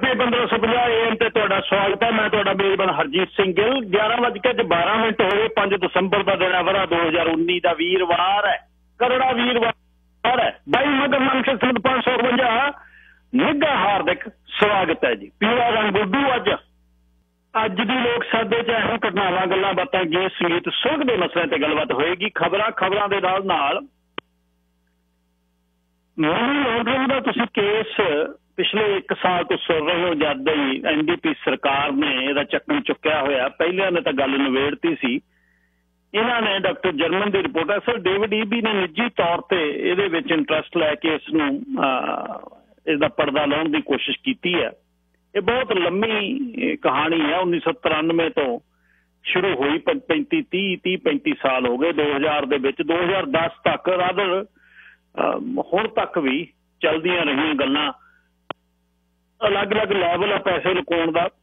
भारतीय 1550 AM ਤੇ ਤੁਹਾਡਾ ਸਵਾਗਤ ਹੈ। ਮੈਂ ਤੁਹਾਡਾ ਮੇਜ਼ਬਾਨ ਹਰਜੀਤ ਸਿੰਘ ਗਿੱਲ। 11:12 ਹੋ ਗਏ। 5 ਦਸੰਬਰ ਦਾ ਦਿਨ ਹੈ, ਵਰਾ 2019 ਦਾ ਵੀਰਵਾਰ ਹੈ, ਕਰੜਾ ਵੀਰਵਾਰ ਹੈ। 22 ਮਗਰ ਮੰਨ 552 ਨਿੱਘਾ ਹਾਰਦਿਕ ਸਵਾਗਤ ਹੈ ਜੀ। ਪੀਲਾ ਰੰਗ ਗੁੱਡੂ ਅੱਜ ਦੀ ਲੋਕ ਸਭਾ 'ਚ ਇਹੋ ਘਟਨਾਵਾਂ, ਗੱਲਾਂ ਬਾਤਾਂ, ਗੀਤ ਸੰਗੀਤ, ਸੁਲਗ ਦੇ ਮਸਲਿਆਂ ਤੇ ਗੱਲਬਾਤ ਹੋਏਗੀ। ਖਬਰਾਂ ਦੇ ਨਾਲ ਮਨੀ ਲਾਂਡਰਿੰਗ ਦਾ ਤੁਸੀਂ ਕੇਸ ਪਿਛਲੇ 1 ਸਾਲ ਤੋਂ ਸੁਣ ਰਹੇ ਹੋ। ਜਦ ਹੀ NDP ਸਰਕਾਰ ਨੇ ਇਹਦਾ ਚੱਕਣ ਚੁੱਕਿਆ ਹੋਇਆ, ਪਹਿਲਿਆਂ ਨੇ ਤਾਂ ਗੱਲ ਨਿਬੇੜਤੀ ਸੀ। ਇਹਨਾਂ ਨੇ ਡਾਕਟਰ ਜਰਮਨ ਦੀ ਰਿਪੋਰਟ ਹੈ ਸਰ ਡੇਵਿਡ ਈਬੀ ਨੇ ਨਿੱਜੀ ਤੌਰ ਤੇ ਇਹਦੇ ਵਿੱਚ ਇੰਟਰਸਟ ਲੈ ਕੇ ਇਸ ਨੂੰ ਇਸਦਾ ਪਰਦਾ ਲਾਉਣ ਦੀ ਕੋਸ਼ਿਸ਼ ਕੀਤੀ ਹੈ। ਇਹ ਬਹੁਤ ਲੰਮੀ ਕਹਾਣੀ ਹੈ। 1993 ਤੋਂ ਸ਼ੁਰੂ ਹੋਈ, 35 ਸਾਲ ਹੋ ਗਏ। 2000 ਦੇ ਵਿੱਚ 2010 ਤੱਕ ਰਾਦਰ ਹੁਣ ਤੱਕ ਵੀ ਚੱਲਦੀਆਂ ਰਹੀਆਂ ਗੱਲਾਂ। ਅਲੱਗ-ਅਲੱਗ ਲੈਵਲ ਆ ਪੈਸੇ ਲੁਕਾਉਣ ਦਾ,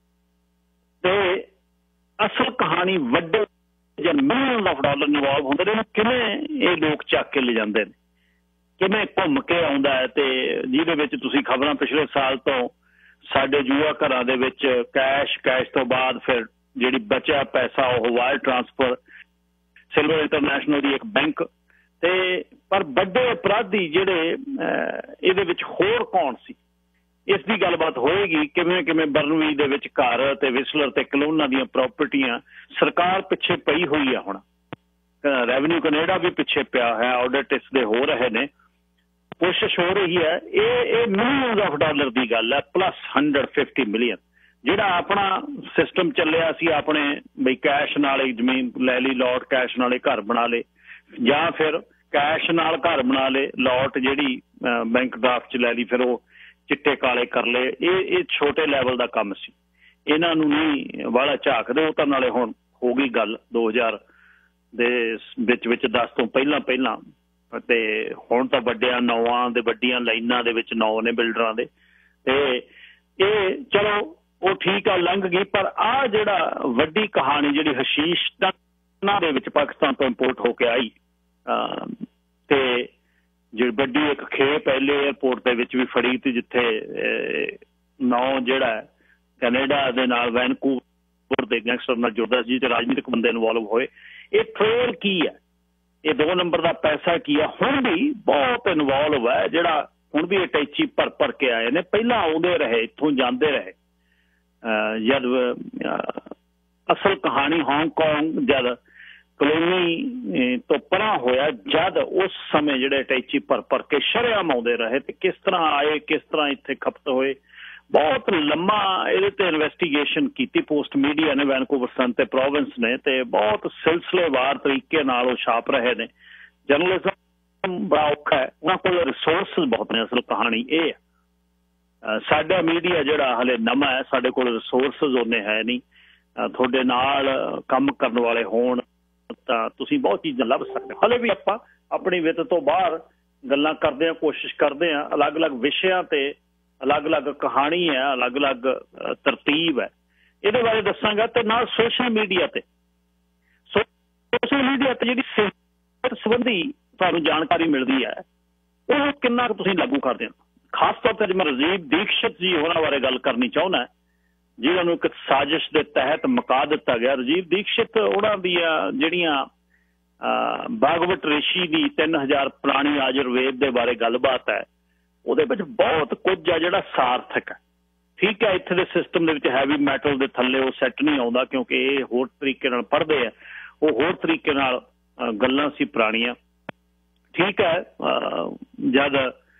ਤੇ ਅਸਲ ਕਹਾਣੀ ਵੱਡੇ ਜਾਂ ਮਿਲੀਅਨ ਆਫ ਡਾਲਰ ਇਨਵੋਲਵ ਹੁੰਦੇ ਨੇ। ਕਿਵੇਂ ਇਹ ਲੋਕ ਚੱਕ ਕੇ ਲੈ ਜਾਂਦੇ ਨੇ, ਕਿਵੇਂ ਘੁੰਮ ਕੇ ਆਉਂਦਾ ਹੈ, ਤੇ ਜਿਹਦੇ ਵਿੱਚ ਤੁਸੀਂ ਖਬਰਾਂ ਪਿਛਲੇ ਸਾਲ ਤੋਂ ਸਾਡੇ ਯੂਆ ਘਰਾਂ ਦੇ ਵਿੱਚ ਕੈਸ਼ ਤੋਂ ਬਾਅਦ ਫਿਰ ਜਿਹੜੀ ਬਚਿਆ ਪੈਸਾ ਉਹ ਵਾਇਰ ਟਰਾਂਸਫਰ, ਸਿਲਵਰ ਇੰਟਰਨੈਸ਼ਨਲ ਦੀ ਇੱਕ ਬੈਂਕ, ਤੇ ਪਰ ਵੱਡੇ ਅਪਰਾਧੀ ਜਿਹੜੇ ਇਹਦੇ ਵਿੱਚ ਹੋਰ ਕੌਣ ਸੀ, ਇਸ ਦੀ ਗੱਲਬਾਤ ਹੋਏਗੀ। ਕਿਵੇਂ ਬਰਨਵੀ ਦੇ ਵਿੱਚ ਘਰ ਤੇ ਵਿਸਲਰ ਤੇ ਕਲੋਨਾਂ ਦੀਆਂ ਪ੍ਰਾਪਰਟੀਆਂ ਸਰਕਾਰ ਪਿੱਛੇ ਪਈ ਹੋਈ ਆ। ਹੁਣ ਰੈਵਨਿਊ ਕੈਨੇਡਾ ਵੀ ਪਿੱਛੇ ਪਿਆ ਹੈ, ਆਡਿਟ ਇਸ ਦੇ ਹੋ ਰਹੇ ਨੇ, ਕੋਸ਼ਿਸ਼ ਹੋ ਰਹੀ ਹੈ। ਇਹ ਮਿਲੀਅਨਸ ਆਫ ਡਾਲਰ ਦੀ ਗੱਲ ਹੈ, ਪਲੱਸ 150 ਮਿਲੀਅਨ। ਜਿਹੜਾ ਆਪਣਾ ਸਿਸਟਮ ਚੱਲਿਆ ਸੀ, ਆਪਣੇ ਬਈ ਕੈਸ਼ ਨਾਲ ਜ਼ਮੀਨ ਲੈ ਲਈ, ਲੋਟ ਕੈਸ਼ ਨਾਲੇ ਘਰ ਬਣਾ ਲਏ, ਜਾਂ ਫਿਰ ਕੈਸ਼ ਨਾਲ ਘਰ ਬਣਾ ਲਏ, ਲੋਟ ਜਿਹੜੀ ਬੈਂਕ ਡਰਾਫਟ 'ਚ ਲੈ ਲਈ, ਫਿਰ ਉਹ ਚਿੱਟੇ ਕਾਲੇ ਕਰ ਲਏ। ਇਹ ਛੋਟੇ ਲੈਵਲ ਦਾ ਕੰਮ ਸੀ, ਇਹਨਾਂ ਨੂੰ ਨਹੀਂ ਵਾਲਾ ਝਾਕਦੇ। ਉਹ ਤਾਂ ਨਾਲੇ ਹੁਣ ਹੋ ਗਈ ਗੱਲ 2000 ਦੇ ਵਿੱਚ 10 ਤੋਂ ਪਹਿਲਾਂ, ਤੇ ਹੁਣ ਤਾਂ ਵੱਡਿਆਂ ਨੌਆਂ ਦੇ ਵੱਡੀਆਂ ਲਾਈਨਾਂ ਦੇ ਵਿੱਚ ਨੌ ਨੇ ਬਿਲਡਰਾਂ ਦੇ। ਤੇ ਇਹ ਚਲੋ ਉਹ ਠੀਕ ਆ, ਲੰਘ ਗਈ। ਪਰ ਆਹ ਜਿਹੜਾ ਵੱਡੀ ਕਹਾਣੀ ਜਿਹੜੀ ਹਸ਼ੀਸ਼ ਦੇ ਵਿੱਚ ਪਾਕਿਸਤਾਨ ਤੋਂ ਇੰਪੋਰਟ ਹੋ ਕੇ ਆਈ, ਤੇ ਜਿਹੜੀ ਵੱਡੀ ਇੱਕ ਖੇਪ ਪਹਿਲੇ ਏਅਰਪੋਰਟ ਦੇ ਵਿੱਚ ਵੀ ਫੜੀ ਸੀ, ਜਿੱਥੇ ਨੌ ਜਿਹੜਾ ਕੈਨੇਡਾ ਦੇ ਨਾਲ ਵੈਨਕੂਵਰ ਦੇ ਗੈਂਗਸਟਰ ਨਾਲ ਜੁੜਦਾ ਸੀ, ਤੇ ਰਾਜਨੀਤਿਕ ਬੰਦੇ ਇਨਵੋਲਵ ਹੋਏ। ਇਹ ਟ੍ਰੇਲ ਕੀ ਹੈ, ਇਹ 2 ਨੰਬਰ ਦਾ ਪੈਸਾ ਕੀ ਹੈ, ਹੁਣ ਵੀ ਬਹੁਤ ਇਨਵੋਲਵ ਹੈ। ਜਿਹੜਾ ਹੁਣ ਵੀ ਅਟੈਚੀ ਭਰ ਕੇ ਆਏ ਨੇ, ਪਹਿਲਾਂ ਆਉਂਦੇ ਰਹੇ, ਇੱਥੋਂ ਜਾਂਦੇ ਰਹੇ। ਜਦ ਅਸਲ ਕਹਾਣੀ ਹਾਂਗਕਾਂਗ ਜਦ ਕਲੋਨੀ ਤੋਂ ਪਰਾਂ ਹੋਇਆ, ਜਦ ਉਸ ਸਮੇਂ ਜਿਹੜੇ ਅਟੈਚੀ ਭਰ ਕੇ ਸ਼ਰੇਆਮ ਆਉਂਦੇ ਰਹੇ, ਤੇ ਕਿਸ ਤਰ੍ਹਾਂ ਆਏ, ਕਿਸ ਤਰ੍ਹਾਂ ਇੱਥੇ ਖਪਤ ਹੋਏ, ਬਹੁਤ ਲੰਮਾ ਇਹਦੇ ਤੇ ਇਨਵੈਸਟੀਗੇਸ਼ਨ ਕੀਤੀ ਪੋਸਟ ਮੀਡੀਆ ਨੇ, ਵੈਨਕੂਵਰ ਸਨ ਤੇ ਪ੍ਰੋਵਿੰਸ ਨੇ, ਤੇ ਬਹੁਤ ਸਿਲਸਿਲੇਵਾਰ ਤਰੀਕੇ ਨਾਲ ਉਹ ਛਾਪ ਰਹੇ ਨੇ। ਜਰਨਲਿਜ਼ਮ ਬੜਾ ਔਖਾ ਹੈ, ਉਹਨਾਂ ਕੋਲ ਰਿਸੋਰਸਿਸ ਬਹੁਤ ਨੇ। ਅਸਲ ਕਹਾਣੀ ਇਹ ਹੈ, ਸਾਡਾ ਮੀਡੀਆ ਜਿਹੜਾ ਹਲੇ ਨਵਾਂ ਹੈ, ਸਾਡੇ ਕੋਲ ਰਿਸੋਰਸਿਸ ਉਹਨੇ ਹੈ ਨਹੀਂ। ਤੁਹਾਡੇ ਨਾਲ ਕੰਮ ਕਰਨ ਵਾਲੇ ਹੋਣ ਤਾਂ ਤੁਸੀਂ ਬਹੁਤ ਚੀਜ਼ਾਂ ਲੱਭ ਸਕਦੇ ਹੋ। ਹਲੇ ਵੀ ਆਪਾਂ ਆਪਣੀ ਵਿੱਤ ਤੋਂ ਬਾਹਰ ਗੱਲਾਂ ਕਰਦੇ ਹਾਂ, ਕੋਸ਼ਿਸ਼ ਕਰਦੇ ਹਾਂ। ਅਲੱਗ-ਅਲੱਗ ਵਿਸ਼ਿਆਂ ਤੇ ਅਲੱਗ-ਅਲੱਗ ਕਹਾਣੀ ਹੈ, ਅਲੱਗ-ਅਲੱਗ ਤਰਤੀਬ ਹੈ। ਇਹਦੇ ਬਾਰੇ ਦੱਸਾਂਗਾ। ਤੇ ਨਾਲ ਸੋਸ਼ਲ ਮੀਡੀਆ ਤੇ ਜਿਹੜੀ ਸਿਹਤ ਸੰਬੰਧੀ ਤੁਹਾਨੂੰ ਜਾਣਕਾਰੀ ਮਿਲਦੀ ਹੈ, ਉਹ ਕਿੰਨਾ ਕੁ ਤੁਸੀਂ ਲਾਗੂ ਕਰਦੇ ਹੋ। ਖਾਸ ਤੌਰ ਤੇ ਮੈਂ ਰਾਜੀਵ ਦੀਕਸ਼ਿਤ ਜੀ ਹੋਰਾਂ ਬਾਰੇ ਗੱਲ ਕਰਨੀ ਚਾਹੁੰਦਾ, ਜਿਹਨਾਂ ਨੂੰ ਇੱਕ ਸਾਜ਼ਿਸ਼ ਦੇ ਤਹਿਤ ਮੁਕਾ ਦਿੱਤਾ ਗਿਆ। ਰਾਜੀਵ ਦੀਕਸ਼ਿਤ, ਉਹਨਾਂ ਦੀਆਂ ਜਿਹੜੀਆਂ ਭਾਗਵਤ ਰਿਸ਼ੀ ਦੀ 3000 ਪੁਰਾਣੀ ਆਯੁਰਵੇਦ ਦੇ ਬਾਰੇ ਗੱਲਬਾਤ ਹੈ, ਉਹਦੇ ਵਿੱਚ ਬਹੁਤ ਕੁਝ ਆ ਜਿਹੜਾ ਸਾਰਥਕ ਹੈ। ਠੀਕ ਹੈ, ਇੱਥੇ ਦੇ ਸਿਸਟਮ ਦੇ ਵਿੱਚ ਹੈਵੀ ਮੈਟਲ ਦੇ ਥੱਲੇ ਉਹ ਸੈੱਟ ਨਹੀਂ ਆਉਂਦਾ, ਕਿਉਂਕਿ ਇਹ ਹੋਰ ਤਰੀਕੇ ਨਾਲ ਪੜ੍ਹਦੇ ਆ, ਉਹ ਹੋਰ ਤਰੀਕੇ ਨਾਲ ਗੱਲਾਂ ਸੀ ਪੁਰਾਣੀਆਂ। ਠੀਕ ਹੈ, ਜਦ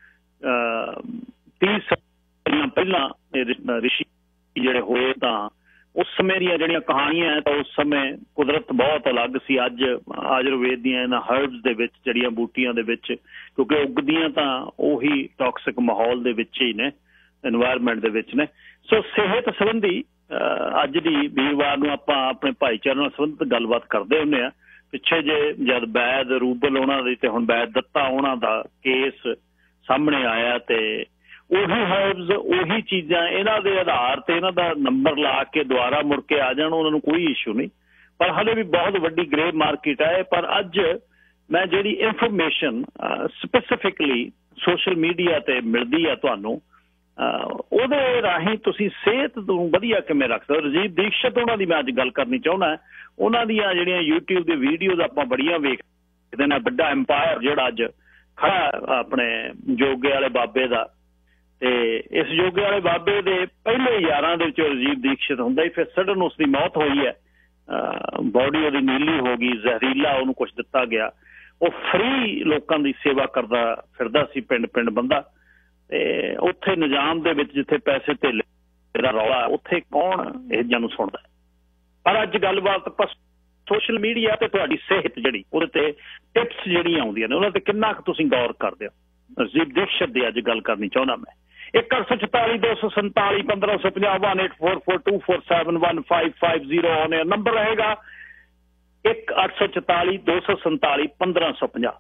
30 ਸਾਲ ਪਹਿਲਾਂ ਰਿਸ਼ੀ ਜਿਹੜੇ ਹੋਏ, ਤਾਂ ਉਸ ਸਮੇਂ ਦੀਆਂ ਜਿਹੜੀਆਂ ਕਹਾਣੀਆਂ, ਤਾਂ ਉਸ ਸਮੇਂ ਕੁਦਰਤ ਬਹੁਤ ਅਲੱਗ ਸੀ। ਅੱਜ ਆਯੁਰਵੇਦ ਦੀਆਂ ਇਹਨਾਂ ਹਰਬਸ ਦੇ ਵਿੱਚ, ਜੜੀਆਂ ਬੂਟੀਆਂ ਦੇ ਵਿੱਚ, ਕਿਉਂਕਿ ਉੱਗਦੀਆਂ ਤਾਂ ਉਹੀ ਟੌਕਸਿਕ ਮਾਹੌਲ ਦੇ ਵਿੱਚ ਹੀ ਨੇ, ਇਨਵਾਇਰਮੈਂਟ ਦੇ ਵਿੱਚ ਨੇ। ਸੋ ਸਿਹਤ ਸੰਬੰਧੀ ਅੱਜ ਦੀ ਵੀਰਵਾਰ ਨੂੰ ਆਪਾਂ ਆਪਣੇ ਭਾਈਚਾਰੇ ਨਾਲ ਸੰਬੰਧਿਤ ਗੱਲਬਾਤ ਕਰਦੇ ਹੁੰਦੇ ਹਾਂ। ਪਿੱਛੇ ਜੇ ਜਦ ਵੈਦ ਰੂਬਲ ਉਹਨਾਂ ਦੀ ਤੇ ਹੁਣ ਵੈਦ ਦੱਤਾ ਉਹਨਾਂ ਦਾ ਕੇਸ ਸਾਹਮਣੇ ਆਇਆ, ਤੇ ਉਹੀ ਹਰਬਸ, ਉਹੀ ਚੀਜ਼ਾਂ, ਇਹਨਾਂ ਦੇ ਆਧਾਰ ਤੇ ਇਹਨਾਂ ਦਾ ਨੰਬਰ ਲਾ ਕੇ ਦੁਬਾਰਾ ਮੁੜ ਕੇ ਆ ਜਾਣ, ਉਹਨਾਂ ਨੂੰ ਕੋਈ ਇਸ਼ੂ ਨਹੀਂ। ਪਰ ਹਾਲੇ ਵੀ ਬਹੁਤ ਵੱਡੀ ਗ੍ਰੇ ਮਾਰਕੀਟ ਹੈ। ਪਰ ਅੱਜ ਮੈਂ ਜਿਹੜੀ ਇਨਫੋਰਮੇਸ਼ਨ ਸਪੈਸੀਫਿਕਲੀ ਸੋਸ਼ਲ ਮੀਡੀਆ ਤੇ ਮਿਲਦੀ ਹੈ ਤੁਹਾਨੂੰ, ਉਹਦੇ ਰਾਹੀਂ ਤੁਸੀਂ ਸਿਹਤ ਨੂੰ ਵਧੀਆ ਕਿਵੇਂ ਰੱਖ ਸਕਦੇ। ਰਜੀਵ ਦੀਕਸ਼ਤ ਉਹਨਾਂ ਦੀ ਮੈਂ ਅੱਜ ਗੱਲ ਕਰਨੀ ਚਾਹੁੰਦਾ। ਉਹਨਾਂ ਦੀਆਂ ਜਿਹੜੀਆਂ YouTube ਦੇ ਵੀਡੀਓਜ਼ ਆਪਾਂ ਬੜੀਆਂ ਵੇਖਦੇ ਨੇ। ਵੱਡਾ ਐਮਪਾਇਰ ਜਿਹੜਾ ਅੱਜ ਖੜਾ ਆਪਣੇ ਜੋਗੇ ਵਾਲੇ ਬਾਬੇ ਦਾ, ਤੇ ਇਸ ਜੋਗੇ ਵਾਲੇ ਬਾਬੇ ਦੇ ਪਹਿਲੇ ਯਾਰਾਂ ਦੇ ਵਿੱਚੋਂ ਰਜੀਵ ਦੀਕਸ਼ਤ ਹੁੰਦਾ ਹੀ। ਫਿਰ ਸਡਨ ਉਸ ਦੀ ਮੌਤ ਹੋਈ ਹੈ, ਬੋਡੀ ਉਹਦੀ ਨੀਲੀ ਹੋ ਗਈ, ਜ਼ਹਿਰੀਲਾ ਉਹਨੂੰ ਕੁਛ ਦਿੱਤਾ ਗਿਆ। ਉਹ ਫਰੀ ਲੋਕਾਂ ਦੀ ਸੇਵਾ ਕਰਦਾ ਫਿਰਦਾ ਸੀ, ਪਿੰਡ ਪਿੰਡ ਬੰਦਾ। ਤੇ ਉੱਥੇ ਨਿਜ਼ਾਮ ਦੇ ਵਿੱਚ ਜਿੱਥੇ ਪੈਸੇ ਧੇਲੇ ਦਾ ਰੌਲਾ, ਉੱਥੇ ਕੌਣ ਇਹ ਜਿਹਾ ਨੂੰ ਸੁਣਦਾ। ਪਰ ਅੱਜ ਗੱਲਬਾਤ ਆਪਾਂ ਸੋਸ਼ਲ ਮੀਡੀਆ ਤੇ ਤੁਹਾਡੀ ਸਿਹਤ ਜਿਹੜੀ ਉਹਦੇ ਤੇ ਟਿਪਸ ਜਿਹੜੀਆਂ ਆਉਂਦੀਆਂ ਨੇ ਉਹਨਾਂ ਤੇ ਕਿੰਨਾ ਕੁ ਤੁਸੀਂ ਗੌਰ ਕਰਦੇ ਹੋ। ਰਜੀਵ ਦੀਕਸ਼ਤ ਦੀ ਅੱਜ ਗੱਲ ਕਰਨੀ ਚਾਹੁੰਦਾ ਮੈਂ। 144 247 1550 184424715550 ਨੰਬਰ ਰਹੇਗਾ। 184 247 1550।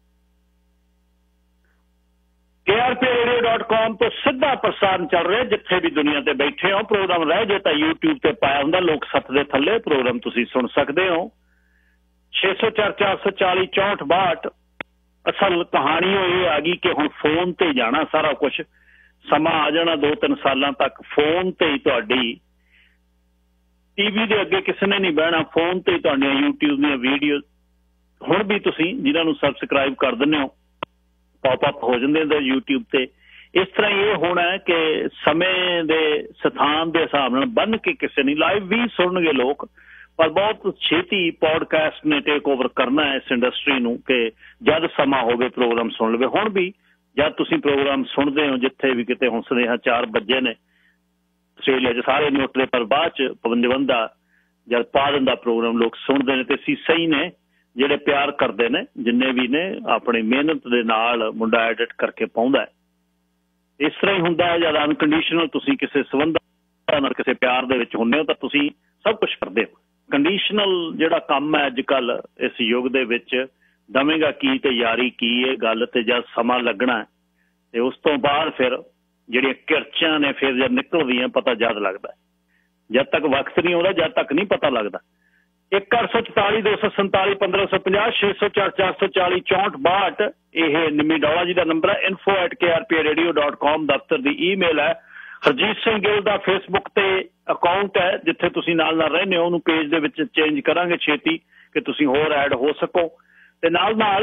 KRPradio.com ਤੋਂ ਸਿੱਧਾ ਪ੍ਰਸਾਰਣ ਚੱਲ ਰਿਹਾ ਜਿੱਥੇ ਵੀ ਦੁਨੀਆ ਤੇ ਬੈਠੇ ਹੋ। ਪ੍ਰੋਗਰਾਮ ਰਹਿ ਜੇ ਤਾਂ YouTube ਤੇ ਪਾਇਆ ਹੁੰਦਾ ਲੋਕ ਸੱਤ ਦੇ ਥੱਲੇ, ਪ੍ਰੋਗਰਾਮ ਤੁਸੀਂ ਸੁਣ ਸਕਦੇ ਹੋ। 604 440 6462। ਅਸਲ ਕਹਾਣੀ ਇਹ ਆ ਗਈ ਕਿ ਹੁਣ ਫੋਨ ਤੇ ਜਾਣਾ ਸਾਰਾ ਕੁਛ। ਸਮਾਂ ਆ ਜਾਣਾ 2-3 ਸਾਲਾਂ ਤੱਕ ਫੋਨ ਤੇ ਹੀ ਤੁਹਾਡੀ, ਟੀਵੀ ਦੇ ਅੱਗੇ ਕਿਸੇ ਨੇ ਨਹੀਂ ਬਹਿਣਾ, ਫੋਨ ਤੇ ਹੀ ਤੁਹਾਡੀਆਂ YouTube ਦੀਆਂ ਵੀਡੀਓ ਹੁਣ ਵੀ ਤੁਸੀਂ ਜਿਨ੍ਹਾਂ ਨੂੰ ਸਬਸਕ੍ਰਾਈਬ ਕਰ ਦਿੰਦੇ ਹੋ ਪੌਪ ਅਪ ਹੋ ਜਾਂਦੇ ਨੇ YouTube ਤੇ। ਇਸ ਤਰ੍ਹਾਂ ਇਹ ਹੋਣਾ ਕਿ ਸਮੇਂ ਦੇ ਸਥਾਨ ਦੇ ਹਿਸਾਬ ਨਾਲ ਬੰਨ ਕੇ ਕਿਸੇ ਨਹੀਂ, ਲਾਈਵ ਵੀ ਸੁਣਨਗੇ ਲੋਕ, ਪਰ ਬਹੁਤ ਛੇਤੀ ਪੋਡਕਾਸਟ ਨੇ ਟੇਕ ਓਵਰ ਕਰਨਾ ਹੈ ਇਸ ਇੰਡਸਟਰੀ ਨੂੰ ਕਿ ਜਦ ਸਮਾਂ ਹੋਵੇ ਪ੍ਰੋਗਰਾਮ ਸੁਣ ਲਵੇ। ਹੁਣ ਵੀ ਜਦ ਤੁਸੀਂ ਪ੍ਰੋਗਰਾਮ ਸੁਣਦੇ ਹੋ ਜਿੱਥੇ ਵੀ ਕਿਤੇ, ਹੁਣ ਸੁਨੇਹਾ 4 ਵਜੇ ਨੇ ਆਸਟ੍ਰੇਲੀਆ 'ਚ ਸਾਰੇ ਨਹੀਂ ਉੱਠਦੇ, ਪਰ ਬਾਅਦ 'ਚ ਪਵੰਜਵਨ ਦਾ ਜਦ ਪਾ ਦਿੰਦਾ ਪ੍ਰੋਗਰਾਮ ਲੋਕ ਸੁਣਦੇ ਨੇ। ਤੇ ਸੀਸਾ ਹੀ ਨੇ ਜਿਹੜੇ ਪਿਆਰ ਕਰਦੇ ਨੇ, ਜਿੰਨੇ ਵੀ ਨੇ ਆਪਣੀ ਮਿਹਨਤ ਦੇ ਨਾਲ ਮੁੰਡਾ ਐਡਿਟ ਕਰਕੇ ਪਾਉਂਦਾ। ਇਸ ਤਰ੍ਹਾਂ ਹੀ ਹੁੰਦਾ ਹੈ ਜਦ ਅਨਕੰਡੀਸ਼ਨਲ ਤੁਸੀਂ ਕਿਸੇ ਸੰਬੰਧਾਂ ਨਾਲ ਕਿਸੇ ਪਿਆਰ ਦੇ ਵਿੱਚ ਹੁੰਦੇ ਹੋ ਤਾਂ ਤੁਸੀਂ ਸਭ ਕੁਛ ਕਰਦੇ ਹੋ। ਕੰਡੀਸ਼ਨਲ ਜਿਹੜਾ ਕੰਮ ਹੈ ਅੱਜ ਕੱਲ੍ਹ ਇਸ ਯੁੱਗ ਦੇ ਵਿੱਚ, ਦਵੇਂਗਾ ਕੀ ਤੇ ਯਾਰੀ ਕੀ, ਇਹ ਗੱਲ ਤੇ ਜਦ ਸਮਾਂ ਲੱਗਣਾ ਤੇ ਉਸ ਤੋਂ ਬਾਅਦ ਫਿਰ ਜਿਹੜੀਆਂ ਕਿਰਚਾਂ ਨੇ ਫਿਰ ਜਦ ਨਿਕਲਦੀਆਂ ਪਤਾ ਜਦ ਲੱਗਦਾ। ਜਦ ਤੱਕ ਵਕਤ ਨਹੀਂ ਆਉਂਦਾ ਜਦ ਤੱਕ ਨਹੀਂ ਪਤਾ ਲੱਗਦਾ। 184 247 1550 604 440 6462 ਇਹ ਨਿੰਮੀ ਡੌਲਾ ਜੀ ਦਾ ਨੰਬਰ ਹੈ। info@krpradio.com ਦਫ਼ਤਰ ਦੀ ਈਮੇਲ ਹੈ। ਹਰਜੀਤ ਸਿੰਘ ਗਿੱਲ ਦਾ ਫੇਸਬੁੱਕ ਤੇ ਅਕਾਊਂਟ ਹੈ ਜਿੱਥੇ ਤੁਸੀਂ ਨਾਲ ਨਾਲ ਰਹਿੰਦੇ ਹੋ। ਉਹਨੂੰ ਪੇਜ ਦੇ ਵਿੱਚ ਚੇਂਜ ਕਰਾਂਗੇ ਛੇਤੀ ਕਿ ਤੁਸੀਂ ਹੋਰ ਐਡ ਹੋ ਸਕੋ। ਤੇ ਨਾਲ ਨਾਲ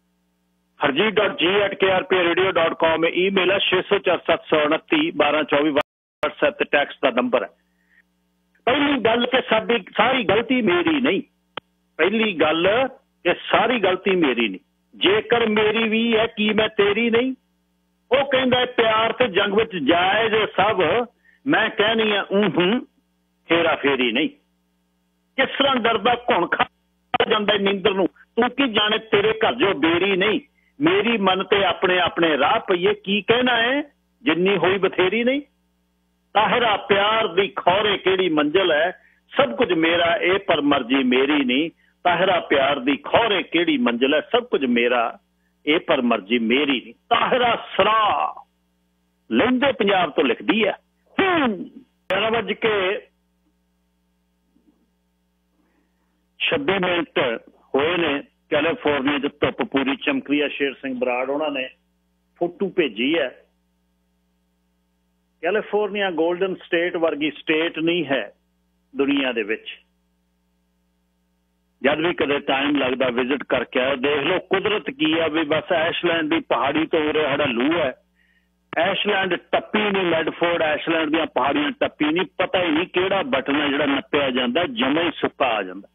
harjeet.g@krpradio.com ਈਮੇਲ ਹੈ। 604 729 1224 WhatsApp ਤੇ ਟੈਕਸਟ ਦਾ ਨੰਬਰ ਹੈ। ਪਹਿਲੀ ਗੱਲ ਕਿ ਸਾਡੀ ਸਾਰੀ ਗਲਤੀ ਮੇਰੀ ਨਹੀਂ। ਪਹਿਲੀ ਗੱਲ ਕਿ ਸਾਰੀ ਗਲਤੀ ਮੇਰੀ ਨਹੀਂ। ਜੇਕਰ ਮੇਰੀ ਵੀ ਹੈ ਕੀ ਮੈਂ ਤੇਰੀ ਨਹੀਂ। ਉਹ ਕਹਿੰਦਾ ਪਿਆਰ ਤੇ ਜੰਗ ਵਿੱਚ ਜਾਇਜ਼ ਸਭ, ਮੈਂ ਕਹਿਣੀ ਆ ਹੇਰਾ ਫੇਰੀ ਨਹੀਂ। ਕਿਸ ਤਰ੍ਹਾਂ ਡਰਦਾ ਘੁਣ ਖਾ ਜਾਂਦਾ ਨੀਂਦਰ ਨੂੰ, ਤੂੰ ਕੀ ਜਾਣੇ ਤੇਰੇ ਘਰ ਜੋ ਬੇਰੀ ਨਹੀਂ। ਮੇਰੀ ਮਨ ਤੇ ਆਪਣੇ ਆਪਣੇ ਰਾਹ ਪਈਏ, ਕੀ ਕਹਿਣਾ ਹੈ ਜਿੰਨੀ ਹੋਈ ਬਥੇਰੀ ਨਹੀਂ। ਤਾਹਿਰਾ ਪਿਆਰ ਦੀ ਖੌਰੇ ਕਿਹੜੀ ਮੰਜ਼ਿਲ ਹੈ, ਸਭ ਕੁਝ ਮੇਰਾ ਇਹ ਪਰ ਮਰਜ਼ੀ ਮੇਰੀ ਨਹੀਂ। ਤਾਹਿਰਾ ਪਿਆਰ ਦੀ ਖੌਰੇ ਕਿਹੜੀ ਮੰਜ਼ਿਲ ਹੈ, ਸਭ ਕੁਝ ਮੇਰਾ ਇਹ ਪਰ ਮਰਜ਼ੀ ਮੇਰੀ ਨਹੀਂ। ਤਾਹਿਰਾ ਸਰਾ ਲਹਿੰਦੇ ਪੰਜਾਬ ਤੋਂ ਲਿਖਦੀ ਹੈ। 11:26 ਹੋਏ ਨੇ। ਕੈਲੀਫੋਰਨੀਆ 'ਚ ਧੁੱਪ ਪੂਰੀ ਚਮਕਦੀ ਹੈ। ਸ਼ੇਰ ਸਿੰਘ ਬਰਾੜ ਉਹਨਾਂ ਨੇ ਫੋਟੋ ਭੇਜੀ ਹੈ। ਕੈਲੀਫੋਰਨੀਆ ਗੋਲਡਨ ਸਟੇਟ ਵਰਗੀ ਸਟੇਟ ਨਹੀਂ ਹੈ ਦੁਨੀਆ ਦੇ ਵਿੱਚ। ਜਦ ਵੀ ਕਦੇ ਟਾਈਮ ਲੱਗਦਾ ਵਿਜ਼ਿਟ ਕਰਕੇ ਆਓ, ਦੇਖ ਲਓ ਕੁਦਰਤ ਕੀ ਆ। ਵੀ ਬਸ ਐਸ਼ਲੈਂਡ ਦੀ ਪਹਾੜੀ ਤੋਂ ਉਰੇ ਹੜਲੂ ਹੈ। ਐਸ਼ਲੈਂਡ ਟੱਪੀ ਨਹੀਂ, ਮੈਡਫੋਰਡ ਐਸ਼ਲੈਂਡ ਦੀਆਂ ਪਹਾੜੀਆਂ ਟੱਪੀ ਨਹੀਂ। ਪਤਾ ਹੀ ਨਹੀਂ ਕਿਹੜਾ ਬਟਨ ਹੈ ਜਿਹੜਾ ਨੱਪਿਆ ਜਾਂਦਾ, ਜਮਾਂ ਹੀ ਸੁੱਕਾ ਆ ਜਾਂਦਾ।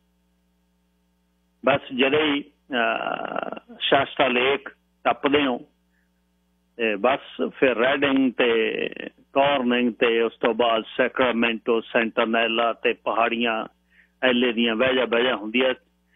ਬਸ ਜਦੋਂ ਹੀ ਸ਼ਾਸਤਾ ਲੇਕ ਟੱਪਦੇ ਹੋ ਤੇ ਬਸ ਫਿਰ ਰੈਡਿੰਗ ਤੇ ਕਾਰਨਿੰਗ ਤੇ ਉਸ ਤੋਂ ਬਾਅਦ ਸੈਕਰਾਮੈਂਟੋ, ਸੈਂਟਰਨੈਲਾ ਤੇ ਪਹਾੜੀਆਂ ਐਲੇ ਦੀਆਂ ਵਹਿਜਾ ਹੁੰਦੀਆਂ।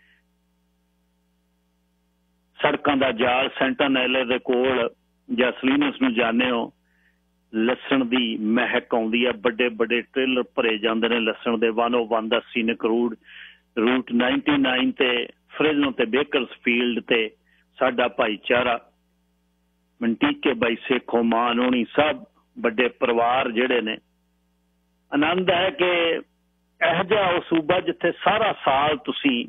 ਸੜਕਾਂ ਦਾ ਜਾਲ ਸੈਂਟਰਨੈਲੇ ਦੇ ਕੋਲ ਜਾਂ ਸਲੀਨਸ ਨੂੰ ਜਾਂਦੇ ਹੋ, ਲਸਣ ਦੀ ਮਹਿਕ ਆਉਂਦੀ ਹੈ। ਵੱਡੇ ਵੱਡੇ ਟ੍ਰੇਲਰ ਭਰੇ ਜਾਂਦੇ ਨੇ ਲਸਣ ਦੇ। 101 ਦਾ ਸੀਨਿਕ ਰੂਟ 99 ਤੇ ਫ੍ਰੇਜ਼ਨੋ ਤੇ ਬੇਕਰਸਫੀਲਡ ਤੇ ਸਾਡਾ ਭਾਈਚਾਰਾ ਮੰਟੀਕੇ ਬਾਈ ਸੇਖੋ ਮਾਨ ਹੋਣੀ ਸਭ ਵੱਡੇ ਪਰਿਵਾਰ ਜਿਹੜੇ ਨੇ। ਆਨੰਦ ਹੈ ਕਿ ਇਹੋ ਜਿਹਾ ਉਹ ਸੂਬਾ ਜਿੱਥੇ ਸਾਰਾ ਸਾਲ ਤੁਸੀਂ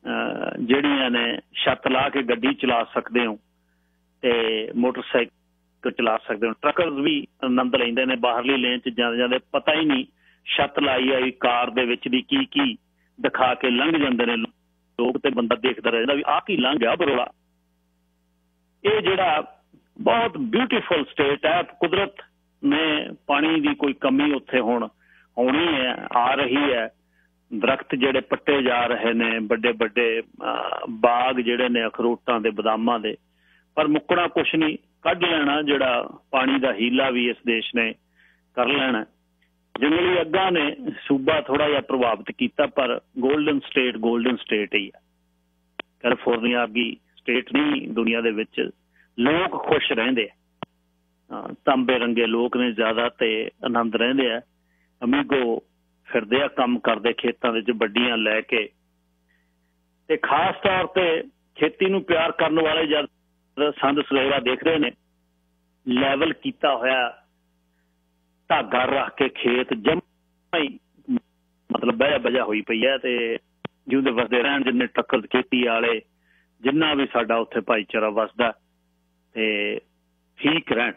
ਜਿਹੜੀਆਂ ਨੇ ਛੱਤ ਲਾ ਕੇ ਗੱਡੀ ਚਲਾ ਸਕਦੇ ਹੋ ਤੇ ਮੋਟਰਸਾਈਕਲ चला सकते हो। ट्रकर्स भी आनंद लेंदे ने, बाहरली लेन च जांदे जांदे पता ही नहीं छत लाई आई कार दे विच दी की दिखा के लंघ जांदे ने लोग, ते बंदा देखदा रह जांदा भी आ की लंघ गया बरोड़ा। ये जिहड़ा बहुत ब्यूटीफुल स्टेट है, कुदरत ने पानी की कोई कमी उत्थे हुण होनी है, आ रही है। दरख्त जिहड़े पट्टे जा रहे ने, बड़े बड़े बाग जिहड़े ने अखरोटां दे बदामां दे, पर मुक्कना कुछ नहीं, कढ लेना जिहड़ा पानी का हीला भी इस देश ने कर लेना। जंगली अग्गां ने सूबा थोड़ा जिहा प्रभावित किया, पर गोल्डन स्टेट ही है। कैलीफोर्निया वर्गी स्टेट नहीं दुनिया दे विच। लोग खुश रहिंदे, तांबे रंगे लोग ने ज़्यादा, ते आनंद रहिंदे आ। अमीगो फिरदे आ, काम करदे खेतां दे विच बड्डियां लैके, ते खास तौर ते खेती नूं प्यार करन वाले जद संद सवेरा देख रहे ने, लैवल किया होया धागा रख के खेत जमा ही मतलब बह बजा हुई पई है, ते जिउंदे वसदे रहन जिन्ने टक्कर खेती वाले जिन्ना भी साडा उत्थे भाईचारा वसदा, ते ठीक रहन।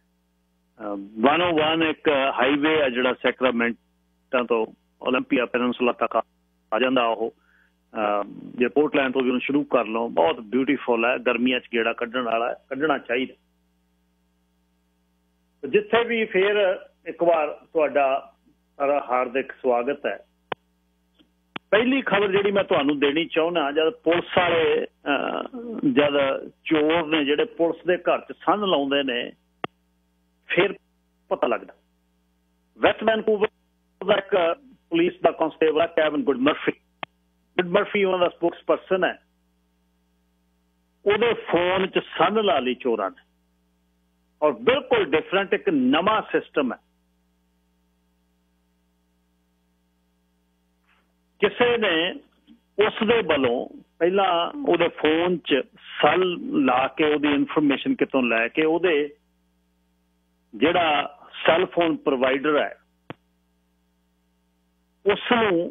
101 एक हाईवे है जिहड़ा सैक्रामेंटो तो ओलंपिया पेनिनसुला तक आ जांदा, ओह जे पोर्टलैंड तो भी शुरू कर लो, बहुत ब्यूटीफुल है। गर्मियां च गेड़ा कड्ढण वाला है, कड्ढना चाहिए। जिथे भी फिर एक बार तुहाडा हार्दिक स्वागत है। पहली खबर जिहड़ी मैं तुहानूं देनी चाहुंदा, जद पुलिस वाले जद चोर ने जिहड़े पुलिस दे घर च संध लाउंदे ने, फिर पता लगदा। वैस्ट वैनकूवर दा एक पुलिस दा कांस्टेबल है कैवन गुडमर्फी उन्होंने स्पोक्स परसन है, उहदे फोन च संध ला ली चोरां ने, और बिल्कुल डिफरेंट एक नवा सिस्टम है। किसी ने उस दे वलों पहला उहदे फोन च सल ला के उहदी इन्फॉर्मेशन कितों लैके उहदे जिहड़ा सैल फोन प्रोवाइडर है उसनूं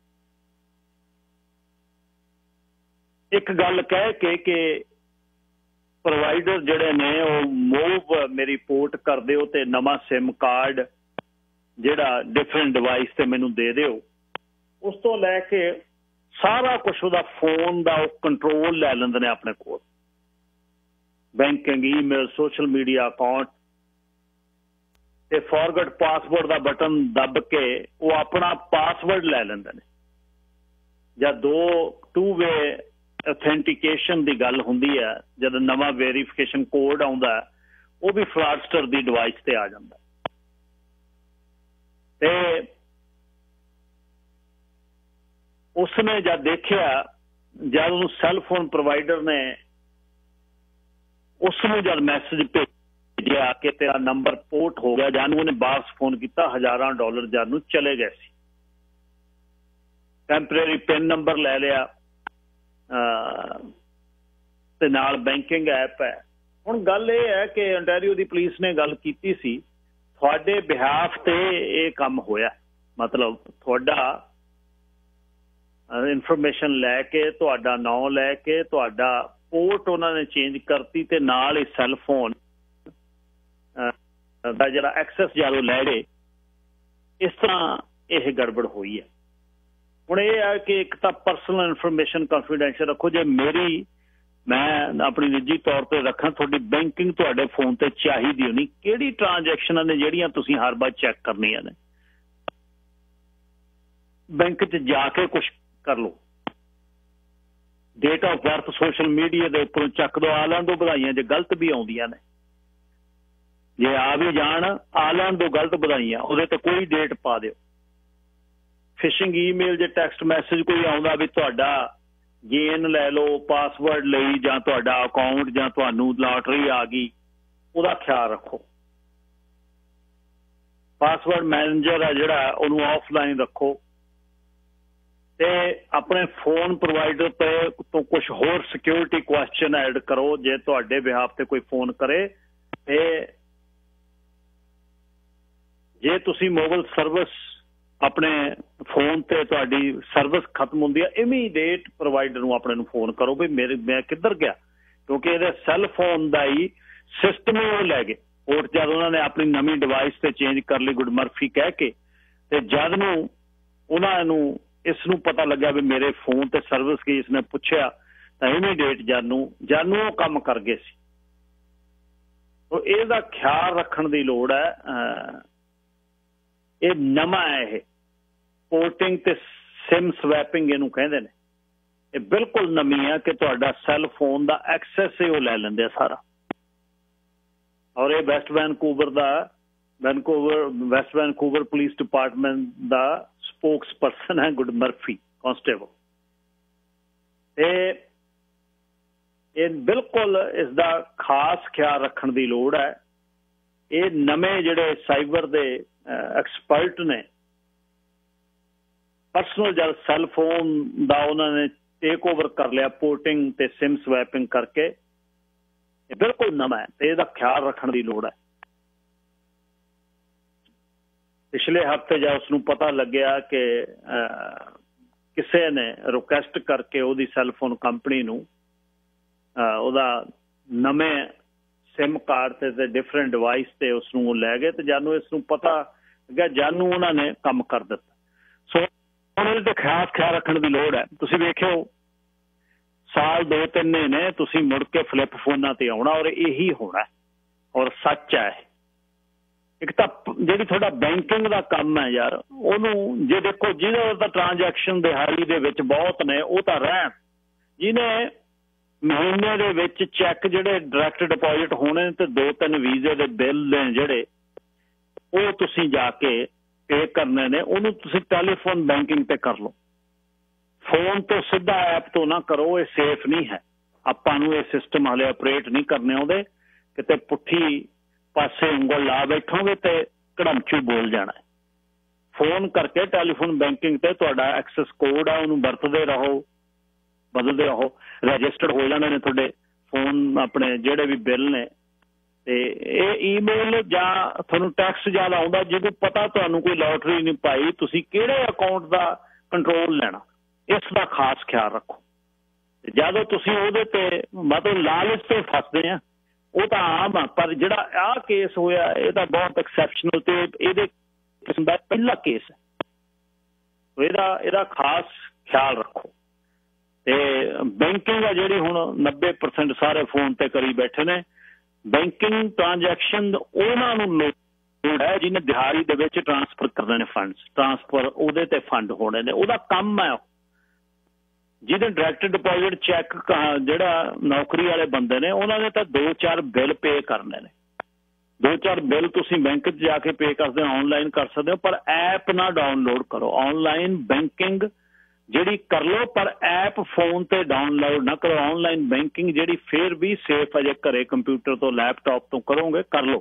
एक गल कह के कि प्रोवाइडर जिहड़े ने वो मूव मेरी पोर्ट कर दिओ, ते नवा सिम कार्ड जिहड़ा डिफरेंट डिवाइस ते मैनूं दे दिओ। उस तो लैके सारा कुछ उहदा फोन दा कंट्रोल लै लैंदे ने अपने कोल, banking, email, social media account, ते फॉरगेट पासवर्ड दा बटन दब के वो अपना पासवर्ड लै लैंदे ने। जां टू वे ऑथेंटिकेशन की गल हुंदी है, जब नवा वेरीफिकेशन कोड आउंदा है, वो भी फ्रॉडस्टर दी डिवाइस ते आ जांदा। ते उसने जब देखिया, जब उन्हें सैल फोन प्रोवाइडर ने उसनूं जब मैसेज भेजिया कि तेरा नंबर पोर्ट हो गया, जानू उन्हें वापस फोन किया, $1000 जानू चले गए सी। टैंपरेरी पिन नंबर ले लिया, ते नाल बैंकिंग ऐप है। हुण गल ये है कि ओंटारियो दी पुलिस ने गल कीती सी, तुहाडे बिहाफ ते ये काम होया, मतलब तुहाडा इन्फॉर्मेशन लैके, तुहाडा नाम लैके, तुहाडा पोर्ट उन्होंने चेंज करती, ते नाल ही सैल फोन दा जिहड़ा एक्सेस जादों लै गए। इस तरह यह गड़बड़ हुई है। हुण ये है कि एक तो परसनल इन्फॉर्मेशन कॉन्फिडेंशियल रखो, जे मैं अपनी निजी तौर पर रखा, थोड़ी बैंकिंग तुहाडे फोन ते चाहिदी होनी, किहड़ी ट्रांजैक्शनां ने जिहड़ियां तुसीं हर बार चैक करनियां ने। बैंक च जाके कुछ कर लो, date of birth social media के उपरों चक दो, आ लैण दो बधाइयां जे गलत भी आउंदियां ने, जे आ भी जाण आ लैण दो गलत बधाइयां, उहदे ते कोई डेट पा दिओ। फिशिंग ईमेल जे टैक्सट मैसेज कोई आउंदा भी तुहाडा गेन लै लो पासवर्ड लई, जां तुहाडा अकाउंट, जां तुहानूं लॉटरी आ गई, उहदा ख्याल रखो। पासवर्ड मैनेजर है जिहड़ा उहनूं ऑफलाइन रखो, ते अपने फोन प्रोवाइडर पे तो कुछ होर सिक्योरिटी क्वेश्चन ऐड करो। जे तुहाडे बिहाफ ते कोई फोन करे, ते जे तुसीं मोबाइल सर्विस अपने फोन ते तुहाडी सर्विस खत्म होंदी है, इमीडिएट प्रोवाइडर नूं अपने नूं फोन करो भी मैं किधर गया, क्योंकि इहदे सैल फोन दा ही सिस्टम ही वो लै गए। ਕੋਰਟ जब उन्होंने अपनी नवी डिवाइस से चेंज कर ली गुडमर्फी कह के ते जद नूं उन्होंने इस नूं पता लग्या भी मेरे फोन ते सर्विस की इसने पुछया तो इमीडिएट जानू वो काम कर गए सी। तो इसका ख्याल रखने की लोड़ है। ये नवा है, ये पोर्टिंग ते सिम स्वैपिंग इनू कहते हैं। ये बिल्कुल नवी है कि तुहाडा सैल फोन का एक्सैस ही वो लै लेंदे सारा। और ये वेस्ट वैनकूवर पुलिस डिपार्टमेंट का स्पोक्स परसन है गुडमर्फी कांस्टेबल। ये बिल्कुल इसका खास ख्याल रखने की लोड़ है। ये नवे जिहड़े साइबर के एक्सपर्ट ने परसनल जब सैल फोन का उन्होंने टेक ओवर कर लिया पोर्टिंग ते सिम स्वैपिंग करके, ये बिल्कुल नवा है। तो इसका ख्याल रखने की लोड़ है। पिछले हफ्ते जब उसनूं पता लग्या कि किसी ने रिक्वेस्ट करके उहदी सैलफोन कंपनी नूं उहदा नवे सिम कार्ड ते डिफरेंट डिवाइस ते उसनूं लै गए, तो जानू इसनूं पता लग्या, जानू उन्होंने काम कर दिता। सो हुण इहदे ते खास ख्याल रखने की लोड़ है। तुसीं वेखिओ साल 2-3 महीने तुसीं मुड़ के फ्लिप फोनां ते आउणा और यही होना है और सच है। एक तो जिहड़ी तुहाडा बैंकिंग का काम है यार, उहनूं जे देखो जिहदे तां ट्रांजैक्शन दिहाड़ी दे विच बहुत ने वो तां रहण, जिन्हें महीने दे विच चैक जिहड़े डायरैक्ट डिपॉजिट होने ते 2-3 वीजे दे बिल ने जिहड़े वो तुसीं जाके पे करने ने, उहनूं तुसीं टैलीफोन बैंकिंग ते कर लो। फोन तो सीधा ऐप तो ना करो, ये सेफ नहीं है। आपां नूं ये सिस्टम हाले ऑपरेट नहीं करने आउंदे, किते पुट्ठी पासे उंगल ला बैठोगे तो कड़मचू बोल जाना है। फोन करके टैलीफोन बैंकिंग ते तुहाडा एक्सेस कोड है उन्होंने वरतते रहो, बदलते रहो, रजिस्टर्ड हो जाने ने तुहाडे फोन अपने जिहड़े भी बिल ने। ते ये ईमेल जां तुहानूं टैक्स ज़्यादा आउंदा जिहदों पता तुहानूं कोई लॉटरी नहीं पाई, तुसीं किहड़े अकाउंट का कंट्रोल लेना, इसका खास ख्याल रखो। जदों तुसीं उहदे ते मतलब लालच ते फसदे आ, वो तो आम है, पर जिहड़ा आ केस होया ये तो बहुत एक्सैप्शनल ते इहदे किस्म दा पहला केस है। तो इहदा खास ख्याल रखो। ते बैंकिंग आ जिहड़ी हुण 90% सारे फोन ते करी बैठे ने। बैंकिंग ट्रांजैक्शन उहनां नूं लोड़ है जिन्हें दिहाड़ी दे विच ट्रांसफर करने ने फंड्स, ट्रांसफर उहदे ते फंड होने ने, उहदा काम है। जिन्हें डायरैक्ट डिपॉजिट चैक जिहड़ा नौकरी वाले बंदे ने उन्होंने तो 2-4 बिल पे करने ने। 2-4 बिल तुसीं बैंक जाके पे करते हो, ऑनलाइन कर सकते हो, पर ऐप ना डाउनलोड करो। ऑनलाइन बैंकिंग जिहड़ी कर लो, पर ऐप फोन ते डाउनलोड ना करो। ऑनलाइन बैंकिंग जिहड़ी फिर भी सेफ है, जे घरे कंप्यूटर तो लैपटॉप तो करोगे कर लो।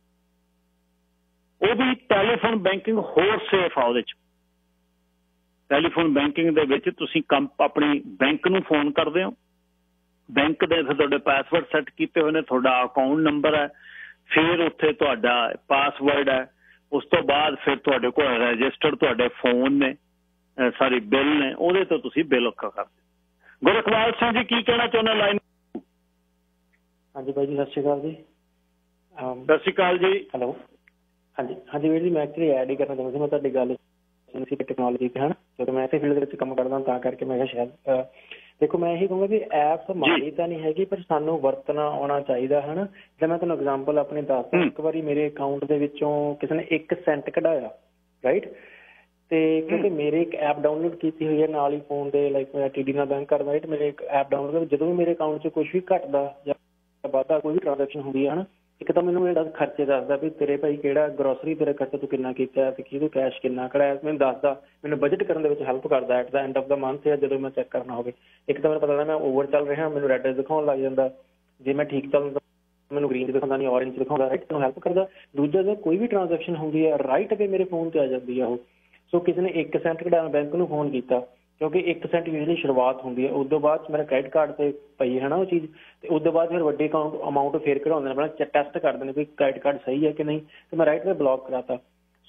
वो भी टैलीफोन बैंकिंग होर सेफ आ। उहदे च टैलीफोन बैंकिंग दे विच तुसीं अपनी बैंक नूं फोन करदे हो, बैंक दे तुहाडे पासवर्ड सैट कीते होए ने, तुहाडा अकाउंट नंबर है, फिर उत्थे तुहाडा पासवर्ड है, उस तो बाद फिर तुहाडे कोल रजिस्टर्ड तुहाडे फोन ने सारी बिल ने, उहदे तो तुसीं बिल करदे। गुरखवाल सिंह जी की कहना चाहुंदे लाइन? हाँ जी भाई जी, सत श्री अकाल जी। सत श्री अकाल जी। हैलो, हाँ जी, हाँ जी वीर जी, मैं एक्चुअली ऐड ही करना चाਹੁੰਦਾ ਸੀ। मैं तुहाडी गल टेक्नोलॉजी ते है ना, क्योंकि मैं इसे फील्ड में काम करदा तां करके मैं शायद देखो मैं यही कहूँगा कि ऐप माड़ी तो नहीं हैगी, पर सानू वरतना आना चाहिए है ना। जो मैं तुहानूं एग्जाम्पल अपनी दसदा, एक बारी मेरे अकाउंट दे विचों किसी ने 1 सेंट कढाया, राइट, ते क्योंकि मेरे एक ऐप डाउनलोड की हुई है नाल ही फोन दे, लाइक मैं TD नाल बैंक करदा, राइट, मेरे एक ऐप डाउनलोड, जो भी मेरे अकाउंट च कुछ भी घटदा जां वाधा कोई भी ट्रांजैक्शन होंदी है ना, एक तो मैनूं ये खर्चे दसदा भी तेरे भाई किहड़ा ग्रोसरी तेरा खर्चा तू किन्ना कीता ते किहदों कैश किन्ना कढाया, मैनूं दसदा, मैनूं बजट करन दे विच हेल्प करदा at the end of the month या जदों मैं चैक करना होवे। एक तो मैनूं पता लगदा मैं ओवर चल रहा, मैनूं रैड दिखाउण लग जांदा, जे मैं ठीक चलदा मैनूं ग्रीन दिखाउंदा नहीं, ऑरेंज दिखाउंदा, राइट, मैनूं हेल्प करदा। दूजा जो कोई भी ट्रांजैक्शन होंदी है राइट अगे मेरे फोन ते आ जांदी है। सो किसी ने 1 सेंट कढाया, बैंक नूं फोन कीता, क्योंकि 1 सेंट यूजली शुरुआत होंदी है, उस तो बाद मेरा क्रेडिट कार्ड से पई है ना वो चीज़, तो उस तो बाद फिर वड्डी अमाउंट फिर कढाउंदे ने, अपना टैसट करते हैं भी क्रेडिट कार्ड सही है कि नहीं, तो मैं राइट में ब्लॉक कराता।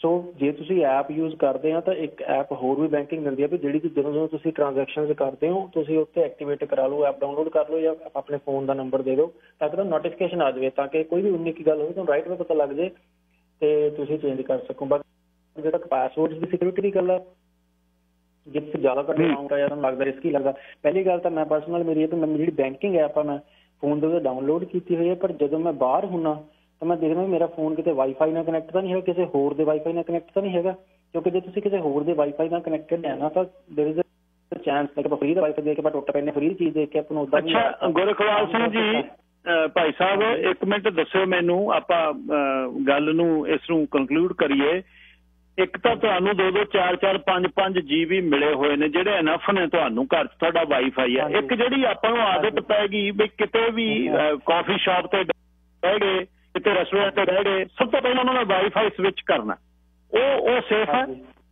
ਸੋ ਜੇ ਤੁਸੀਂ ਐਪ ਯੂਜ਼ ਕਰਦੇ ਆ ਤਾਂ ਇੱਕ ਐਪ ਹੋਰ ਵੀ ਬੈਂਕਿੰਗ ਮਿਲਦੀ ਹੈ ਵੀ ਜਿਹੜੀ ਜਦੋਂ ਤੁਸੀਂ ਟ੍ਰਾਂਜੈਕਸ਼ਨ ਕਰਦੇ ਹੋ ਤੁਸੀਂ ਉੱਥੇ ਐਕਟੀਵੇਟ ਕਰਾ ਲਓ, ਐਪ ਡਾਊਨਲੋਡ ਕਰ ਲਓ ਜਾਂ ਆਪਣੇ ਫੋਨ ਦਾ ਨੰਬਰ ਦੇ ਦਿਓ ਤਾਂ ਕਿ ਤੁਹਾਨੂੰ ਨੋਟੀਫਿਕੇਸ਼ਨ ਆ ਜਾਵੇ, ਤਾਂ ਕਿ ਕੋਈ ਵੀ 19 ਕੀ ਗੱਲ ਹੋਵੇ ਤੁਹਾਨੂੰ ਰਾਈਟ ਵੇ ਪਤਾ ਲੱਗ ਜਾਏ ਤੇ ਤੁਸੀਂ ਚੇਂਜ ਕਰ ਸਕੋ। ਬਾਕੀ ਜਿਹੜਾ ਪਾਸਵਰਡ ਦੀ ਸਿਕਿਉਰਿਟੀ ਦੀ ਗੱਲ ਆ, ਜੇ ਤੁਸੀਂ ਜ਼ਿਆਦਾ ਤੁਹਾਡਾ ਅਮਾਊਂਟ ਆ ਜਾਂ ਤੁਹਾਨੂੰ ਲੱਗਦਾ ਰਿਸਕੀ ਲੱਗਦਾ, ਪਹਿਲੀ ਗੱਲ ਤਾਂ ਮੈਂ ਪਰਸਨਲ ਮੇਰੀ ਹੈ ਜਿਹੜੀ ਬੈਂਕਿੰਗ ਐਪ ਆ ਮੈਂ ਫੋਨ ਦੇ ਉੱਤੇ ਡਾਊਨਲੋਡ ਕੀਤੀ ਹੋਈ ਹੈ, ਪਰ ਜਦੋਂ ਮੈਂ ਬਾਹਰ ਹੁੰਦਾ ਤਾਂ ਮੈਂ ਦੇਖਦਾ ਮੇਰਾ ਫੋਨ ਕਿਤੇ ਵਾਈਫਾਈ ਨਾਲ ਕਨੈਕਟ ਤਾਂ ਨਹੀਂ ਹੈਗਾ, ਕਿਸੇ ਹੋਰ ਦੇ ਵਾਈਫਾਈ ਨਾਲ ਕਨੈਕਟ ਤਾਂ ਨਹੀਂ ਹੈਗਾ, ਕਿਉਂਕਿ ਜੇ ਤੁਸੀਂ ਕਿਸੇ ਹੋਰ ਦੇ ਵਾਈਫਾਈ ਨਾਲ ਕਨੈਕਟਡ ਹੈ ਨਾ ਤਾਂ ਦੇਰ ਇਜ਼ ਅ ਚਾਂਸ ਕਿ ਆਪਾਂ ਫ੍ਰੀ ਦਾ ਵਾਈਫਾਈ ਦੇ ਕੇ ਆਪਾਂ ਟੁੱਟ ਪੈਂਦੇ, ਫ੍ਰੀ ਚੀਜ਼ ਦੇਖ ਕੇ ਆਪਾਂ ਨੂੰ ਉਦਾਂ ਵੀ। ਅੱਛਾ ਗੁਰਖਵਾਲ ਸਿੰਘ ਜੀ, ਭਾਈ ਸਾਹਿਬ ਇੱਕ ਮਿੰਟ ਦੱਸਿਓ ਮੈਨੂੰ, ਆਪਾਂ ਗੱਲ ਨੂੰ ਇਸ ਨੂੰ ਕੰਕਲੂਡ ਕਰੀਏ। ਇੱਕ ਤਾਂ ਤੁਹਾਨੂੰ 2-2, 4-4, 5-5 GB ਮਿਲੇ ਹੋਏ ਨੇ ਜਿਹੜੇ ਇਨਫ ਨੇ ਤੁਹਾਨੂੰ, ਘਰ 'ਚ ਤੁਹਾਡਾ ਵਾਈਫਾਈ ਹੈ। ਇੱਕ ਜਿਹੜੀ ਆਪਾਂ ਨੂੰ ਆਦਤ ਪੈ ਗਈ ਵੀ ਕਿਤੇ ਵੀ ਕਾਫੀ ਸ਼ਾਪ ਤੇ ਬਹਿ ਗਏ, ਕਿਤੇ ਰੈਸਟੋਰੈਂਟ ਤੇ ਬਹਿ ਗਏ, ਸਭ ਤੋਂ ਪਹਿਲਾਂ ਉਹਨਾਂ ਨੇ ਵਾਈਫਾਈ ਸਵਿਚ ਕਰਨਾ, ਉਹ ਸੇਫ ਹੈ?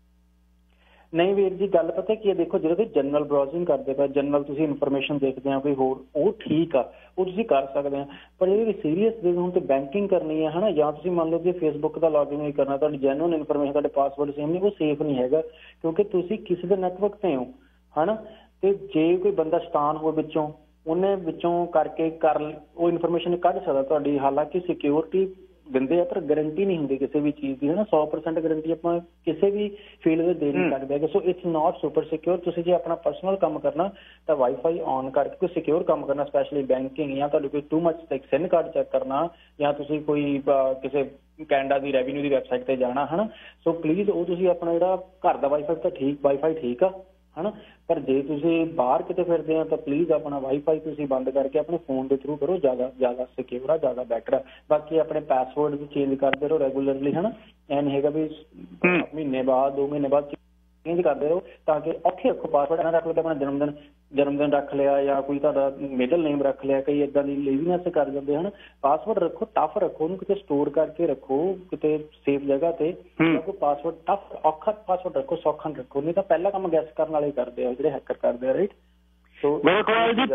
ਨਹੀਂ ਵੀਰ ਜੀ, ਗੱਲ ਪਤਾ ਕੀ ਹੈ, ਦੇਖੋ ਜਦੋਂ ਤੁਸੀਂ ਜਨਰਲ ਬਰਾਊਜ਼ਿੰਗ ਕਰਦੇ ਪਏ, ਜਨਰਲ ਤੁਸੀਂ ਇਨਫੋਰਮੇਸ਼ਨ ਦੇਖਦੇ ਆ ਕੋਈ ਹੋਰ, ਉਹ ਠੀਕ ਆ, ਉਹ ਤੁਸੀਂ ਕਰ ਸਕਦੇ ਆ, ਪਰ ਜਿਹੜੀ ਸੀਰੀਅਸ ਜੇ ਹੁਣ ਤੇ ਬੈਂਕਿੰਗ ਕਰਨੀ ਹੈ ਹਨਾ, ਜਾਂ ਤੁਸੀਂ ਮੰਨ ਲਓ ਕਿ ਫੇਸਬੁੱਕ ਦਾ ਲੌਗਇਨ ਨਹੀਂ ਕਰਨਾ, ਤੁਹਾਡੀ ਜੈਨੂਅਨ ਇਨਫੋਰਮੇਸ਼ਨ, ਤੁਹਾਡੇ ਪਾਸਵਰਡ ਸੇਮ ਨਹੀਂ, ਉਹ ਸੇਫ ਨਹੀਂ ਹੈਗਾ, ਕਿਉਂਕਿ ਤੁਸੀਂ ਕਿਸੇ ਦੇ ਨੈਟਵਰਕ ਤੇ ਹੋ ਹਨਾ, ਤੇ ਜੇ ਕੋਈ ਬੰਦਾ ਸ਼ੈਤਾਨ ਹੋਵੇ ਵਿੱਚੋਂ, ਉਹਨੇ ਵਿੱਚੋਂ ਕਰਕੇ ਉਹ ਇਨਫੋਰਮੇਸ਼ਨ ਕੱਢ ਸਕਦਾ ਤੁਹਾਡੀ। ਹਾਲਾਂਕਿ ਸਿਕਿਉਰਿਟੀ ਦਿੰਦੇ ਆ ਪਰ ਗਰੰਟੀ ਨਹੀਂ ਹੁੰਦੀ ਕਿਸੇ ਵੀ ਚੀਜ਼ ਦੀ ਹਨਾ, 100% ਗਰੰਟੀ ਆਪਾਂ ਕਿਸੇ ਵੀ ਫੀਲਡ ਵਿੱਚ ਦੇ ਨਹੀਂ ਸਕਦੇ ਹੈਗੇ। So it's not super secure. ਤੁਸੀਂ ਜੇ ਆਪਣਾ ਪਰਸਨਲ ਕੰਮ ਕਰਨਾ ਤਾਂ ਵਾਈਫਾਈ ਔਨ ਕਰਕੇ ਕੋਈ ਸਿਕਿਉਰ ਕੰਮ ਕਰਨਾ, ਸਪੈਸ਼ਲੀ ਬੈਂਕਿੰਗ, ਜਾਂ ਤੁਹਾਡੇ ਕੋਈ too much SIM card check ਕਰਨਾ, ਜਾਂ ਤੁਸੀਂ ਕੋਈ ਕਿਸੇ ਕੈਨੇਡਾ ਦੀ ਰੈਵਨਿਊ ਦੀ ਵੈਬਸਾਈਟ ਤੇ ਜਾਣਾ ਹਨਾ, ਸੋ ਪਲੀਜ਼ ਉਹ ਤੁਸੀਂ ਆਪਣਾ ਜਿਹੜਾ ਘਰ ਦਾ ਵਾਈਫਾਈ ਤਾਂ ਠੀਕ, ਵਾਈਫਾਈ ਠੀਕ ਆ ਹਨਾ, ਪਰ ਜੇ ਤੁਸੀਂ ਬਾਹਰ ਕਿਤੇ ਫਿਰਦੇ ਆ ਤਾਂ ਪਲੀਜ਼ ਆਪਣਾ ਵਾਈਫਾਈ ਤੁਸੀਂ ਬੰਦ ਕਰਕੇ ਆਪਣੇ ਫੋਨ ਦੇ ਥਰੂ ਕਰੋ, ਜ਼ਿਆਦਾ ਸਿਕਿਉਰ ਆ, ਜ਼ਿਆਦਾ ਬੈਟਰ ਆ। ਬਾਕੀ ਆਪਣੇ ਪਾਸਵਰਡ ਵੀ ਚੇਂਜ ਕਰਦੇ ਰਹੋ ਰੈਗੂਲਰਲੀ ਹਨਾ, ਐ ਨਹੀਂ ਹੈਗਾ ਵੀ ਮਹੀਨੇ ਬਾਅਦ 2 ਮਹੀਨੇ ਬਾਅਦ ਚੇਂਜ ਕਰਦੇ ਰਹੋ, ਤਾਂ ਕਿ ਔਖੇ ਰੱਖੋ ਪਾਸਵਰਡ। ਇਹਨਾਂ ਰੱਖ ਲਓ ਆਪਣਾ ਜਨਮ ਦਿਨ ਰੱਖ ਲਿਆ, ਜਾਂ ਕੋਈ ਤੁਹਾਡਾ ਮਿਡਲ ਨੇਮ ਰੱਖ ਲਿਆ, ਕਈ ਏਦਾਂ ਦੀ ਲੇਜ਼ੀਨੈਸ ਕਰ ਜਾਂਦੇ ਹਨ। ਪਾਸਵਰਡ ਰੱਖੋ, ਟਫ ਰੱਖੋ, ਉਹਨੂੰ ਕਿਤੇ ਸਟੋਰ ਕਰਕੇ ਰੱਖੋ ਕਿਤੇ ਸੇਫ ਜਗ੍ਹਾ ਤੇ, ਕੋਈ ਪਾਸਵਰਡ ਟਫ ਔਖਾ ਪਾਸਵਰਡ ਰੱਖੋ, ਸੌਖਾ ਰੱਖੋ, ਨਹੀਂ ਤਾਂ ਪਹਿਲਾ ਕੰਮ ਗੈਸ ਕਰਨ ਵਾਲੇ ਕਰਦੇ ਆ ਜਿਹੜੇ ਹੈਕਰ ਕਰਦੇ ਆ, ਰਾਈਟ। ਬਿਲਕੁਲ ਜੀ,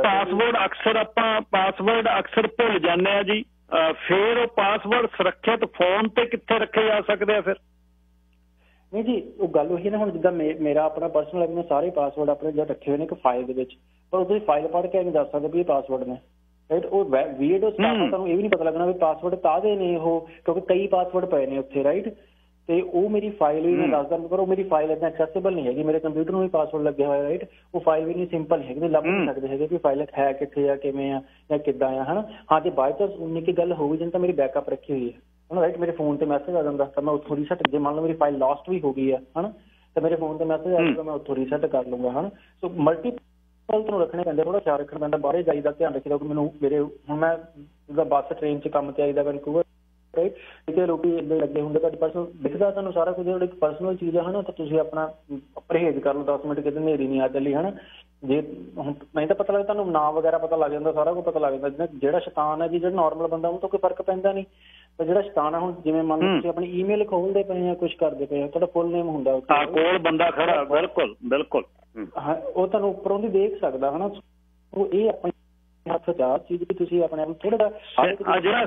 ਪਾਸਵਰਡ ਅਕਸਰ ਭੁੱਲ ਜਾਂਦੇ ਆ ਜੀ, ਫਿਰ ਉਹ ਪਾਸਵਰਡ ਸੁਰੱਖਿਅਤ ਫੋਨ ਤੇ ਕਿੱਥੇ ਰੱਖੇ ਜਾ ਸਕਦੇ ਆ ਫਿਰ? ਨਹੀਂ ਜੀ, ਉਹ ਗੱਲ ਉਹੀ ਨਾ, ਹੁਣ ਜਿੱਦਾਂ ਮੇਰਾ ਆਪਣਾ ਪਰਸਨਲ ਮੈਂ ਸਾਰੇ ਪਾਸਵਰਡ ਆਪਣੇ ਜਿਹੜੇ ਰੱਖੇ ਹੋਏ ਨੇ ਇੱਕ ਫਾਈਲ ਦੇ ਵਿੱਚ, ਪਰ ਤੁਸੀਂ ਫਾਈਲ ਪੜ੍ਹ ਕੇ ਨਹੀਂ ਦੱਸ ਸਕਦੇ ਵੀ ਇਹ ਪਾਸਵਰਡ ਨੇ, ਰਾਈਟ। ਉਹ ਵੀਡੀਓ ਤੁਹਾਨੂੰ ਇਹ ਵੀ ਨਹੀਂ ਪਤਾ ਲੱਗਣਾ ਵੀ ਪਾਸਵਰਡ ਕਾਹਦੇ ਨੇ ਉਹ, ਕਿਉਂਕਿ ਕਈ ਪਾਸਵਰਡ ਪਏ ਨੇ ਉੱਥੇ, ਰਾਈਟ। ਤੇ ਉਹ ਮੇਰੀ ਫਾਈਲ ਵੀ ਮੈਂ ਦੱਸਦਾ, ਪਰ ਉਹ ਮੇਰੀ ਫਾਈਲ ਏਦਾਂ ਐਕਸੈਸਿਬਲ ਨਹੀਂ ਹੈਗੀ, ਮੇਰੇ ਕੰਪਿਊਟਰ ਨੂੰ ਵੀ ਪਾਸਵਰਡ ਲੱਗਿਆ ਹੋਇਆ, ਰਾਈਟ। ਉਹ ਫਾਈਲ ਵੀ ਨਹੀਂ ਸਿੰਪਲ ਹੈਗੀ, ਲੱਭ ਨਹੀਂ ਸਕਦੇ ਹੈਗੇ ਵੀ ਫਾਈਲ ਹੈ ਕਿੱਥੇ ਆ, ਕਿਵੇਂ ਆ, ਜਾਂ ਕਿੱਦਾਂ ਆ ਹਨਾ। ਹਾਂ, ਜੇ ਬਾਈ ਚਾਂਸ ਉਨੀ ਕੀ ਗੱਲ ਹੋਊਗੀ ਜਿਵੇਂ ਤਾਂ ਮੇਰੀ ਬੈਕਅਪ ਰੱਖੀ ਹੋਈ ਹੈ ਹਨਾ, ਰਾਈਟ। ਮੇਰੇ ਫੋਨ ਤੇ ਮੈਸੇਜ ਆ ਜਾਂਦਾ ਤਾਂ ਮੈਂ ਉੱਥੋਂ ਰੀਸੈਟ, ਜੇ ਮੰਨ ਲਓ ਮੇਰੀ ਫਾਈਲ ਲੋਸਟ ਵੀ ਹੋ ਗਈ ਹੈ ਹਨਾ, ਤਾਂ ਮੇਰੇ ਫੋਨ ਤੇ ਮੈਸੇਜ ਆ ਜਾਊਗਾ, ਮੈਂ ਉੱਥੋਂ ਰੀਸੈਟ ਕਰ ਲੂੰਗਾ ਹਨਾ। ਸੋ ਮਲਟੀਪਲ ਤੁਹਾਨੂੰ ਰੱਖਣੇ ਪੈਂਦੇ, ਥੋੜਾ ਖਿਆਲ ਰੱਖਣਾ ਪੈਂਦਾ। ਬਾਹਰੇ ਜਾਈਦਾ ਧਿਆਨ ਰੱਖੀਦਾ ਕਿ ਮੈਨੂੰ ਮੇਰੇ ਹੁਣ ਮੈਂ ਜਿੱਦਾਂ ਬੱਸ ਟ੍ਰੇਨ 'ਚ ਕੰਮ ਤੇ ਆਈਦਾ ਵੈਨਕੂਵਰ, ਰਾਈਟ, ਕਿਤੇ ਲੋਕੀ ਏਦਾਂ ਲੱਗੇ ਹੁੰਦੇ, ਤੁਹਾਡੀ ਪਰਸਨਲ ਦਿਖਦਾ ਤੁਹਾਨੂੰ ਸਾਰਾ ਕੁਝ, ਜਿਹੜੀ ਪਰਸਨਲ ਚੀਜ਼ ਹੈ ਹਨਾ, ਤਾਂ ਤੁਸੀਂ ਆਪਣਾ ਪਰਹੇਜ਼ ਕਰ ਲਓ 10 ਮਿੰਟ, ਕਿਤੇ ਹਨੇਰੀ ਨਹੀਂ ਆ ਚੱਲੀ ਹਨਾ। ਜੇ ਹੁਣ ਨਹੀਂ ਤਾਂ ਪਤਾ ਲੱਗਦਾ ਤੁਹਾਨੂੰ, ਨਾਮ ਵਗੈਰਾ ਪਤਾ ਲੱਗ ਜਾਂਦਾ, ਸਾਰਾ ਕੁਝ ਪਤਾ ਲੱਗ ਜਾਂਦਾ। ਜਿਹੜਾ ਸ਼ੈਤਾਨ ਹੈ ਜੀ, ਜਿਹੜਾ ਨੋਰਮਲ ਬੰਦਾ, ਉਹ ਤੋਂ ਕੋਈ ਫਰਕ ਪੈਂਦਾ ਨਹੀਂ, ਪਰ ਜਿਹੜਾ ਸ਼ੈਤਾਨ ਹੈ, ਹੁਣ ਜਿਵੇਂ ਮੰਨ ਲਓ ਤੁਸੀਂ ਆਪਣੀ ਈਮੇਲ ਖੋਲਦੇ ਪਏ ਆ, ਕੁਛ ਕਰਦੇ ਪਏ ਆ, ਤੁਹਾਡਾ ਫੁੱਲ ਨੇਮ ਹੁੰਦਾ ਕੋਲ ਬੰਦਾ ਖੜਾ, ਬਿਲਕੁਲ ਬਿਲਕੁਲ, ਹਾਂ, ਉਹ ਤੁਹਾਨੂੰ ਉੱਪਰੋਂ ਦੀ ਦੇਖ ਸਕਦਾ ਹਨਾ। ਉਹ ਇਹ ਆਪਣੀ ਹੱਥ ਚ ਚੀਜ਼ ਵੀ ਤੁਸੀਂ ਆਪਣੇ ਆਪ ਨੂੰ ਥੋੜਾ ਜਿਹਾ, ਜਿਹੜਾ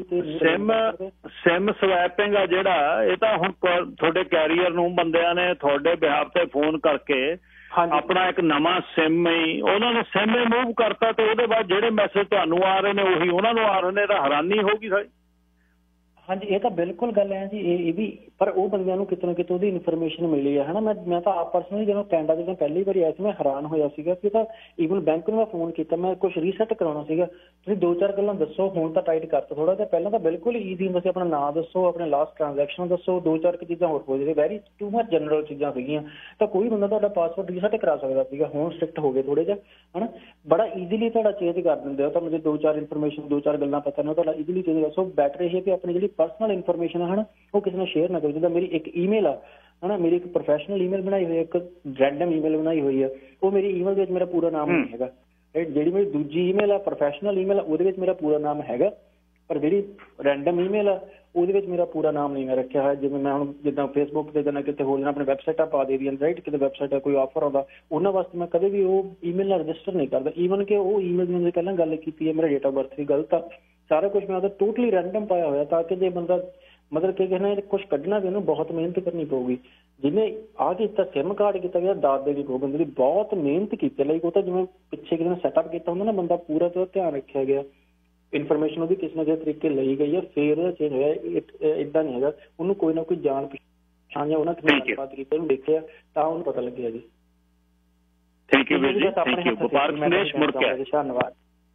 ਸਿਮ ਸਵੈਪਿੰਗ ਆ ਜਿਹੜਾ, ਇਹ ਤਾਂ ਹੁਣ ਤੁਹਾਡੇ ਕੈਰੀਅਰ ਨੂੰ ਬੰਦਿਆਂ ਨੇ ਤੁਹਾਡੇ ਬਿਹਾਫ ਤੇ ਫੋਨ ਕਰਕੇ ਆਪਣਾ ਇੱਕ ਨਵਾਂ ਸਿਮ ਹੀ, ਉਹਨਾਂ ਨੇ ਸਿਮ ਹੀ ਮੂਵ ਕਰਤਾ, ਤੇ ਉਹਦੇ ਬਾਅਦ ਜਿਹੜੇ ਮੈਸੇਜ ਤੁਹਾਨੂੰ ਆ ਰਹੇ ਨੇ ਉਹੀ ਉਹਨਾਂ ਨੂੰ ਆ ਰਹੇ ਨੇ, ਤਾਂ ਹੈਰਾਨੀ ਹੋਊਗੀ ਸਾਡੀ। ਹਾਂਜੀ, ਇਹ ਤਾਂ ਬਿਲਕੁਲ ਗੱਲ ਹੈ ਜੀ, ਇਹ ਵੀ, ਪਰ ਉਹ ਬੰਦਿਆਂ ਨੂੰ ਕਿਤੇ ਨਾ ਕਿਤੇ ਉਹਦੀ ਇਨਫੋਰਮੇਸ਼ਨ ਮਿਲੀ ਹੈ ਹਨਾ। ਮੈਂ ਤਾਂ ਆਪ ਪਰਸਨਲੀ ਜਦੋਂ ਕੈਨੇਡਾ ਜਦੋਂ ਪਹਿਲੀ ਵਾਰੀ ਆਇਆ ਸੀ, ਮੈਂ ਹੈਰਾਨ ਹੋਇਆ ਸੀਗਾ ਕਿ ਤਾਂ ਈਵਨ ਬੈਂਕ ਨੂੰ ਮੈਂ ਫੋਨ ਕੀਤਾ, ਮੈਂ ਕੁਛ ਰੀਸੈਟ ਕਰਾਉਣਾ ਸੀਗਾ, ਤੁਸੀਂ 2-4 ਗੱਲਾਂ ਦੱਸੋ, ਹੁਣ ਤਾਂ ਟਾਈਟ ਕਰਤਾ ਥੋੜਾ ਜਿਹਾ, ਪਹਿਲਾਂ ਤਾਂ ਬਿਲਕੁਲ ਈਜ਼ੀ ਹੁੰਦਾ ਸੀ, ਆਪਣਾ ਨਾਂ ਦੱਸੋ, ਆਪਣੇ ਲਾਸਟ ਟ੍ਰਾਂਜੈਕਸ਼ਨ ਦੱਸੋ, 2-4 ਚੀਜ਼ਾਂ ਹੋਰ ਹੋ ਜਾਵੇ, ਵੈਰੀ ਟੂ ਮਚ ਜਨਰਲ ਚੀਜ਼ਾਂ ਸੀਗੀਆਂ, ਤਾਂ ਕੋਈ ਬੰਦਾ ਤੁਹਾਡਾ ਪਾਸਵਰਡ ਰੀਸੈਟ ਕਰਾ ਸਕਦਾ ਸੀਗਾ। ਹੁਣ ਸਟ੍ਰਿਕਟ ਹੋ ਗਏ ਥੋੜੇ ਜਿਹਾ ਹਨਾ, ਬੜਾ ਈਜ਼ੀਲੀ ਤੁਹਾਡਾ ਚੇਂਜ ਕਰ ਦਿੰਦੇ ਹੋ, ਤੁਹਾਨੂੰ ਜੇ 2-4 ਇਨਫੋਰਮੇਸ਼ਨ, 2-4 ਗੱਲਾਂ ਪਤਾ ਨੇ, ਤੁਹਾਡਾ ਈਜ਼ੀਲੀ ਚੇਂਜ ਕਰ। ਸੋ ਬੈਟਰ ਇਹ ਹੈ ਕਿ ਆਪਣੀ ਜਿਹੜੀ ਪਰਸਨਲ ਇਨਫੋਰਮੇਸ਼ਨ ਹਨਾ, ਉਹ ਕਿਸੇ ਨਾਲ ਸ਼ੇਅਰ ਨਾ ਕਰੋ। ਜਿੱਦਾਂ ਮੇਰੀ ਇੱਕ ਈਮੇਲ ਆ ਹਨਾ, ਮੇਰੀ ਇੱਕ ਪ੍ਰੋਫੈਸ਼ਨਲ ਈਮੇਲ ਬਣਾਈ ਹੋਈ ਹੈ, ਇੱਕ ਰੈਂਡਮ ਈਮੇਲ ਬਣਾਈ ਹੋਈ ਹੈ, ਉਹ ਮੇਰੀ ਈਮੇਲ ਦੇ ਵਿੱਚ ਮੇਰਾ ਪੂਰਾ ਨਾਮ ਨਹੀਂ ਹੈਗਾ, ਰਾਈਟ। ਜਿਹੜੀ ਮੇਰੀ ਦੂਜੀ ਈਮੇਲ ਆ ਪ੍ਰੋਫੈਸ਼ਨਲ ਈਮੇਲ, ਉਹਦੇ ਵਿੱਚ ਮੇਰਾ ਪੂਰਾ ਨਾਮ ਹੈਗਾ, ਪਰ ਜਿਹੜੀ ਰੈਂਡਮ ਈਮੇਲ ਆ ਉਹਦੇ ਵਿੱਚ ਮੇਰਾ ਪੂਰਾ ਨਾਮ ਨਹੀਂ ਮੈਂ ਰੱਖਿਆ ਹੋਇਆ। ਜਿਵੇਂ ਮੈਂ ਹੁਣ ਜਿੱਦਾਂ ਫੇਸਬੁੱਕ ਤੇ ਜਾਂ ਕਿਤੇ ਹੋਰ ਆਪਣੇ ਵੈਬਸਾਈਟਾਂ ਪਾ ਦੇ ਦੀਆਂ, ਰਾਈਟ, ਕਿਤੇ ਵੈਬਸਾਈਟ ਕੋਈ ਆਫਰ ਆਉਂਦਾ, ਉਹਨਾਂ ਵਾਸਤੇ ਮੈਂ ਕਦੇ ਵੀ ਉਹ ਈਮੇਲ ਨਾਲ ਰਜਿਸਟਰ ਨਹੀਂ ਕਰਦਾ। ਈਵਨ ਕਿ ਉਹ ਈਮੇਲ ਦੀ ਪਹਿਲਾਂ ਗੱਲ ਕੀਤੀ ਹੈ, ਮੇਰਾ ਡੇਟ ਆਫ ਬਰਥ ਵੀ ਗਲਤ ਆ, ਸਾਰਾ ਕੁਝ ਮੈਂ ਉਹਦਾ ਟੋਟਲੀ ਰੈਂਡਮ ਪਾਇਆ ਹੋਇਆ, ਤਾਂ ਕਿ ਜੇ ਬੰਦਾ ਮਤਲਬ ਕਿ ਕਹਿੰਦੇ ਕੁਝ ਕੱਢਣਾ ਵੀ ਉਹਨੂੰ ਬਹੁਤ ਮਿਹਨਤ ਕਰਨੀ ਪਊਗੀ। ਜਿਹਨੇ ਆਹ ਕੀਤਾ ਸਿਮ ਕਾਰਡ ਕੀਤਾ ਗਿਆ ਦਾਦੇ ਦੀ ਗੋ ਬੰਦੇ ਦੀ ਬਹੁਤ ਮਿਹਨਤ ਕੀਤੀ ਲਈ ਉਹ ਤਾਂ ਜਿਵੇਂ ਪਿੱਛੇ ਕਿਸੇ ਨੇ ਸੈਟਅਪ ਕੀਤਾ ਹੁੰਦਾ ਨਾ ਬੰਦਾ ਪੂਰਾ ਤੋਂ ਧਿਆਨ ਰੱਖਿਆ ਗਿਆ ਇਨਫੋਰਮੇਸ਼ਨ ਉਹਦੀ ਕਿਸੇ ਨਾ ਕਿਸੇ ਤਰੀਕੇ ਲਈ ਗਈ ਹੈ ਫਿਰ ਚੇਂਜ ਹੋਇਆ। ਇੱਦਾਂ ਨਹੀਂ ਹੈਗਾ ਉਹਨੂੰ ਕੋਈ ਨਾ ਕੋਈ ਜਾਣ ਪਛਾਣ ਜਾਂ ਉਹਨਾਂ ਨਾਲ ਗੱਲਬਾਤ ਕੀਤੀ ਉਹਨੂੰ ਦੇਖਿਆ ਤਾਂ ਉਹਨੂੰ ਪਤਾ ਲੱਗਿਆ ਜੀ। ਥੈਂਕ ਯੂ ਵੀਰ ਜੀ, ਥੈਂਕ ਯੂ। ਵਪਾਰਕ ਸੰਦੇਸ਼ ਮੁੜ ਕੇ ਧੰਨਵਾਦ।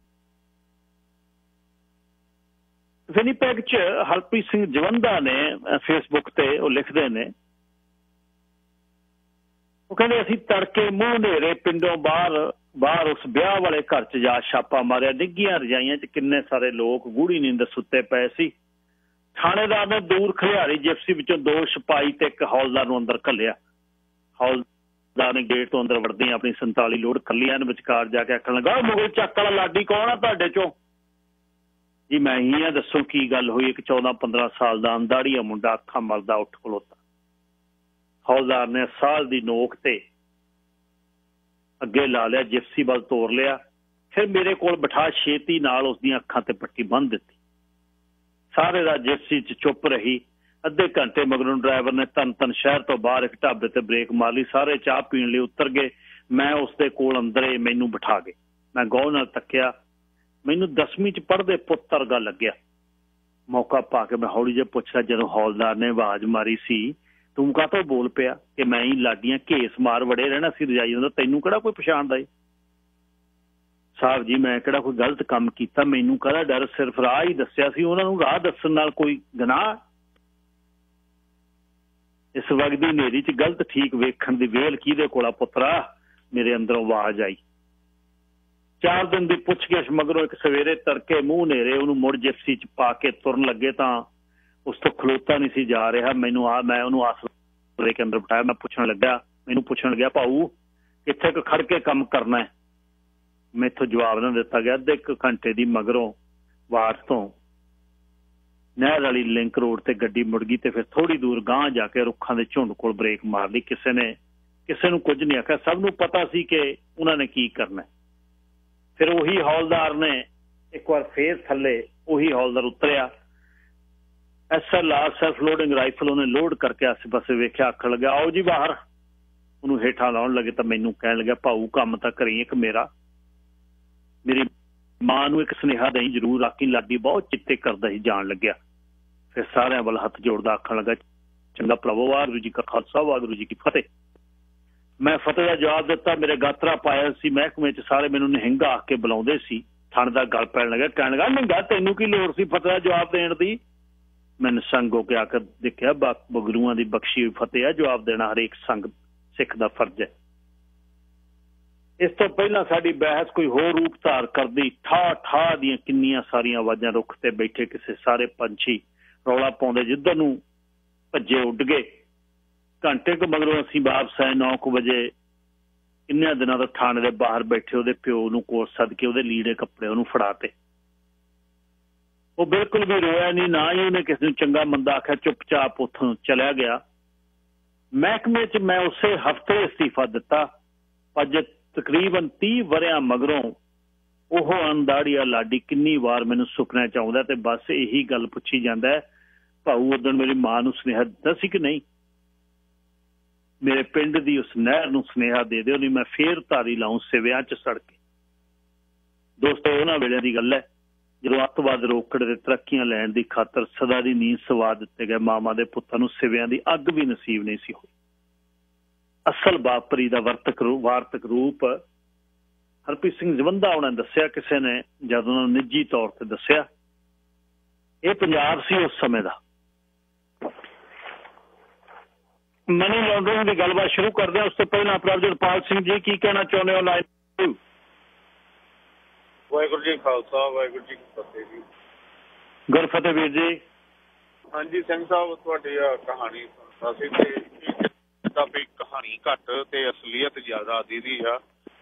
ਵਿਨੀਪੈਗ 'ਚ ਹਰਪ੍ਰੀਤ ਸਿੰਘ ਜਵੰਦਾ ਨੇ ਫੇਸਬੁੱਕ ਤੇ ਉਹ ਲਿਖਦੇ ਨੇ, ਉਹ ਕਹਿੰਦੇ ਅਸੀਂ ਤੜਕੇ ਮੂੰਹ ਹਨੇਰੇ ਪਿੰਡੋਂ ਬਾਹਰ ਉਸ ਵਿਆਹ ਵਾਲੇ ਘਰ 'ਚ ਜਾ ਛਾਪਾ ਮਾਰਿਆ। ਡਿੱਗੀਆਂ ਰਜਾਈਆਂ 'ਚ ਕਿੰਨੇ ਸਾਰੇ ਲੋਕ ਗੂੜੀ ਨੀਂਦ ਸੁੱਤੇ ਪਏ ਸੀ। ਥਾਣੇਦਾਰ ਨੇ ਦੂਰ ਖਲਿਆਰੀ ਜਿਪਸੀ ਵਿੱਚੋਂ 2 ਸਿਪਾਹੀ ਤੇ 1 ਹੌਲਦਾਰ ਨੂੰ ਅੰਦਰ ਘੱਲਿਆ। ਹੌਲਦਾਰ ਨੇ ਗੇਟ ਤੋਂ ਅੰਦਰ ਵੜਦੇ ਆਪਣੀ 47 ਲੋਡ ਖੱਲੀਆਂ ਨੇ ਵਿਚਕਾਰ ਜਾ ਕੇ ਆਖਣ ਲੱਗਾ, ਮੁਗਲ ਚੱਕ ਵਾਲਾ ਲਾਡੀ ਕੌਣ ਆ ਤੁਹਾਡੇ 'ਚੋਂ? ਜੀ ਮੈਂ ਹੀ ਆ, ਦੱਸੋ ਕੀ ਗੱਲ ਹੋਈ? ਇੱਕ 14-15 ਸਾਲ ਦਾ ਅੰਦਾੜੀਆ ਮੁੰਡਾ ਅੱਖਾਂ ਮਲਦਾ ਉੱਠ ਖਲੋਤਾ। ਹੌਲਦਾਰ ਨੇ ਸਾਲ ਦੀ ਨੋਕ ਤੇ ਅੱਗੇ ਲਾ ਲਿਆ, ਜਿਪਸੀ ਵੱਲ ਤੋਰ ਲਿਆ, ਫਿਰ ਮੇਰੇ ਕੋਲ ਬਿਠਾ ਛੇਤੀ ਨਾਲ ਉਸਦੀਆਂ ਅੱਖਾਂ ਤੇ ਪੱਟੀ ਬੰਨ੍ਹ ਦਿੱਤੀ। ਸਾਰੇ ਰਾਤ ਜਿਪਸੀ 'ਚ ਚੁੱਪ ਰਹੀ। ਅੱਧੇ ਘੰਟੇ ਮਗਰੋਂ ਡਰਾਈਵਰ ਨੇ ਧੰਨ ਸ਼ਹਿਰ ਤੋਂ ਬਾਹਰ ਇੱਕ ਢਾਬੇ ਤੇ ਬ੍ਰੇਕ ਮਾਰ ਲਈ। ਸਾਰੇ ਚਾਹ ਪੀਣ ਲਈ ਉਤਰ ਗਏ। ਮੈਂ ਉਸਦੇ ਕੋਲ ਅੰਦਰੇ ਮੈਨੂੰ ਬਿਠਾ ਗਏ। ਮੈਂ ਗੌਰ ਨਾਲ ਤੱਕਿਆ। ਮੈਨੂੰ 10ਵੀਂ 'ਚ ਪੜ੍ਹਦੇ ਪੁੱਤ ਵਰਗਾ ਲੱਗਿਆ। ਮੌਕਾ ਪਾ ਕੇ ਮੈਂ ਹੌਲੀ ਜਿਹੇ ਪੁੱਛਿਆ, ਜਦੋਂ ਹੌਲਦਾਰ ਨੇ ਆਵਾਜ਼ ਮਾਰੀ ਸੀ ਤੂੰ ਕਾਹਤੋਂ ਬੋਲ ਪਿਆ? ਕਿ ਮੈਂ ਹੀ ਲਾਡੀਆਂ ਘੇਸ ਮਾਰ ਵੜੇ ਰਹਿਣਾ ਸੀ ਰਜਾਈ ਹੁੰਦਾ, ਤੈਨੂੰ ਕਿਹੜਾ ਕੋਈ ਪਛਾਣਦਾ ਏ? ਸਾਹਿਬ ਜੀ ਮੈਂ ਕਿਹੜਾ ਕੋਈ ਗਲਤ ਕੰਮ ਕੀਤਾ? ਮੈਨੂੰ ਕਾਹਦਾ ਡਰ? ਸਿਰਫ ਰਾਹ ਹੀ ਦੱਸਿਆ ਸੀ। ਉਹਨਾਂ ਨੂੰ ਰਾਹ ਦੱਸਣ ਨਾਲ ਕੋਈ ਗੁਨਾਹ? ਇਸ ਵਕਤ ਦੀ ਹਨੇਰੀ 'ਚ ਗਲਤ ਠੀਕ ਵੇਖਣ ਦੀ ਵੇਲ ਕਿਹਦੇ ਕੋਲ ਆ ਪੁੱਤਰਾ? ਮੇਰੇ ਅੰਦਰੋਂ ਆਵਾਜ਼ ਆਈ। 4 ਦਿਨ ਦੀ ਪੁੱਛਗਿੱਛ ਮਗਰੋਂ ਇੱਕ ਸਵੇਰੇ ਤੜਕੇ ਮੂੰਹ ਹਨੇਰੇ ਉਹਨੂੰ ਮੁੜ ਜਿਪਸੀ 'ਚ ਪਾ ਕੇ ਤੁਰਨ ਲੱਗੇ ਤਾਂ ਉਸ ਤੋਂ ਖਲੋਤਾ ਨਹੀਂ ਸੀ ਜਾ ਰਿਹਾ। ਮੈਂ ਉਹਨੂੰ ਆਸਰੇ ਕੇ ਅੰਦਰ ਬਿਠਾਇਆ। ਮੈਂ ਮੈਨੂੰ ਪੁੱਛਣ ਲੱਗਿਆ, ਭਾਊ ਕਿੱਥੇ ਕੁ ਖੜ ਕੇ ਕੰਮ ਕਰਨਾ ਹੈ? ਮੈਥੋਂ ਜਵਾਬ ਨਾ ਦਿੱਤਾ ਗਿਆ। ਅੱਧੇ 1 ਘੰਟੇ ਦੀ ਮਗਰੋਂ ਵਾਰਡ ਤੋਂ ਨਹਿਰ ਵਾਲੀ ਲਿੰਕ ਰੋਡ ਤੇ ਗੱਡੀ ਮੁੜ ਗਈ ਤੇ ਫਿਰ ਥੋੜ੍ਹੀ ਦੂਰ ਗਾਂਹ ਜਾ ਕੇ ਰੁੱਖਾਂ ਦੇ ਝੁੰਡ ਕੋਲ ਬ੍ਰੇਕ ਮਾਰ ਲਈ। ਕਿਸੇ ਨੂੰ ਕੁਝ ਨਹੀਂ ਆਖਿਆ। ਸਭ ਨੂੰ ਪਤਾ ਸੀ ਕਿ ਉਹਨਾਂ ਨੇ ਕੀ ਕਰਨਾ। ਫਿਰ ਉਹੀ ਹੌਲਦਾਰ ਨੇ ਇੱਕ ਵਾਰ ਫੇਰ ਥੱਲੇ ਉਹੀ ਹੌਲਦਾਰ ਉਤਰਿਆ। SLR ਸੈਲਫ ਲੋਡਿੰਗ ਰਾਈਫਲ ਉਹਨੇ ਲੋਡ ਕਰਕੇ ਆਸੇ ਪਾਸੇ ਵੇਖਿਆ, ਆਖਣ ਲੱਗਿਆ ਆਓ ਜੀ ਬਾਹਰ। ਉਹਨੂੰ ਹੇਠਾਂ ਲਾਉਣ ਲੱਗੇ ਤਾਂ ਮੈਨੂੰ ਕਹਿਣ ਲੱਗਿਆ, ਭਾਊ ਕੰਮ ਤਾਂ ਕਰੀ ਇੱਕ ਮੇਰੀ ਮਾਂ ਨੂੰ ਇੱਕ ਸੁਨੇਹਾ ਦੇਈ ਜ਼ਰੂਰ, ਆਖੀ ਲਾਡੀ ਬਹੁਤ ਚਿੱਤੇ ਕਰਦਾ ਸੀ ਜਾਣ ਲੱਗਿਆ। ਫਿਰ ਸਾਰਿਆਂ ਵੱਲ ਹੱਥ ਜੋੜਦਾ ਆਖਣ ਲੱਗਾ, ਚੰਗਾ ਭਰਾਵੋ, ਵਾਹਿਗੁਰੂ ਜੀ ਕਾ ਖਾਲਸਾ ਵਾਹਿਗੁਰੂ ਜੀ ਕੀ ਫਤਿਹ। ਮੈਂ ਫਤਿਹ ਦਾ ਜਵਾਬ ਦਿੱਤਾ। ਮੇਰੇ ਗਾਤਰਾ ਪਾਇਆ ਸੀ। ਮਹਿਕਮੇ 'ਚ ਸਾਰੇ ਮੈਨੂੰ ਨਿਹੰਗਾ ਆ ਕੇ ਬੁਲਾਉਂਦੇ ਸੀ। ਥਣ ਦਾ ਗਲ ਪੈਣ ਲੱਗਾ, ਕਹਿਣ ਲੱਗਾ, ਨਿਹੰਗਾ ਤੈਨੂੰ ਕੀ ਲੋੜ ਸੀ ਫਤਿਹ ਦਾ ਜਵਾਬ ਦੇਣ ਦੀ? ਮੈਂ ਨਿਸੰਗ ਹੋ ਕੇ ਆ ਕੇ ਦੇਖਿਆ, ਗੁਰੂਆਂ ਦੀ ਬਖਸ਼ੀ ਹੋਈ ਫਤਿਹ ਆ, ਜਵਾਬ ਦੇਣਾ ਹਰੇਕ ਸਿੱਖ ਦਾ ਫਰਜ਼ ਹੈ। ਇਸ ਤੋਂ ਪਹਿਲਾਂ ਸਾਡੀ ਬਹਿਸ ਕੋਈ ਹੋਰ ਰੂਪ ਧਾਰ ਕਰਦੀ। ਠਾ ਦੀਆਂ ਕਿੰਨੀਆਂ ਸਾਰੀਆਂ ਆਵਾਜ਼ਾਂ। ਰੁੱਖ ਤੇ ਬੈਠੇ ਕਿਸੇ ਸਾਰੇ ਪੰਛੀ ਰੌਲਾ ਪਾਉਂਦੇ, ਜਿੱਧਰ ਨੂੰ ਭੱਜੇ ਉੱਡ ਗਏ। ਘੰਟੇ ਕੁ ਮਗਰੋਂ ਅਸੀਂ ਵਾਪਸ ਆਏ 9 ਵਜੇ। ਕਿੰਨਿਆਂ ਦਿਨਾਂ ਤੋਂ ਥਾਣੇ ਦੇ ਬਾਹਰ ਬੈਠੇ ਉਹਦੇ ਪਿਓ ਨੂੰ ਕੋਲ ਸੱਦ ਕੇ ਉਹਦੇ ਲੀੜੇ ਕੱਪੜੇ ਉਹਨੂੰ ਫੜਾ ਤੇ। ਉਹ ਬਿਲਕੁਲ ਵੀ ਰੋਇਆ ਨਹੀਂ, ਨਾ ਹੀ ਉਹਨੇ ਕਿਸੇ ਨੂੰ ਚੰਗਾ ਮੰਦਾ ਆਖਿਆ। ਚੁੱਪਚਾਪ ਉੱਥੋਂ ਚਲਿਆ ਗਿਆ। ਮਹਿਕਮੇ 'ਚ ਮੈਂ ਉਸੇ ਹਫ਼ਤੇ ਅਸਤੀਫਾ ਦਿੱਤਾ। ਅੱਜ ਤਕਰੀਬਨ 30 ਵਰ੍ਹਿਆਂ ਮਗਰੋਂ ਉਹ ਅੰਦਾੜੀਆ ਲਾਡੀ ਕਿੰਨੀ ਵਾਰ ਮੈਨੂੰ ਸੁਪਨਿਆਂ 'ਚ ਆਉਂਦਾ ਤੇ ਬਸ ਇਹੀ ਗੱਲ ਪੁੱਛੀ ਜਾਂਦਾ, ਭਾਊ ਉਦਣ ਮੇਰੀ ਮਾਂ ਨੂੰ ਸੁਨੇਹਾ ਦਿੱਤਾ ਸੀ ਕਿ ਨਹੀਂ? ਮੇਰੇ ਪਿੰਡ ਦੀ ਉਸ ਨਹਿਰ ਨੂੰ ਸੁਨੇਹਾ ਦੇ ਦਿਓ, ਨਹੀਂ ਮੈਂ ਫੇਰ ਧਾਰੀ ਲਾਊਂ ਸਿਵਿਆਂ 'ਚ ਸੜ ਕੇ। ਦੋਸਤੋ ਉਹਨਾਂ ਵੇਲੇ ਦੀ ਗੱਲ ਹੈ ਜਦੋਂ ਅੱਤਵਾਦ ਰੋਕੜ ਦੇ ਤਰੱਕੀਆਂ ਲੈਣ ਦੀ ਖਾਤਰ ਸਦਾ ਦੀ ਨੀਂਦ ਸਵਾ ਦਿੱਤੇ ਗਏ ਮਾਵਾਂ ਦੇ ਪੁੱਤਾਂ ਨੂੰ ਸਿਵਿਆਂ ਦੀ ਅੱਗ ਵੀ ਨਸੀਬ ਨਹੀਂ ਸੀ ਹੋਈ। ਅਸਲ ਬਾਪਰੀ ਦਾ ਵਾਰਤਕ ਰੂਪ ਹਰਪ੍ਰੀਤ ਸਿੰਘ ਜਵੰਦਾ ਉਹਨਾਂ ਨੇ ਦੱਸਿਆ। ਕਿਸੇ ਨੇ ਜਦ ਉਹਨਾਂ ਨੂੰ ਨਿੱਜੀ ਤੌਰ ਤੇ ਦੱਸਿਆ, ਇਹ ਪੰਜਾਬ ਸੀ ਉਸ ਸਮੇਂ ਦਾ। ਮਨੀ ਲਾਂਡਰਿੰਗ ਦੀ ਗੱਲਬਾਤ ਸ਼ੁਰੂ ਕਰਦੇ ਹਾਂ। ਉਸ ਤੋਂ ਪਹਿਲਾਂ ਪ੍ਰਭਜੋਤਪਾਲ ਸਿੰਘ ਜੀ ਕੀ ਕਹਿਣਾ ਚਾਹੁੰਦੇ ਹੋ? ਲਾਈਨ। ਵਾਹਿਗੁਰੂ ਜੀ ਖਾਲਸਾ ਵਾਹਿਗੁਰੂ ਜੀ ਕੀ ਫਤਿਹ ਜੀ। ਗੁਰਫਤਿਹ ਵੀਰ ਜੀ। ਹਾਂਜੀ ਸਿੰਘ ਸਾਹਿਬ, ਤੁਹਾਡੀ ਕਹਾਣੀ ਸੁਣਦਾ ਸੀ ਤੇ ਵੀ ਕਹਾਣੀ ਘੱਟ ਤੇ ਅਸਲੀਅਤ ਜ਼ਿਆਦਾ ਦੀਦੀ ਆ।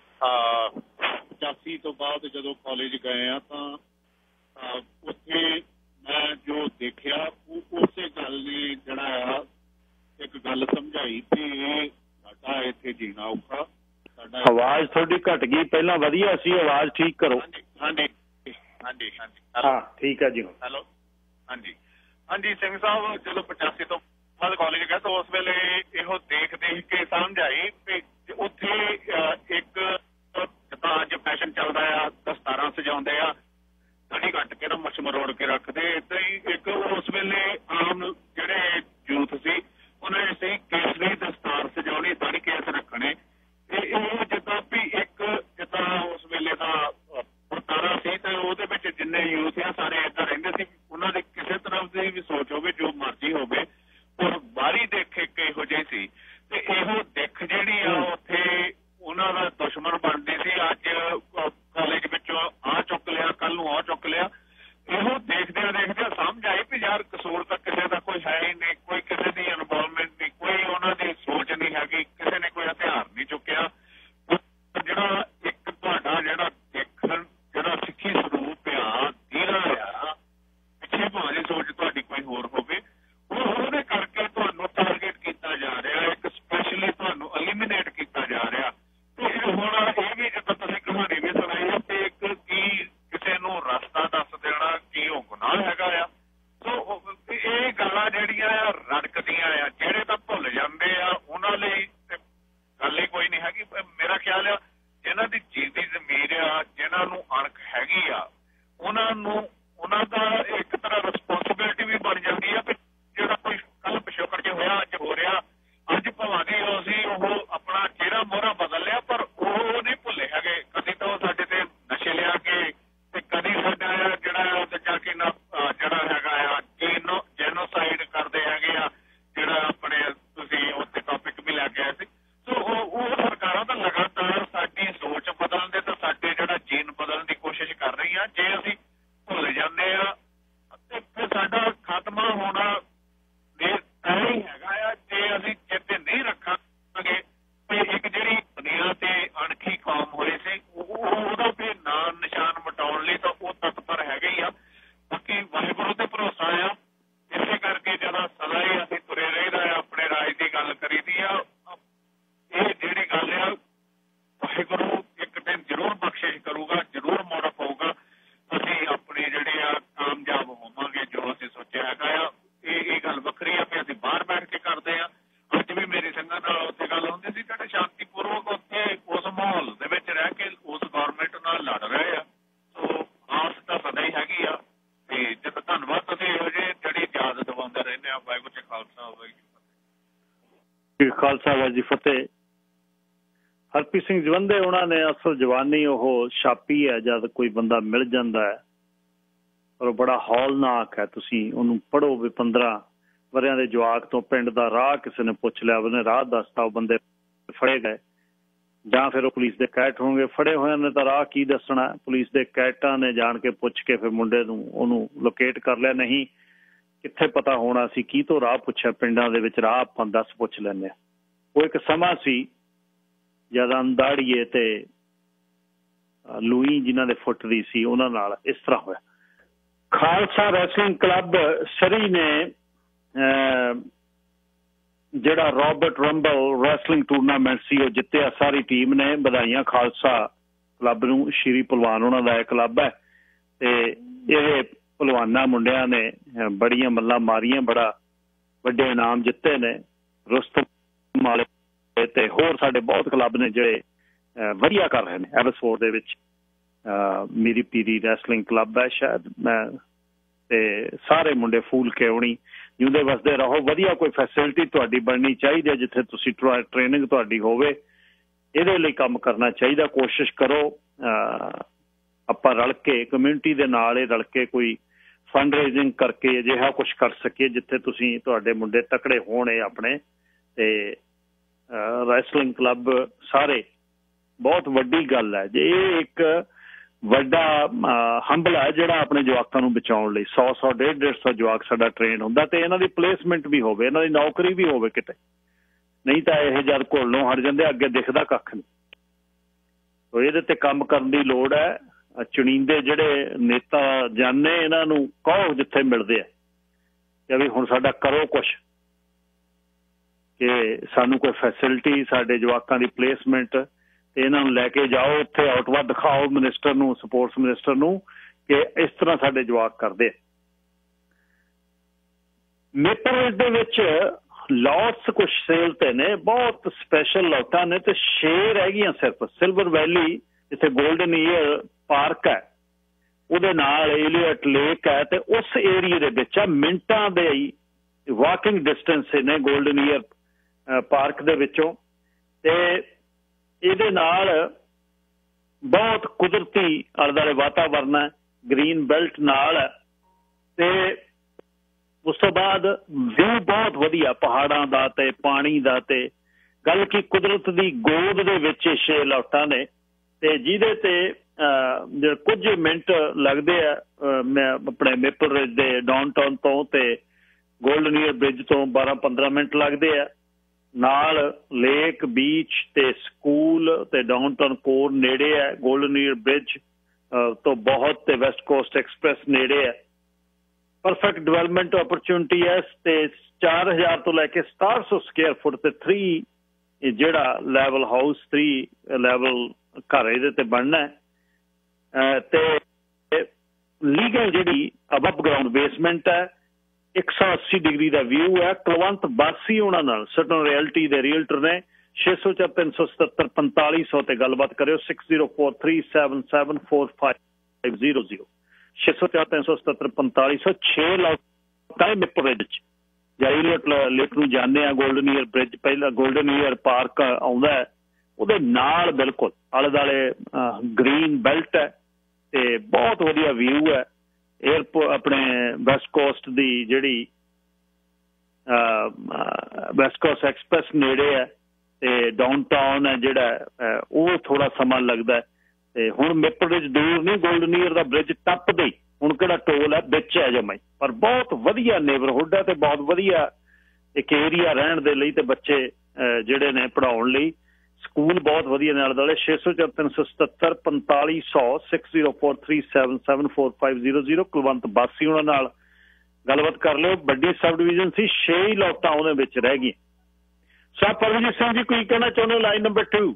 85 ਤੋਂ ਬਾਅਦ ਜਦੋਂ ਕਾਲਜ ਗਏ ਆ ਤਾਂ ਉੱਥੇ ਮੈਂ ਜੋ ਦੇਖਿਆ ਉਸੇ ਗੱਲ ਨੇ ਜਿਹੜਾ ਆ ਇੱਕ ਗੱਲ ਸਮਝਾਈ ਕਿ ਸਾਡਾ ਇੱਥੇ ਜੀਣਾ ਔਖਾ। ਸਾਡਾ ਆਵਾਜ਼ ਤੁਹਾਡੀ ਘੱਟ ਗਈ, ਪਹਿਲਾਂ ਵਧੀਆ ਸੀ, ਆਵਾਜ਼ ਠੀਕ ਕਰੋ। ਹਾਂਜੀ ਹਾਂ ਠੀਕ ਹੈ ਜੀ। ਹੈਲੋ ਹਾਂਜੀ। ਹਾਂਜੀ ਸਿੰਘ ਸਾਹਿਬ ਜਦੋਂ 85 ਤੋਂ ਬਾਅਦ ਕਾਲਜ ਗਿਆ ਤਾਂ ਉਸ ਵੇਲੇ ਇਹੋ ਦੇਖ ਕੇ ਸਮਝ ਆਈ ਵੀ ਉੱਥੇ ਇੱਕ ਜਿੱਦਾਂ ਅੱਜ ਫੈਸ਼ਨ ਚੱਲਦਾ ਆ ਦਸਤਾਰਾਂ ਸਜਾਉਂਦੇ ਆ ਦਾੜੀ ਕੱਟ ਕੇ ਨਾ ਮੁੱਛ ਮਰੋੜ ਕੇ ਰੱਖਦੇ ਏਦਾਂ ਹੀ ਇੱਕ ਉਸ ਵੇਲੇ ਆਮ ਜਿਹੜੇ ਯੂਥ ਸੀ ਉਹਨਾਂ ਨੇ ਸਹੀ ਕੇਸਰੀ ਦਸਤਾਰ ਸਜਾਉਣੀ ਦਾੜੀ ਕੇਸ ਰੱਖਣੇ ਤੇ ਇਹ ਜਿੱਦਾਂ ਵੀ ਇੱਕ ਜਿੱਦਾਂ ਉਸ ਵੇਲੇ ਦਾ ਵਰਤਾਰਾ ਸੀ ਤੇ ਉਹਦੇ ਵਿੱਚ ਜਿੰਨੇ ਯੂਥ ਆ ਸਾਰੇ ਏਦਾਂ ਰਹਿੰਦੇ ਸੀ ਉਹਨਾਂ ਦੀ ਕਿਸੇ ਤਰ੍ਹਾਂ ਦੀ ਵੀ ਸੋਚ ਹੋਵੇ ਜੋ ਮਰਜ਼ੀ ਹੋਵੇ ਪਰ ਬਾਹਰੀ ਦੇਖ ਇੱਕ ਇਹੋ ਜਿਹੀ ਸੀ ਤੇ ਇਹੋ ਦਿੱਖ ਜਿਹੜੀ ਆ ਉੱਥੇ ਉਹਨਾਂ ਦਾ ਦੁਸ਼ਮਣ ਬਣਦੀ ਸੀ ਅੱਜ ਕਾਲਜ ਵਿੱਚੋਂ ਆਹ ਚੁੱਕ ਲਿਆ ਕੱਲ ਨੂੰ ਆਹ ਚੁੱਕ ਲਿਆ ਇਹੋ ਦੇਖਦਿਆਂ ਸਮਝ ਆਈ ਵੀ ਯਾਰ ਕਸੂਰ ਤਾਂ ਕਿਸੇ ਦਾ ਕੋਈ ਹੈ ਹੀ ਨਹੀਂ ਕੋਈ ਕਿਸੇ ਦੀ ਇਨਵੋਲਵਮੈਂਟ ਨਹੀਂ ਕੋਈ ਉਹਨਾਂ ਦੀ ਸੋਚ ਨਹੀਂ ਹੈਗੀ ਕਿਸੇ ਨੇ ਕੋਈ ਹਥਿਆਰ ਨਹੀਂ ਚੁੱਕਿਆ ਜਿਹੜਾ ਇੱਕ ਤੁਹਾਡਾ ਜਿਹੜਾ ਦੇਖਣ ਜਿਹੜਾ ਸਿੱਖੀ ਸਰੂਪ ਆ ਦੀਰਾ ਆ ਪਿੱਛੇ ਭਾਵੇਂ ਸੋਚ ਤੁਹਾਡੀ ਕੋਈ ਹੋਰ ਹੋਵੇ ਉਹਦੇ ਕਰਕੇ ਤੁਹਾਨੂੰ ਟਾਰਗੇਟ ਕੀਤਾ ਜਾ ਰਿਹਾ ਇੱਕ ਸਪੈਸ਼ਲੀ ਤੁਹਾਨੂੰ ਐਲੀਮੀਨੇਟ ਕੀਤਾ ਜਾ ਰਿਹਾ ਤੇ ਹੁਣ ਇਹ ਵੀ ਜਿੱਦਾਂ ਤੁਸੀਂ ਕਹਾਣੀ ਵੀ ਸੁਣਾਈ ਆ ਤੇ ਇੱਕ ਕੀ ਕਿਸੇ ਨੂੰ ਰਸਤਾ ਦੱਸ ਦੇਣਾ ਕੀ ਉਹ ਗੁਨਾਹ ਹੈਗਾ ਆ ਸੋ ਇਹ ਗੱਲਾਂ ਜਿਹੜੀਆਂ ਆ ਰੜਕਦੀਆਂ ਆ ਜਿਹੜੇ ਤਾਂ ਭੁੱਲ ਜਾਂਦੇ ਆ ਉਹਨਾਂ ਲਈ ਗੱਲ ਹੀ ਕੋਈ ਨਹੀਂ ਹੈਗੀ ਮੇਰਾ ਖਿਆਲ ਆ ਜਿਹਨਾਂ ਦੀ ਜੀਵੀ ਜ਼ਮੀਰ ਆ ਜਿਹਨਾਂ ਨੂੰ ਅਣਖ ਹੈਗੀ ਆ ਉਹਨਾਂ ਨੂੰ ਉਹਨਾਂ ਦਾ ਇੱਕ ਤਰ੍ਹਾਂ ਰਿਸਪੌਂਸਿਬਿਲਿਟੀ ਵੀ ਬਣ ਜਾਂਦੀ ਆ ਜਿਹੜਾ ਕੋਈ ਕੱਲ ਪਿਛੋਕੜ ਚ ਹੋਇਆ ਅੱਜ ਹੋ ਰਿਹਾ ਅੱਜ ਭਾਵਾਂ ਦੀ ਅਸੀਂ ਉਹ ਆਪਣਾ ਚਿਹਰਾ ਮੋਹਰਾ ਬਦਲ ਲਿਆ ਪਰ ਉਹ ਨਹੀਂ ਭੁੱਲੇ ਹੈਗੇ ਕਦੀ ਤਾਂ ਉਹ ਸਾਡੇ ਤੇ ਨਸ਼ੇ ਲਿਆ ਕੇ ਤੇ ਕਦੀ ਸਾਡਾ ਜਿਹੜਾ ਉੱਥੇ ਜਾ ਕੇ ਨਾ ਜਿਹੜਾ ਹੈਗਾ ਆ ਜੈਨੋਸਾਈਡ ਕਰਦੇ ਹੈਗੇ ਆ ਜਿਹੜਾ ਆਪਣੇ ਤੁਸੀਂ ਉੱਥੇ ਟੌਪਿਕ ਵੀ ਲੈ ਕੇ ਆਏ ਸੀ ਸੋ ਉਹ ਸਰਕਾਰਾਂ ਤਾਂ ਲਗਾਤਾਰ ਸਾਡੀ ਸੋਚ ਬਦਲਣ ਦੇ ਤਾਂ ਸਾਡੇ ਜਿਹੜਾ ਜੀਨ ਬਦਲਣ ਦੀ ਕੋਸ਼ਿਸ਼ ਕਰ ਰਹੀਆਂ ਜੇ ਅਸੀਂ ਭੁੱਲ ਜਾਂਦੇ ਆ ਤੇ ਫਿਰ ਸਾਡਾ ਖਾਤਮਾ ਹੋਣਾ ਹੀ ਹੈਗਾ ਆ ਜੇ ਅਸੀਂ ਚੇਤੇ ਨਹੀਂ ਰੱਖਾਂਗੇ ਤੇ ਇੱਕ ਜਿਹੜੀ ਦੁਨੀਆ ਤੇ ਅਣਖੀ ਕੌਮ ਹੋਈ ਸੀ ਉਹਦਾ ਫਿਰ ਨਾਂ ਨਿਸ਼ਾਨ ਮਿਟਾਉਣ ਲਈ ਤਾਂ ਉਹ ਤਤਪਰ ਹੈਗੇ ਹੀ ਆ ਬਾਕੀ ਵਾਹਿਗੁਰੂ ਤੇ ਭਰੋਸਾ ਆ ਇਸੇ ਕਰਕੇ ਜਦੋਂ ਸਦਾ ਹੀ ਅਸੀਂ ਤੁਰੇ ਰਹੀਦਾ ਆ ਆਪਣੇ ਰਾਜ ਦੀ ਗੱਲ ਕਰੀਦੀ ਆ ਇਹ ਜਿਹੜੀ ਗੱਲ ਆ ਵਾਹਿਗੁਰੂ ਇੱਕ ਦਿਨ ਜ਼ਰੂਰ ਬਖਸ਼ਿਸ਼ ਕਰੂਗਾ ਜ਼ਰੂਰ ਮੋੜ ਪਾਊਗਾ ਅਸੀਂ ਆਪਣੇ ਜਿਹੜੇ ਆ ਕਾਮਯਾਬ ਹੋਵਾਂਗੇ ਜੋ ਅਸੀਂ ਸੋਚਿਆ ਹੈਗਾ ਆ ਇਹ ਗੱਲ ਵੱਖਰੀ ਆ ਵੀ ਅਸੀਂ ਬਾਹਰ ਬੈਠ ਕੇ ਕਰਦੇ ਆ ਅੱਜ ਵੀ ਮੇਰੀ ਸੰਗਤ ਨਾਲ ਉੱਥੇ ਗੱਲ ਹੁੰਦੀ ਸੀ ਕਿ ਸ਼ਾਂਤੀਪੂਰਵਕ ਉੱਥੇ ਉਸ ਮਾਹੌਲ ਦੇ ਵਿੱਚ ਰਹਿ ਕੇ ਉਸ ਗੌਰਮੈਂਟ ਨਾਲ ਲੜ ਰਹੇ ਆ ਸੋ ਆਸ ਤਾਂ ਸਦਾ ਹੀ ਹੈਗੀ ਆ ਤੇ ਜਦੋਂ ਧੰਨਵਾਦ ਤੁਸੀਂ ਇਹੋ ਜਿਹੇ ਜਿਹੜੀ ਯਾਦ ਦਿਵਾਉਂਦੇ ਰਹਿੰਦੇ ਆ ਵਾਹਿਗੁਰੂ ਜੀ ਖਾਲਸਾ ਖਾਲਸਾ ਵਾਹਿਗੁਰੂ ਜੀ ਫਤਿਹ ਹਰਪ੍ਰੀਤ ਸਿੰਘ ਜਵੰਦੇ ਉਹਨਾਂ ਨੇ ਅਸਲ ਜਵਾਨੀ ਉਹ ਛਾਪੀ ਹੈ ਜਦ ਕੋਈ ਬੰਦਾ ਮਿਲ ਜਾਂਦਾ ਹੈ ਪਰ ਬੜਾ ਹੌਲਨਾਕ ਹੈ ਤੁਸੀਂ ਉਹਨੂੰ ਪੜ੍ਹੋ ਵੀ 15 ਵਰਿਆਂ ਦੇ ਜਵਾਕ ਤੋਂ ਪਿੰਡ ਦਾ ਰਾਹ ਕਿਸੇ ਨੇ ਪੁੱਛ ਲਿਆ ਉਹਨੇ ਰਾਹ ਦੱਸਤਾ ਉਹ ਬੰਦੇ ਫੜੇ ਗਏ ਜਾਂ ਫਿਰ ਉਹ ਪੁਲਿਸ ਦੇ ਕੈਟ ਹੋਣਗੇ ਫੜੇ ਹੋਏ ਨੇ ਤਾਂ ਰਾਹ ਕੀ ਦੱਸਣਾ ਪੁਲਿਸ ਦੇ ਕੈਟਾਂ ਨੇ ਜਾਣ ਕੇ ਪੁੱਛ ਕੇ ਫਿਰ ਮੁੰਡੇ ਨੂੰ ਉਹਨੂੰ ਲੋਕੇਟ ਕਰ ਲਿਆ ਨਹੀਂ ਕਿੱਥੇ ਪਤਾ ਹੋਣਾ ਸੀ ਕੀ ਤੋਂ ਰਾਹ ਪੁੱਛਿਆ ਪਿੰਡਾਂ ਦੇ ਵਿੱਚ ਰਾਹ ਆਪਾਂ 10 ਪੁੱਛ ਲੈਂਦੇ ਹਾਂ ਉਹ ਇੱਕ ਸਮਾਂ ਸੀ ਜਦ ਅੰਦਾੜੀਏ ਤੇ ਲੂਈ ਜਿਨ੍ਹਾਂ ਦੇ ਫੁੱਟ ਦੀ ਸੀ ਉਹਨਾਂ ਨਾਲ ਇਸ ਤਰ੍ਹਾਂ ਹੋਇਆ ਖਾਲਸਾ ਰੈਸਲਿੰਗ ਕਲੱਬ ਸਰੀ ਨੇ ਜਿਹੜਾ ਰਾਬਰਟ ਰੰਬਲ ਰੈਸਲਿੰਗ ਟੂਰਨਾਮੈਂਟ ਸੀ ਉਹ ਜਿੱਤਿਆ ਸਾਰੀ ਟੀਮ ਨੇ ਵਧਾਈਆਂ ਖਾਲਸਾ ਕਲੱਬ ਨੂੰ ਸ਼੍ਰੀ ਭਲਵਾਨ ਉਹਨਾਂ ਦਾ ਇਹ ਕਲੱਬ ਹੈ ਤੇ ਇਹ ਭਲਵਾਨਾਂ ਮੁੰਡਿਆਂ ਨੇ ਬੜੀਆਂ ਮੱਲਾਂ ਮਾਰੀਆਂ ਬੜਾ ਵੱਡੇ ਇਨਾਮ ਜਿੱਤੇ ਨੇ ਰੁਸਤਮ ਵਾਲੇ ਤੇ ਹੋਰ ਸਾਡੇ ਬਹੁਤ ਕਲੱਬ ਨੇ ਜਿਹੜੇ ਵਧੀਆ ਕਰ ਰਹੇ ਨੇ ਐਬਸਫੋਰਡ ਦੇ ਵਿੱਚ ਮੇਰੀ ਪੀਰੀ ਰੈਸਲਿੰਗ ਕਲੱਬ ਹੈ ਸ਼ਾਇਦ ਮੈਂ ਤੇ ਸਾਰੇ ਮੁੰਡੇ ਫੂਲ ਕੇ ਆਉਣੀ ਜਿਉਂਦੇ ਵਸਦੇ ਰਹੋ ਵਧੀਆ ਕੋਈ ਫੈਸਿਲਿਟੀ ਤੁਹਾਡੀ ਬਣਨੀ ਚਾਹੀਦੀ ਹੈ ਜਿੱਥੇ ਤੁਸੀਂ ਟ੍ਰੇਨਿੰਗ ਤੁਹਾਡੀ ਹੋਵੇ ਇਹਦੇ ਲਈ ਕੰਮ ਕਰਨਾ ਚਾਹੀਦਾ ਕੋਸ਼ਿਸ਼ ਕਰੋ ਆਪਾਂ ਰਲ ਕੇ ਕਮਿਊਨਿਟੀ ਦੇ ਨਾਲ ਇਹ ਰਲ ਕੇ ਕੋਈ ਫੰਡ ਰੇਜ਼ਿੰਗ ਕਰਕੇ ਅਜਿਹਾ ਕੁਛ ਕਰ ਸਕੀਏ ਜਿੱਥੇ ਤੁਸੀਂ ਤੁਹਾਡੇ ਮੁੰਡੇ ਤਕੜੇ ਹੋਣ ਆਪਣੇ ਤੇ ਰੈਸਲਿੰਗ ਕਲੱਬ ਸਾਰੇ ਬਹੁਤ ਵੱਡੀ ਗੱਲ ਹੈ ਜੇ ਇਹ ਇੱਕ ਵੱਡਾ ਹੰਬਲਾ ਹੈ ਜਿਹੜਾ ਆਪਣੇ ਜਵਾਕਾਂ ਨੂੰ ਬਚਾਉਣ ਲਈ 100 150 ਜਵਾਕ ਸਾਡਾ ਟ੍ਰੇਨ ਹੁੰਦਾ ਤੇ ਇਹਨਾਂ ਦੀ ਪਲੇਸਮੈਂਟ ਵੀ ਹੋਵੇ ਇਹਨਾਂ ਦੀ ਨੌਕਰੀ ਵੀ ਹੋਵੇ ਕਿਤੇ ਨਹੀਂ ਤਾਂ ਇਹ ਜਦ ਘੁਲਣੋਂ ਹਟ ਜਾਂਦੇ ਅੱਗੇ ਦਿਖਦਾ ਕੱਖ ਨਹੀਂ ਸੋ ਇਹਦੇ ਤੇ ਕੰਮ ਕਰਨ ਦੀ ਲੋੜ ਹੈ ਚੁਣੀਂਦੇ ਜਿਹੜੇ ਨੇਤਾ ਜਾਣੇ ਇਹਨਾਂ ਨੂੰ ਕਹੋ ਜਿੱਥੇ ਮਿਲਦੇ ਆ ਕਿ ਵੀ ਹੁਣ ਸਾਡਾ ਕਰੋ ਕੁਛ ਕਿ ਸਾਨੂੰ ਕੋਈ ਫੈਸਿਲਿਟੀ ਸਾਡੇ ਜਵਾਕਾਂ ਦੀ ਪਲੇਸਮੈਂਟ ਤੇ ਇਹਨਾਂ ਨੂੰ ਲੈ ਕੇ ਜਾਓ ਉੱਥੇ ਆਊਟਵਾ ਦਿਖਾਓ ਮਿਨਿਸਟਰ ਨੂੰ ਸਪੋਰਟਸ ਮਿਨਿਸਟਰ ਨੂੰ ਕਿ ਇਸ ਤਰ੍ਹਾਂ ਸਾਡੇ ਜਵਾਕ ਕਰਦੇ ਮੇਪਲ ਰਿਜ ਦੇ ਵਿੱਚ ਲੌਟਸ ਕੁਛ ਸੇਲ ਤੇ ਨੇ, ਬਹੁਤ ਸਪੈਸ਼ਲ ਲੌਟਾਂ ਨੇ, ਤੇ 6 ਰਹਿ ਗਈਆਂ ਸਿਰਫ। ਸਿਲਵਰ ਵੈਲੀ ਜਿੱਥੇ ਗੋਲਡਨ ਈਅਰ ਪਾਰਕ ਹੈ ਉਹਦੇ ਨਾਲ ਏਲੀਅਟ ਲੇਕ ਹੈ, ਤੇ ਉਸ ਏਰੀਏ ਦੇ ਵਿੱਚ ਆ ਮਿੰਟਾਂ ਦੇ ਵਾਕਿੰਗ ਡਿਸਟੈਂਸ ਨੇ ਗੋਲਡਨ ਈਅਰ ਪਾਰਕ ਦੇ ਵਿੱਚੋਂ। ਤੇ ਇਹਦੇ ਨਾਲ ਬਹੁਤ ਕੁਦਰਤੀ ਆਲੇ ਦੁਆਲੇ ਵਾਤਾਵਰਨ ਹੈ, ਗ੍ਰੀਨ ਬੈਲਟ ਨਾਲ ਹੈ, ਤੇ ਉਸ ਤੋਂ ਬਾਅਦ ਵਿਊ ਬਹੁਤ ਵਧੀਆ ਪਹਾੜਾਂ ਦਾ ਤੇ ਪਾਣੀ ਦਾ। ਤੇ ਗੱਲ ਕੀ ਕੁਦਰਤ ਦੀ ਗੋਦ ਦੇ ਵਿੱਚ 6 ਲੌਟਾਂ ਨੇ, ਤੇ ਜਿਹਦੇ ਤੇ ਕੁਝ ਮਿੰਟ ਲੱਗਦੇ ਆ ਮੈਂ ਆਪਣੇ ਮੇਪਲ ਰਿਜ ਦੇ ਡਾਊਨਟਾਊਨ ਤੋਂ, ਤੇ ਗੋਲਡਨ ਈਅਰ ਬ੍ਰਿਜ ਤੋਂ 12-15 ਮਿੰਟ ਲੱਗਦੇ ਆ। ਨਾਲ ਲੇਕ, ਬੀਚ ਤੇ ਸਕੂਲ ਤੇ ਡਾਊਨਟਾਊਨ ਕੋਰ ਨੇੜੇ ਹੈ। ਗੋਲਡਨ ਈਅਰ ਬ੍ਰਿਜ ਤੋਂ ਬਹੁਤ, ਤੇ ਵੈਸਟ ਕੋਸਟ ਐਕਸਪ੍ਰੈਸ ਨੇੜੇ ਹੈ। ਪਰਫੈਕਟ ਡਿਵੈਲਪਮੈਂਟ ਓਪਰਚੁਨਿਟੀ ਹੈ। ਤੇ 4000 ਤੋਂ ਲੈ ਕੇ 1700 ਸਕੁਅਰ ਫੁੱਟ ਤੇ 3 ਜਿਹੜਾ ਲੈਵਲ ਹਾਊਸ, 3 ਲੈਵਲ ਘਰ ਇਹਦੇ ਤੇ ਬਣਨਾ ਹੈ। ਤੇ ਲੀਗਲ ਜਿਹੜੀ ਅਬਵ ਗਰਾਊਂਡ ਬੇਸਮੈਂਟ ਹੈ, 180 ਡਿਗਰੀ ਦਾ ਵਿਊ ਹੈ। ਕੁਲਵੰਤ ਬਾਸੀ ਉਹਨਾਂ ਨਾਲ ਸਟਨ ਰਿਐਲਟੀ ਦੇ ਰੀਅਲਟਰ ਨੇ। 604-377-4500 ਤੇ ਗੱਲਬਾਤ ਕਰਿਓ। 6043774500 604-377-4500। 6 ਲੌਟਾਂ ਮੇਪਲ ਰਿਜ ਚ ਜਾਂ ਏਲੀਅਟ ਲੇਕ ਨੂੰ ਜਾਂਦੇ ਆ। ਗੋਲਡਨ ਈਅਰ ਬ੍ਰਿਜ ਪਹਿਲਾਂ ਗੋਲਡਨ ਈਅਰ ਪਾਰਕ ਆਉਂਦਾ ਹੈ, ਉਹਦੇ ਨਾਲ ਬਿਲਕੁਲ ਆਲੇ ਦੁਆਲੇ ਗ੍ਰੀਨ ਬੈਲਟ ਹੈ, ਤੇ ਬਹੁਤ ਵਧੀਆ ਵਿਊ ਹੈ। ਏਅਰਪੋਰਟ ਆਪਣੇ ਵੈਸਟ ਕੋਸਟ ਦੀ ਜਿਹੜੀ ਵੈਸਟ ਕੋਸਟ ਐਕਸਪ੍ਰੈਸ ਨੇੜੇ ਹੈ, ਤੇ ਡਾਊਨਟਾਊਨ ਹੈ ਜਿਹੜਾ ਉਹ ਥੋੜਾ ਸਮਾਂ ਲੱਗਦਾ। ਤੇ ਹੁਣ ਮੇਪਲ ਰਿਜ ਦੂਰ ਨਹੀਂ, ਗੋਲਡਨ ਈਅਰ ਦਾ ਬ੍ਰਿਜ ਟੱਪਦੇ ਹੀ ਹੁਣ ਕਿਹੜਾ ਟੋਲ ਹੈ, ਵਿੱਚ ਹੈ ਜਮਾਂ ਹੀ। ਪਰ ਬਹੁਤ ਵਧੀਆ ਨੇਬਰਹੁੱਡ ਹੈ, ਤੇ ਬਹੁਤ ਵਧੀਆ ਇੱਕ ਏਰੀਆ ਰਹਿਣ ਦੇ ਲਈ, ਤੇ ਬੱਚੇ ਜਿਹੜੇ ਨੇ ਪੜ੍ਹਾਉਣ ਲਈ। ਸਕੂਲ ਬਹੁਤ ਵਧੀਆ ਨੇ ਆਲੇ ਦੁਆਲੇ। 604-377-4500 6043774500 ਕੁਲਵੰਤ ਬਾਸੀ ਉਹਨਾਂ ਨਾਲ ਗੱਲਬਾਤ ਕਰ ਲਿਓ। ਵੱਡੀ ਸਬ ਡਿਵੀਜ਼ਨ ਸੀ, 6 ਹੀ ਲੌਟਾਂ ਉਹਦੇ ਵਿੱਚ ਰਹਿ ਗਈਆਂ। ਸਾਹਿਬ ਪਰਮਜੀਤ ਸਿੰਘ ਜੀ ਕੋਈ ਕਹਿਣਾ ਚਾਹੁੰਦੇ? Line number 2।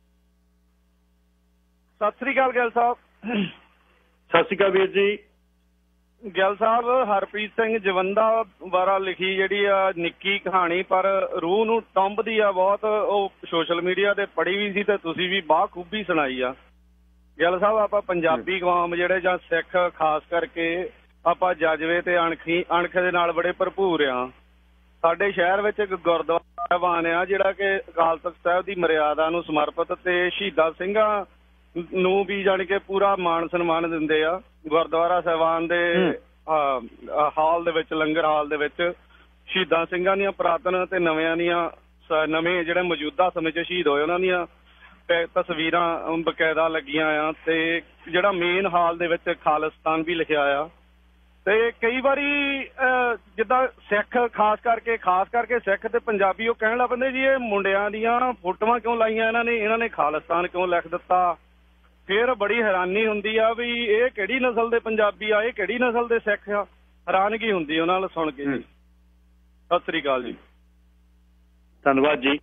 ਸਤਿ ਸ੍ਰੀ ਅਕਾਲ ਗਿੱਲ ਸਾਹਿਬ। ਸਤਿ ਸ਼੍ਰੀ ਅਕਾਲ ਵੀਰ ਜੀ। ਗਿੱਲ ਸਾਹਿਬ, ਹਰਪ੍ਰੀਤ ਸਿੰਘ ਜਵੰਦਾ ਬਾਰਾ ਲਿਖੀ ਜਿਹੜੀ ਆ ਨਿੱਕੀ ਕਹਾਣੀ, ਪਰ ਰੂਹ ਨੂੰ ਟੰਬਦੀ ਆ ਬਹੁਤ। ਉਹ ਸੋਸ਼ਲ ਮੀਡੀਆ ਤੇ ਪੜ੍ਹੀ ਵੀ ਸੀ, ਤੇ ਤੁਸੀਂ ਵੀ ਬਾਖੂਬੀ ਸੁਣਾਈ ਆ। ਗਿੱਲ ਸਾਹਿਬ, ਆਪਾਂ ਪੰਜਾਬੀ ਕੌਮ ਜਿਹੜੇ ਜਾਂ ਸਿੱਖ ਖਾਸ ਕਰਕੇ ਆਪਾਂ ਜਜ਼ਬੇ ਤੇ ਅਣਖ ਦੇ ਨਾਲ ਬੜੇ ਭਰਪੂਰ ਆ। ਸਾਡੇ ਸ਼ਹਿਰ ਵਿੱਚ ਇੱਕ ਗੁਰਦੁਆਰਾ ਸਾਹਿਬਾਨ ਆ ਜਿਹੜਾ ਕਿ ਅਕਾਲ ਤਖ਼ਤ ਸਾਹਿਬ ਦੀ ਮਰਿਆਦਾ ਨੂੰ ਸਮਰਪਿਤ, ਤੇ ਸ਼ਹੀਦਾਂ ਸਿੰਘਾਂ ਨੂੰ ਵੀ ਜਾਣੀ ਕਿ ਪੂਰਾ ਮਾਣ ਸਨਮਾਨ ਦਿੰਦੇ ਆ। ਗੁਰਦੁਆਰਾ ਸਾਹਿਬਾਨ ਦੇ ਹਾਲ ਦੇ ਵਿੱਚ, ਲੰਗਰ ਹਾਲ ਦੇ ਵਿੱਚ ਸ਼ਹੀਦਾਂ ਸਿੰਘਾਂ ਦੀਆਂ ਪੁਰਾਤਨ ਤੇ ਨਵੇਂ ਜਿਹੜੇ ਮੌਜੂਦਾ ਸਮੇਂ 'ਚ ਸ਼ਹੀਦ ਹੋਏ ਉਹਨਾਂ ਦੀਆਂ ਤਸਵੀਰਾਂ ਬਕਾਇਦਾ ਲੱਗੀਆਂ ਆ। ਤੇ ਜਿਹੜਾ ਮੇਨ ਹਾਲ ਦੇ ਵਿੱਚ ਖਾਲਿਸਤਾਨ ਵੀ ਲਿਖਿਆ ਆ। ਤੇ ਕਈ ਵਾਰੀ ਜਿੱਦਾਂ ਸਿੱਖ ਖਾਸ ਕਰਕੇ ਸਿੱਖ ਤੇ ਪੰਜਾਬੀ ਉਹ ਕਹਿਣ ਲੱਗ ਪੈਂਦੇ ਜੀ ਇਹ ਮੁੰਡਿਆਂ ਦੀਆਂ ਫੋਟੋਆਂ ਕਿਉਂ ਲਾਈਆਂ ਇਹਨਾਂ ਨੇ ਖਾਲਿਸਤਾਨ ਕਿਉਂ ਲਿਖ ਦਿੱਤਾ। ਫਿਰ ਬੜੀ ਹੈਰਾਨੀ ਹੁੰਦੀ ਆ ਵੀ ਇਹ ਕਿਹੜੀ ਨਸਲ ਦੇ ਪੰਜਾਬੀ ਆ, ਇਹ ਕਿਹੜੀ ਨਸਲ ਦੇ ਸਿੱਖ ਆ। ਹੈਰਾਨਗੀ ਹੁੰਦੀ ਉਹਨਾਂ ਨਾਲ ਸੁਣ ਕੇ ਜੀ। ਸਤਿ ਸ੍ਰੀ ਅਕਾਲ ਜੀ। ਧੰਨਵਾਦ ਜੀ।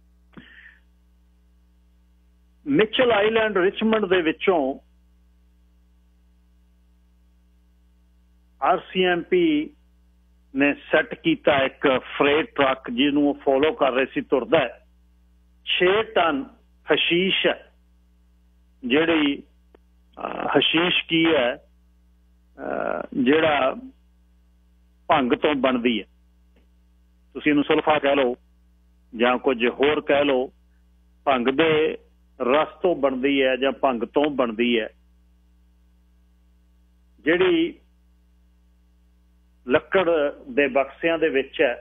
ਮਿਚਲ ਆਈਲੈਂਡ ਰਿਚਮੰਡ ਦੇ ਵਿੱਚੋਂ RCMP ਨੇ ਸੈੱਟ ਕੀਤਾ ਇੱਕ ਫਰੇਟ ਟਰੱਕ ਜਿਹਨੂੰ ਉਹ ਫੋਲੋ ਕਰ ਰਹੇ ਸੀ, ਤੁਰਦਾ 6 ਟਨ ਹਸ਼ੀਸ਼ ਹੈ। ਜਿਹੜੀ ਹਸ਼ੀਸ਼ ਕੀ ਹੈ, ਜਿਹੜਾ ਭੰਗ ਤੋਂ ਬਣਦੀ ਹੈ। ਤੁਸੀਂ ਇਹਨੂੰ ਸੁਲਫਾ ਕਹਿ ਲਓ ਜਾਂ ਕੁਝ ਹੋਰ ਕਹਿ ਲਓ। ਭੰਗ ਦੇ ਰਸ ਤੋਂ ਬਣਦੀ ਹੈ ਜਾਂ ਭੰਗ ਤੋਂ ਬਣਦੀ ਹੈ, ਜਿਹੜੀ ਲੱਕੜ ਦੇ ਬਕਸਿਆਂ ਦੇ ਵਿੱਚ ਹੈ।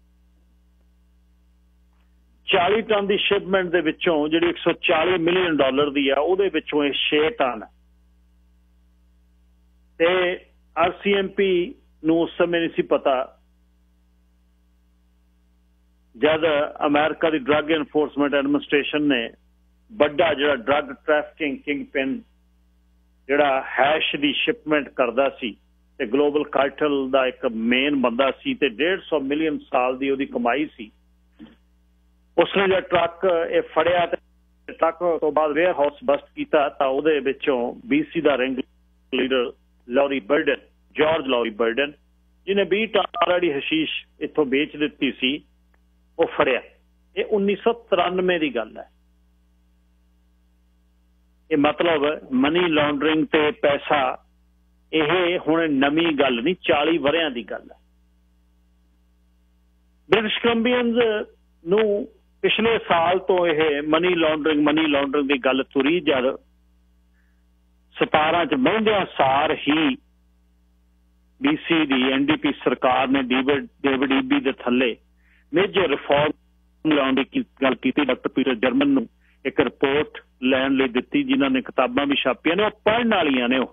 40 ਟਨ ਦੀ ਸ਼ਿਪਮੈਂਟ ਦੇ ਵਿੱਚੋਂ ਜਿਹੜੀ $140 ਮਿਲੀਅਨ ਦੀ ਆ, ਉਹਦੇ ਵਿੱਚੋਂ ਇਹ 6 ਟਨ। ਤੇ RCMP ਨੂੰ ਉਸ ਸਮੇਂ ਨਹੀਂ ਸੀ ਪਤਾ, ਜਦ ਅਮਰੀਕਾ ਦੀ ਡਰੱਗ ਐਨਫੋਰਸਮੈਂਟ ਐਡਮਿਨਿਸਟ੍ਰੇਸ਼ਨ ਨੇ ਵੱਡਾ ਜਿਹੜਾ ਡਰੱਗ ਟ੍ਰੈਫਿਕਿੰਗ ਕਿੰਗ ਪਿਨ ਜਿਹੜਾ ਹੈਸ਼ ਦੀ ਸ਼ਿਪਮੈਂਟ ਕਰਦਾ ਸੀ ਤੇ ਗਲੋਬਲ ਕਾਰਟਲ ਦਾ ਇੱਕ ਮੇਨ ਬੰਦਾ ਸੀ, ਤੇ 150 ਮਿਲੀਅਨ ਸਾਲ ਦੀ ਉਹਦੀ ਕਮਾਈ ਸੀ। ਉਸਨੇ ਜਦ ਟਰੱਕ ਇਹ ਫੜਿਆ ਤੇ ਟਰੱਕ ਤੋਂ ਬਾਅਦ ਵੇਅਰ ਹਾਊਸ ਬਸਟ ਕੀਤਾ, ਤਾਂ ਉਹਦੇ ਵਿੱਚੋਂ BC ਦਾ ring leader George Laurie Burden, ਜਿਹਨੇ 20 ਟਨ ਵਾਲੀ ਹਸ਼ੀਸ਼ ਇੱਥੋਂ ਵੇਚ ਦਿੱਤੀ ਸੀ ਉਹ ਫੜਿਆ। ਇਹ 1993 ਦੀ ਗੱਲ ਹੈ। ਇਹ ਮਤਲਬ ਮਨੀ ਲਾਂਡਰਿੰਗ ਤੇ ਪੈਸਾ ਇਹ ਹੁਣ ਨਵੀਂ ਗੱਲ ਨਹੀਂ, 40 ਵਰ੍ਹਿਆਂ ਦੀ ਗੱਲ ਹੈ। ਬ੍ਰਿਟਿਸ਼ ਕੋਲੰਬੀਅਨਜ਼ ਨੂੰ ਪਿਛਲੇ ਸਾਲ ਤੋਂ ਇਹ ਮਨੀ ਲਾਂਡਰਿੰਗ ਦੀ ਗੱਲ ਤੁਰੀ, ਜਦ 17 ਚ ਬਹਿੰਦਿਆਂ ਸਾਰ ਹੀ BC ਦੀ NDP ਸਰਕਾਰ ਨੇ ਡੇਵਿਡ ਈਬੀ ਦੇ ਥੱਲੇ ਮੇਜਰ ਰਿਫਾਰਮ ਲਿਆਉਣ ਦੀ ਗੱਲ ਕੀਤੀ। ਡਾਕਟਰ ਪੀਟਰ ਜਰਮਨ ਨੂੰ ਇੱਕ ਰਿਪੋਰਟ ਲੈਣ ਲਈ ਦਿੱਤੀ, ਜਿਨ੍ਹਾਂ ਨੇ ਕਿਤਾਬਾਂ ਵੀ ਛਾਪੀਆਂ ਨੇ, ਉਹ ਪੜ੍ਹਨ ਵਾਲੀਆਂ ਨੇ ਉਹ।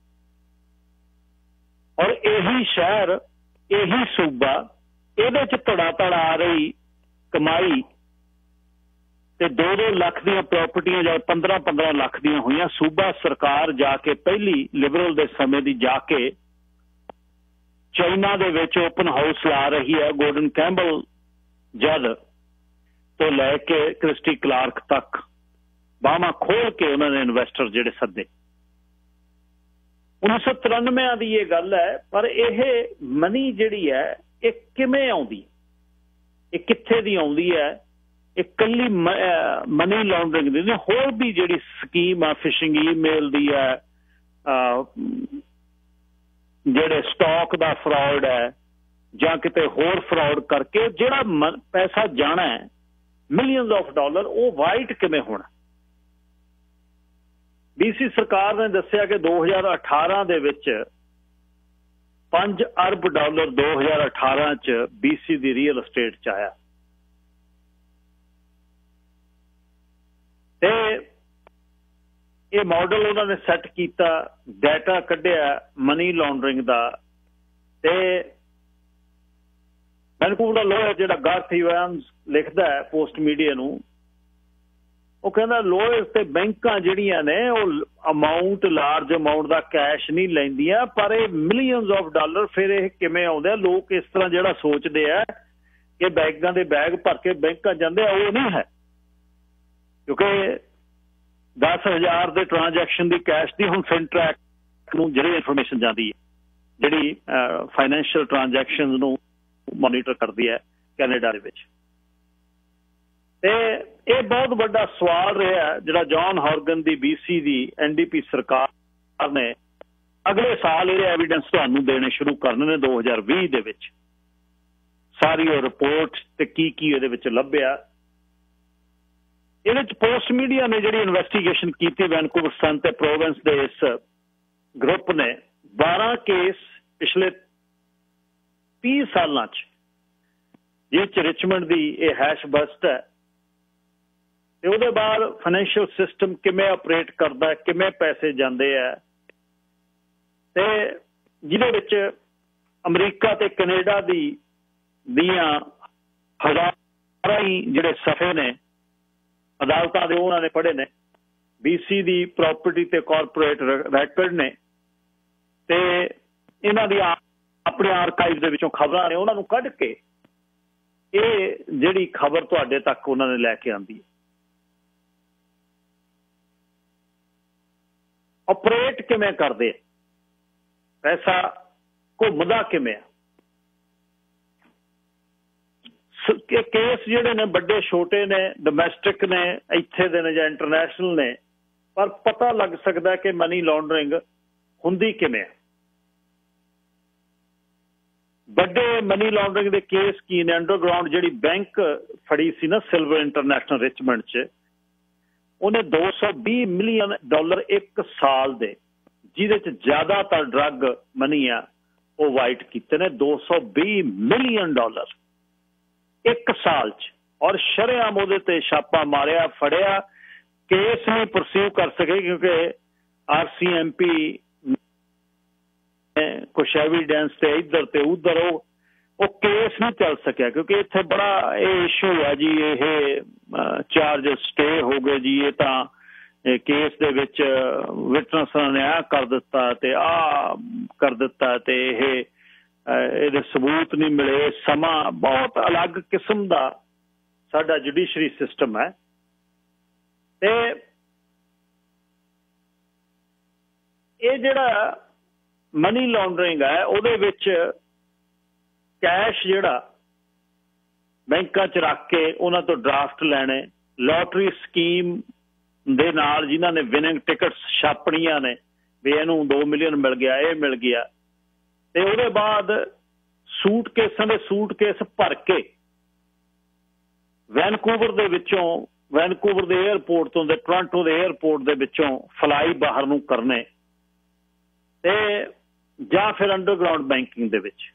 ਔਰ ਇਹੀ ਸ਼ਹਿਰ, ਇਹੀ ਸੂਬਾ, ਇਹਦੇ ਚ ਧੜਾ ਆ ਰਹੀ ਕਮਾਈ ਤੇ 2-2 ਲੱਖ ਦੀਆਂ ਪ੍ਰਾਪਰਟੀਆਂ ਜਾਂ 15-15 ਲੱਖ ਦੀਆਂ ਹੋਈਆਂ। ਸੂਬਾ ਸਰਕਾਰ ਜਾ ਕੇ ਪਹਿਲੀ ਲਿਬਰਲ ਦੇ ਸਮੇਂ ਦੀ ਜਾ ਕੇ ਚਾਈਨਾ ਦੇ ਵਿੱਚ ਓਪਨ ਹਾਊਸ ਲਾ ਰਹੀ ਹੈ। ਗੋਰਡਨ ਕੈਂਪਬੈਲ ਜਦ ਤੋਂ ਲੈ ਕੇ ਕ੍ਰਿਸਟੀ ਕਲਾਰਕ ਤੱਕ ਬਾਹਾਂ ਖੋਲ ਕੇ ਉਹਨਾਂ ਨੇ ਇਨਵੈਸਟਰ ਜਿਹੜੇ ਸੱਦੇ। 1993 ਦੀ ਇਹ ਗੱਲ ਹੈ। ਪਰ ਇਹ ਮਨੀ ਜਿਹੜੀ ਹੈ ਇਹ ਕਿਵੇਂ ਆਉਂਦੀ, ਇਹ ਕਿੱਥੇ ਦੀ ਆਉਂਦੀ ਹੈ? ਇਹ ਇਕੱਲੀ ਮਨੀ ਲਾਂਡਰਿੰਗ ਦੀ ਨਹੀਂ, ਹੋਰ ਵੀ ਜਿਹੜੀ ਸਕੀਮ ਆ, ਫਿਸ਼ਿੰਗ ਈਮੇਲ ਦੀ ਹੈ, ਜਿਹੜੇ ਸਟਾਕ ਦਾ ਫਰਾਡ ਹੈ ਜਾਂ ਕਿਤੇ ਹੋਰ ਫਰਾਡ ਕਰਕੇ ਜਿਹੜਾ ਪੈਸਾ ਜਾਣਾ ਹੈ ਮਿਲੀਅਨਸ ਆਫ ਡਾਲਰ, ਉਹ ਵਾਈਟ ਕਿਵੇਂ ਹੋਣਾ? BC ਸਰਕਾਰ ਨੇ ਦੱਸਿਆ ਕਿ 2018 ਦੇ ਵਿੱਚ $5 ਅਰਬ 2018 ਚ BC ਦੀ ਰੀਅਲ estate ਚ ਆਇਆ। ਤੇ ਇਹ ਮਾਡਲ ਉਹਨਾਂ ਨੇ ਸੈੱਟ ਕੀਤਾ, ਡਾਟਾ ਕੱਢਿਆ ਮਨੀ ਲਾਂਡਰਿੰਗ ਦਾ। ਤੇ ਵੈਨਕੂਵਰ ਦਾ ਲੋਅਰ ਜਿਹੜਾ ਗਾਰਥ ਇਵਾਨਸ ਲਿਖਦਾ ਹੈ ਪੋਸਟ ਮੀਡੀਆ ਨੂੰ, ਉਹ ਕਹਿੰਦਾ ਲੋਅਰਸ ਤੇ ਬੈਂਕਾਂ ਜਿਹੜੀਆਂ ਨੇ ਉਹ ਲਾਰਜ ਅਮਾਊਂਟ ਦਾ ਕੈਸ਼ ਨਹੀਂ ਲੈਂਦੀਆਂ, ਪਰ ਇਹ ਮਿਲੀਅਨਸ ਆਫ ਡਾਲਰ ਫਿਰ ਇਹ ਕਿਵੇਂ ਆਉਂਦੇ ਆ? ਲੋਕ ਇਸ ਤਰ੍ਹਾਂ ਜਿਹੜਾ ਸੋਚਦੇ ਆ ਕਿ ਬੈਗਾਂ ਦੇ ਬੈਗ ਭਰ ਕੇ ਬੈਂਕਾਂ ਜਾਂਦੇ ਆ, ਉਹ ਨਹੀਂ ਹੈ। ਕਿਉਂਕਿ 10,000 ਦੇ ਟ੍ਰਾਂਜੈਕਸ਼ਨ ਦੀ ਕੈਸ਼ ਦੀ ਹੁਣ ਫਿਨਟਰੈਕ ਨੂੰ ਜਿਹੜੀ ਇਨਫੋਰਮੇਸ਼ਨ ਜਾਂਦੀ ਹੈ, ਜਿਹੜੀ ਫਾਈਨੈਂਸ਼ੀਅਲ ਟ੍ਰਾਂਜੈਕਸ਼ਨ ਨੂੰ ਮੋਨੀਟਰ ਕਰਦੀ ਹੈ ਕੈਨੇਡਾ ਦੇ ਵਿੱਚ। ਤੇ ਇਹ ਬਹੁਤ ਵੱਡਾ ਸਵਾਲ ਰਿਹਾ ਜਿਹੜਾ ਜੌਨ ਹੌਰਗਨ ਦੀ BC ਦੀ NDP ਸਰਕਾਰ ਨੇ ਅਗਲੇ ਸਾਲ ਇਹ ਐਵੀਡੈਂਸ ਤੁਹਾਨੂੰ ਦੇਣੇ ਸ਼ੁਰੂ ਕਰਨੇ ਨੇ 2020 ਦੇ ਵਿੱਚ। ਸਾਰੀ ਉਹ ਰਿਪੋਰਟ ਤੇ ਕੀ ਇਹਦੇ ਵਿੱਚ ਲੱਭਿਆ। ਇਹਦੇ ਚ ਪੋਸਟ ਮੀਡੀਆ ਨੇ ਜਿਹੜੀ ਇਨਵੈਸਟੀਗੇਸ਼ਨ ਕੀਤੀ, ਵੈਨਕੂਵਰ ਸਨ ਤੇ ਪ੍ਰੋਵਿੰਸ ਦੇ ਇਸ ਗਰੁੱਪ ਨੇ 12 ਕੇਸ ਪਿਛਲੇ 30 ਸਾਲਾਂ ਚ, ਜਿਸ ਚ ਰਿਚਮੰਡ ਦੀ ਇਹ ਹੈਸ਼ ਬਸਟ ਹੈ। ਤੇ ਉਹਦੇ ਬਾਅਦ ਫਾਈਨੈਂਸ਼ੀਅਲ ਸਿਸਟਮ ਕਿਵੇਂ ਆਪਰੇਟ ਕਰਦਾ, ਕਿਵੇਂ ਪੈਸੇ ਜਾਂਦੇ ਆ, ਤੇ ਜਿਹਦੇ ਵਿੱਚ ਅਮਰੀਕਾ ਤੇ ਕੈਨੇਡਾ ਦੀਆਂ ਹਜ਼ਾਰਾਂ ਹੀ ਜਿਹੜੇ ਸਫ਼ੇ ਨੇ ਅਦਾਲਤਾਂ ਦੇ, ਉਹਨਾਂ ਨੇ ਪੜ੍ਹੇ ਨੇ। BC ਦੀ ਪ੍ਰਾਪਰਟੀ ਤੇ ਕਾਰਪੋਰੇਟ ਰੈਕਰਡ ਨੇ, ਤੇ ਇਹਨਾਂ ਦੀ ਆਪਣੇ ਆਰਕਾਈਵ ਦੇ ਵਿੱਚੋਂ ਖਬਰਾਂ ਨੇ, ਉਹਨਾਂ ਨੂੰ ਕੱਢ ਕੇ ਇਹ ਜਿਹੜੀ ਖਬਰ ਤੁਹਾਡੇ ਤੱਕ ਉਹਨਾਂ ਨੇ ਲੈ ਕੇ ਆਂਦੀ ਹੈ। ਆਪਰੇਟ ਕਿਵੇਂ ਕਰਦੇ, ਪੈਸਾ ਘੁੰਮਦਾ ਕਿਵੇਂ ਆ? ਕੇਸ ਜਿਹੜੇ ਨੇ ਵੱਡੇ ਛੋਟੇ ਨੇ, ਡੋਮੈਸਟਿਕ ਨੇ, ਇੱਥੇ ਦੇ ਨੇ ਜਾਂ ਇੰਟਰਨੈਸ਼ਨਲ ਨੇ, ਪਰ ਪਤਾ ਲੱਗ ਸਕਦਾ ਕਿ ਮਨੀ ਲਾਂਡਰਿੰਗ ਹੁੰਦੀ ਕਿਵੇਂ ਆ। ਵੱਡੇ ਮਨੀ ਲਾਂਡਰਿੰਗ ਦੇ ਕੇਸ ਕੀ ਨੇ? ਅੰਡਰਗਰਾਊਂਡ ਜਿਹੜੀ ਬੈਂਕ ਫੜੀ ਸੀ ਨਾ ਸਿਲਵਰ ਇੰਟਰਨੈਸ਼ਨਲ ਰਿਚਮੰਡ 'ਚ, ਉਹਨੇ $220 ਮਿਲੀਅਨ ਇੱਕ ਸਾਲ ਦੇ, ਜਿਹਦੇ 'ਚ ਜ਼ਿਆਦਾਤਰ ਡਰੱਗ ਮਨੀ ਆ, ਉਹ ਵਾਈਟ ਕੀਤੇ ਨੇ। $220 ਮਿਲੀਅਨ ਇੱਕ ਸਾਲ 'ਚ, ਔਰ ਸ਼ਰੇਆਮ ਉਹਦੇ ਤੇ ਛਾਪਾ ਮਾਰਿਆ, ਫੜਿਆ। ਕੇਸ ਨਹੀਂ ਪਰਸਿਊ ਕਰ ਸਕੇ ਕਿਉਂਕਿ RCMP ਕੁਛ ਐਵੀਡੈਂਸ ਤੇ ਇੱਧਰ ਤੇ ਉੱਧਰ ਉਹ ਕੇਸ ਨਹੀਂ ਚੱਲ ਸਕਿਆ, ਕਿਉਂਕਿ ਇੱਥੇ ਬੜਾ ਇਹ ਇਸ਼ੂ ਹੈ ਜੀ। ਇਹ ਚਾਰਜਸ ਸਟੇ ਹੋ ਗਏ ਜੀ, ਇਹ ਤਾਂ ਕੇਸ ਦੇ ਵਿੱਚ ਵਿਟਨੈਸਾਂ ਨੇ ਆਹ ਕਰ ਦਿੱਤਾ ਤੇ ਆਹ ਕਰ ਦਿੱਤਾ, ਤੇ ਇਹਦੇ ਸਬੂਤ ਨਹੀਂ ਮਿਲੇ। ਸਮਾਂ ਬਹੁਤ ਅਲੱਗ ਕਿਸਮ ਦਾ ਸਾਡਾ ਜੁਡੀਸ਼ਰੀ ਸਿਸਟਮ ਹੈ। ਤੇ ਇਹ ਜਿਹੜਾ ਮਨੀ ਲਾਂਡਰਿੰਗ ਹੈ, ਉਹਦੇ ਵਿੱਚ कैश जिहड़ा बैंकां च रख के उन्हां तो ड्राफ्ट लैणे, लॉटरी स्कीम दे नाल जिन्हां ने विनिंग टिकट्स छापणियां ने भी इहनूं 2 मिलियन मिल गया, ये मिल गया, ते उहदे बाद सूटकेसां दे सूटकेस भर के वैनकूवर दे विचों, वैनकूवर दे एयरपोर्ट तो टोरंटो दे एयरपोर्ट दे विचों फ्लाई बाहर नूं करने ते जां फिर अंडरग्राउंड बैंकिंग दे विच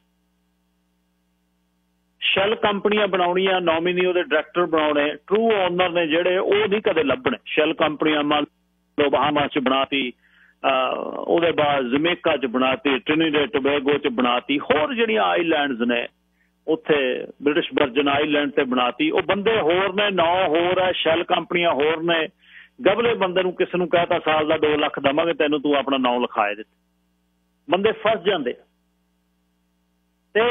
शैल कंपनियां बनाउणियां, नॉमिनी उहदे डायरैक्टर बनाउणे, ट्रू ओनर ने जिहड़े ओह नहीं कदे लभणे। शैल कंपनियां मान लो बहामा च बनाती, ਉਹਦੇ बाद जमेका च बनाती, ट्रिनिडेड टोबैगो च बनाती, होर ਜਿਹੜੀਆਂ आइलैंड्स ने ਉੱਥੇ ब्रिटिश वर्जन आइलैंड ਤੇ ਬਣਾਤੀ। ਉਹ ਬੰਦੇ ਹੋਰ ਨੇ, ਨੌ ਹੋਰ ਹੈ, ਸ਼ੈਲ ਕੰਪਨੀਆਂ ਹੋਰ ਨੇ। ਗਬਲੇ ਬੰਦੇ ਨੂੰ ਕਿਸੇ ਨੂੰ ਕਹਿਤਾ ਸਾਲ ਦਾ 2 ਲੱਖ ਦੇਵਾਂਗੇ ਤੈਨੂੰ, ਤੂੰ ਆਪਣਾ ਨਾਂ ਲਿਖਾਏ ਦਿੱਤੇ, ਬੰਦੇ ਫਸ ਜਾਂਦੇ। ਤੇ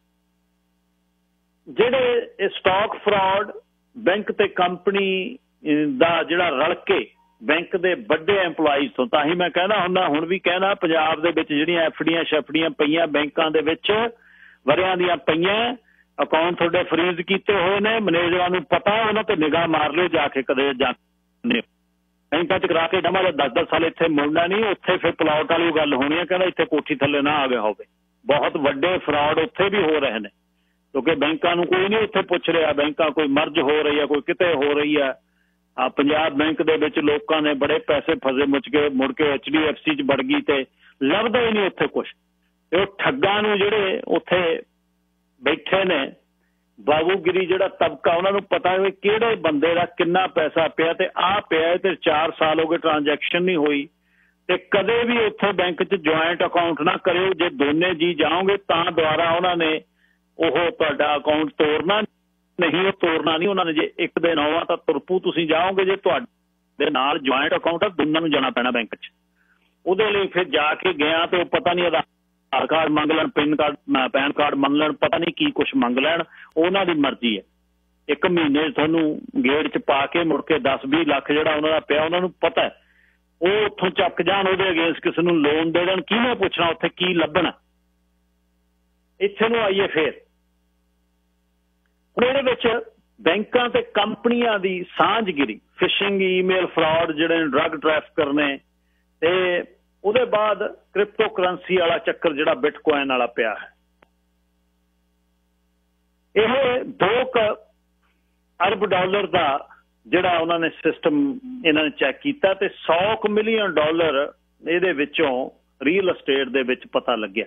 ਜਿਹੜੇ ਸਟਾਕ ਫਰਾਡ ਬੈਂਕ ਤੇ ਕੰਪਨੀ ਦਾ ਜਿਹੜਾ ਰਲ ਕੇ बैंक के बड़े एम्पलॉइज तो, ताही मैं कहना हुंदा, हुण भी कहना, पंजाब दे विच जिहड़ियां एफडीआं शफड़ियां पईयां बैंकां दे विच वरियां दीयां पईयां, अकाउंट तुहाडे फ्रीज कीते होए ने, मैनेजरां नूं पता, उन्हां ते निगाह मार लिओ जाके कदे जाने बैंकां च करा के जमा 10-10 साल इत्थे मुड़ना नहीं, उत्थे फिर प्लॉट वाली गल होनी है, कहना इत्थे कोठी थल्ले ना आ गया होवे। बहुत वड्डे फ्रॉड उत्थे भी हो रहे हैं, क्योंकि बैंकां नूं कोई नहीं उत्थे पुछ रहा, बैंकां कोई मर्ज हो रही है, कोई किते हो रही है। पंजाब बैंक दे विच लोकां ने बड़े पैसे फसे मुड़ के HDFC च वड़ गई, ते लभदा ही नहीं उत्थे कुछ। ते ठग्गां नूं जिहड़े उत्थे बैठे ने बाबूगिरी जिहड़ा तबका, उन्हां नूं पता है किहड़े बंदे दा किन्ना पैसा पिया, ते आ पिया ते 4 साल हो गए ट्रांजैक्शन नहीं होई। ते कदे भी उत्थे बैंक च ज्वाइंट अकाउंट ना करिओ, जे दोने जी जाओगे तां दुआरा उन्हां ने ओह तुहाडा अकाउंट तोड़ना नहीं, वो तोड़ना नहीं उन्होंने। जे एक दिन आवा तो तुरपू तुसीं जाओगे, जे तुहाडे नाल ज्वाइंट अकाउंट है दोनों जाना पैना बैंक च। उहदे लई फिर जाके गया तो पता नहीं आधार कार्ड मंग लैण, पैन कार्ड मंग लैण, पता नहीं की कुछ मंग लैण, उन्हां दी मर्जी है। 1 महीने तुहानूं गेड़ च पा के मुड़ के 10-20 लाख जिहड़ा उन्हां दा पिया, उन्हां नूं पता है, ਉਹ ਉੱਥੋਂ ਚੱਕ ਜਾਣ, ਉਹਦੇ ਅਗੇਂਸਟ ਕਿਸੇ ਨੂੰ ਲੋਨ ਦੇ ਦੇਣ, ਕਿਹਨੇ ਪੁੱਛਣਾ ਉੱਥੇ ਕੀ ਲੱਭਣਾ। ਇੱਥੇ ਨੂੰ ਆਈਏ ਫਿਰ ਹੁਣ ਇਹਦੇ ਵਿੱਚ ਬੈਂਕਾਂ ਤੇ ਕੰਪਨੀਆਂ ਦੀ ਸਾਂਝਗਿਰੀ, ਫਿਸ਼ਿੰਗ, ਈਮੇਲ ਫਰਾਡ, ਜਿਹੜੇ ਡਰੱਗ ਟ੍ਰੈਫਿਕਰ ਨੇ, ਤੇ ਉਹਦੇ ਬਾਅਦ ਕ੍ਰਿਪਟੋ ਕਰੰਸੀ ਵਾਲਾ ਚੱਕਰ ਜਿਹੜਾ ਬਿਟਕੋਇਨ ਵਾਲਾ ਪਿਆ ਹੈ। ਇਹ $2 ਅਰਬ ਦਾ ਜਿਹੜਾ ਉਹਨਾਂ ਨੇ ਸਿਸਟਮ ਇਹਨਾਂ ਨੇ ਚੈੱਕ ਕੀਤਾ, ਤੇ $100 ਮਿਲੀਅਨ ਇਹਦੇ ਵਿੱਚੋਂ ਰੀਅਲ ਅਸਟੇਟ ਦੇ ਵਿੱਚ ਪਤਾ ਲੱਗਿਆ।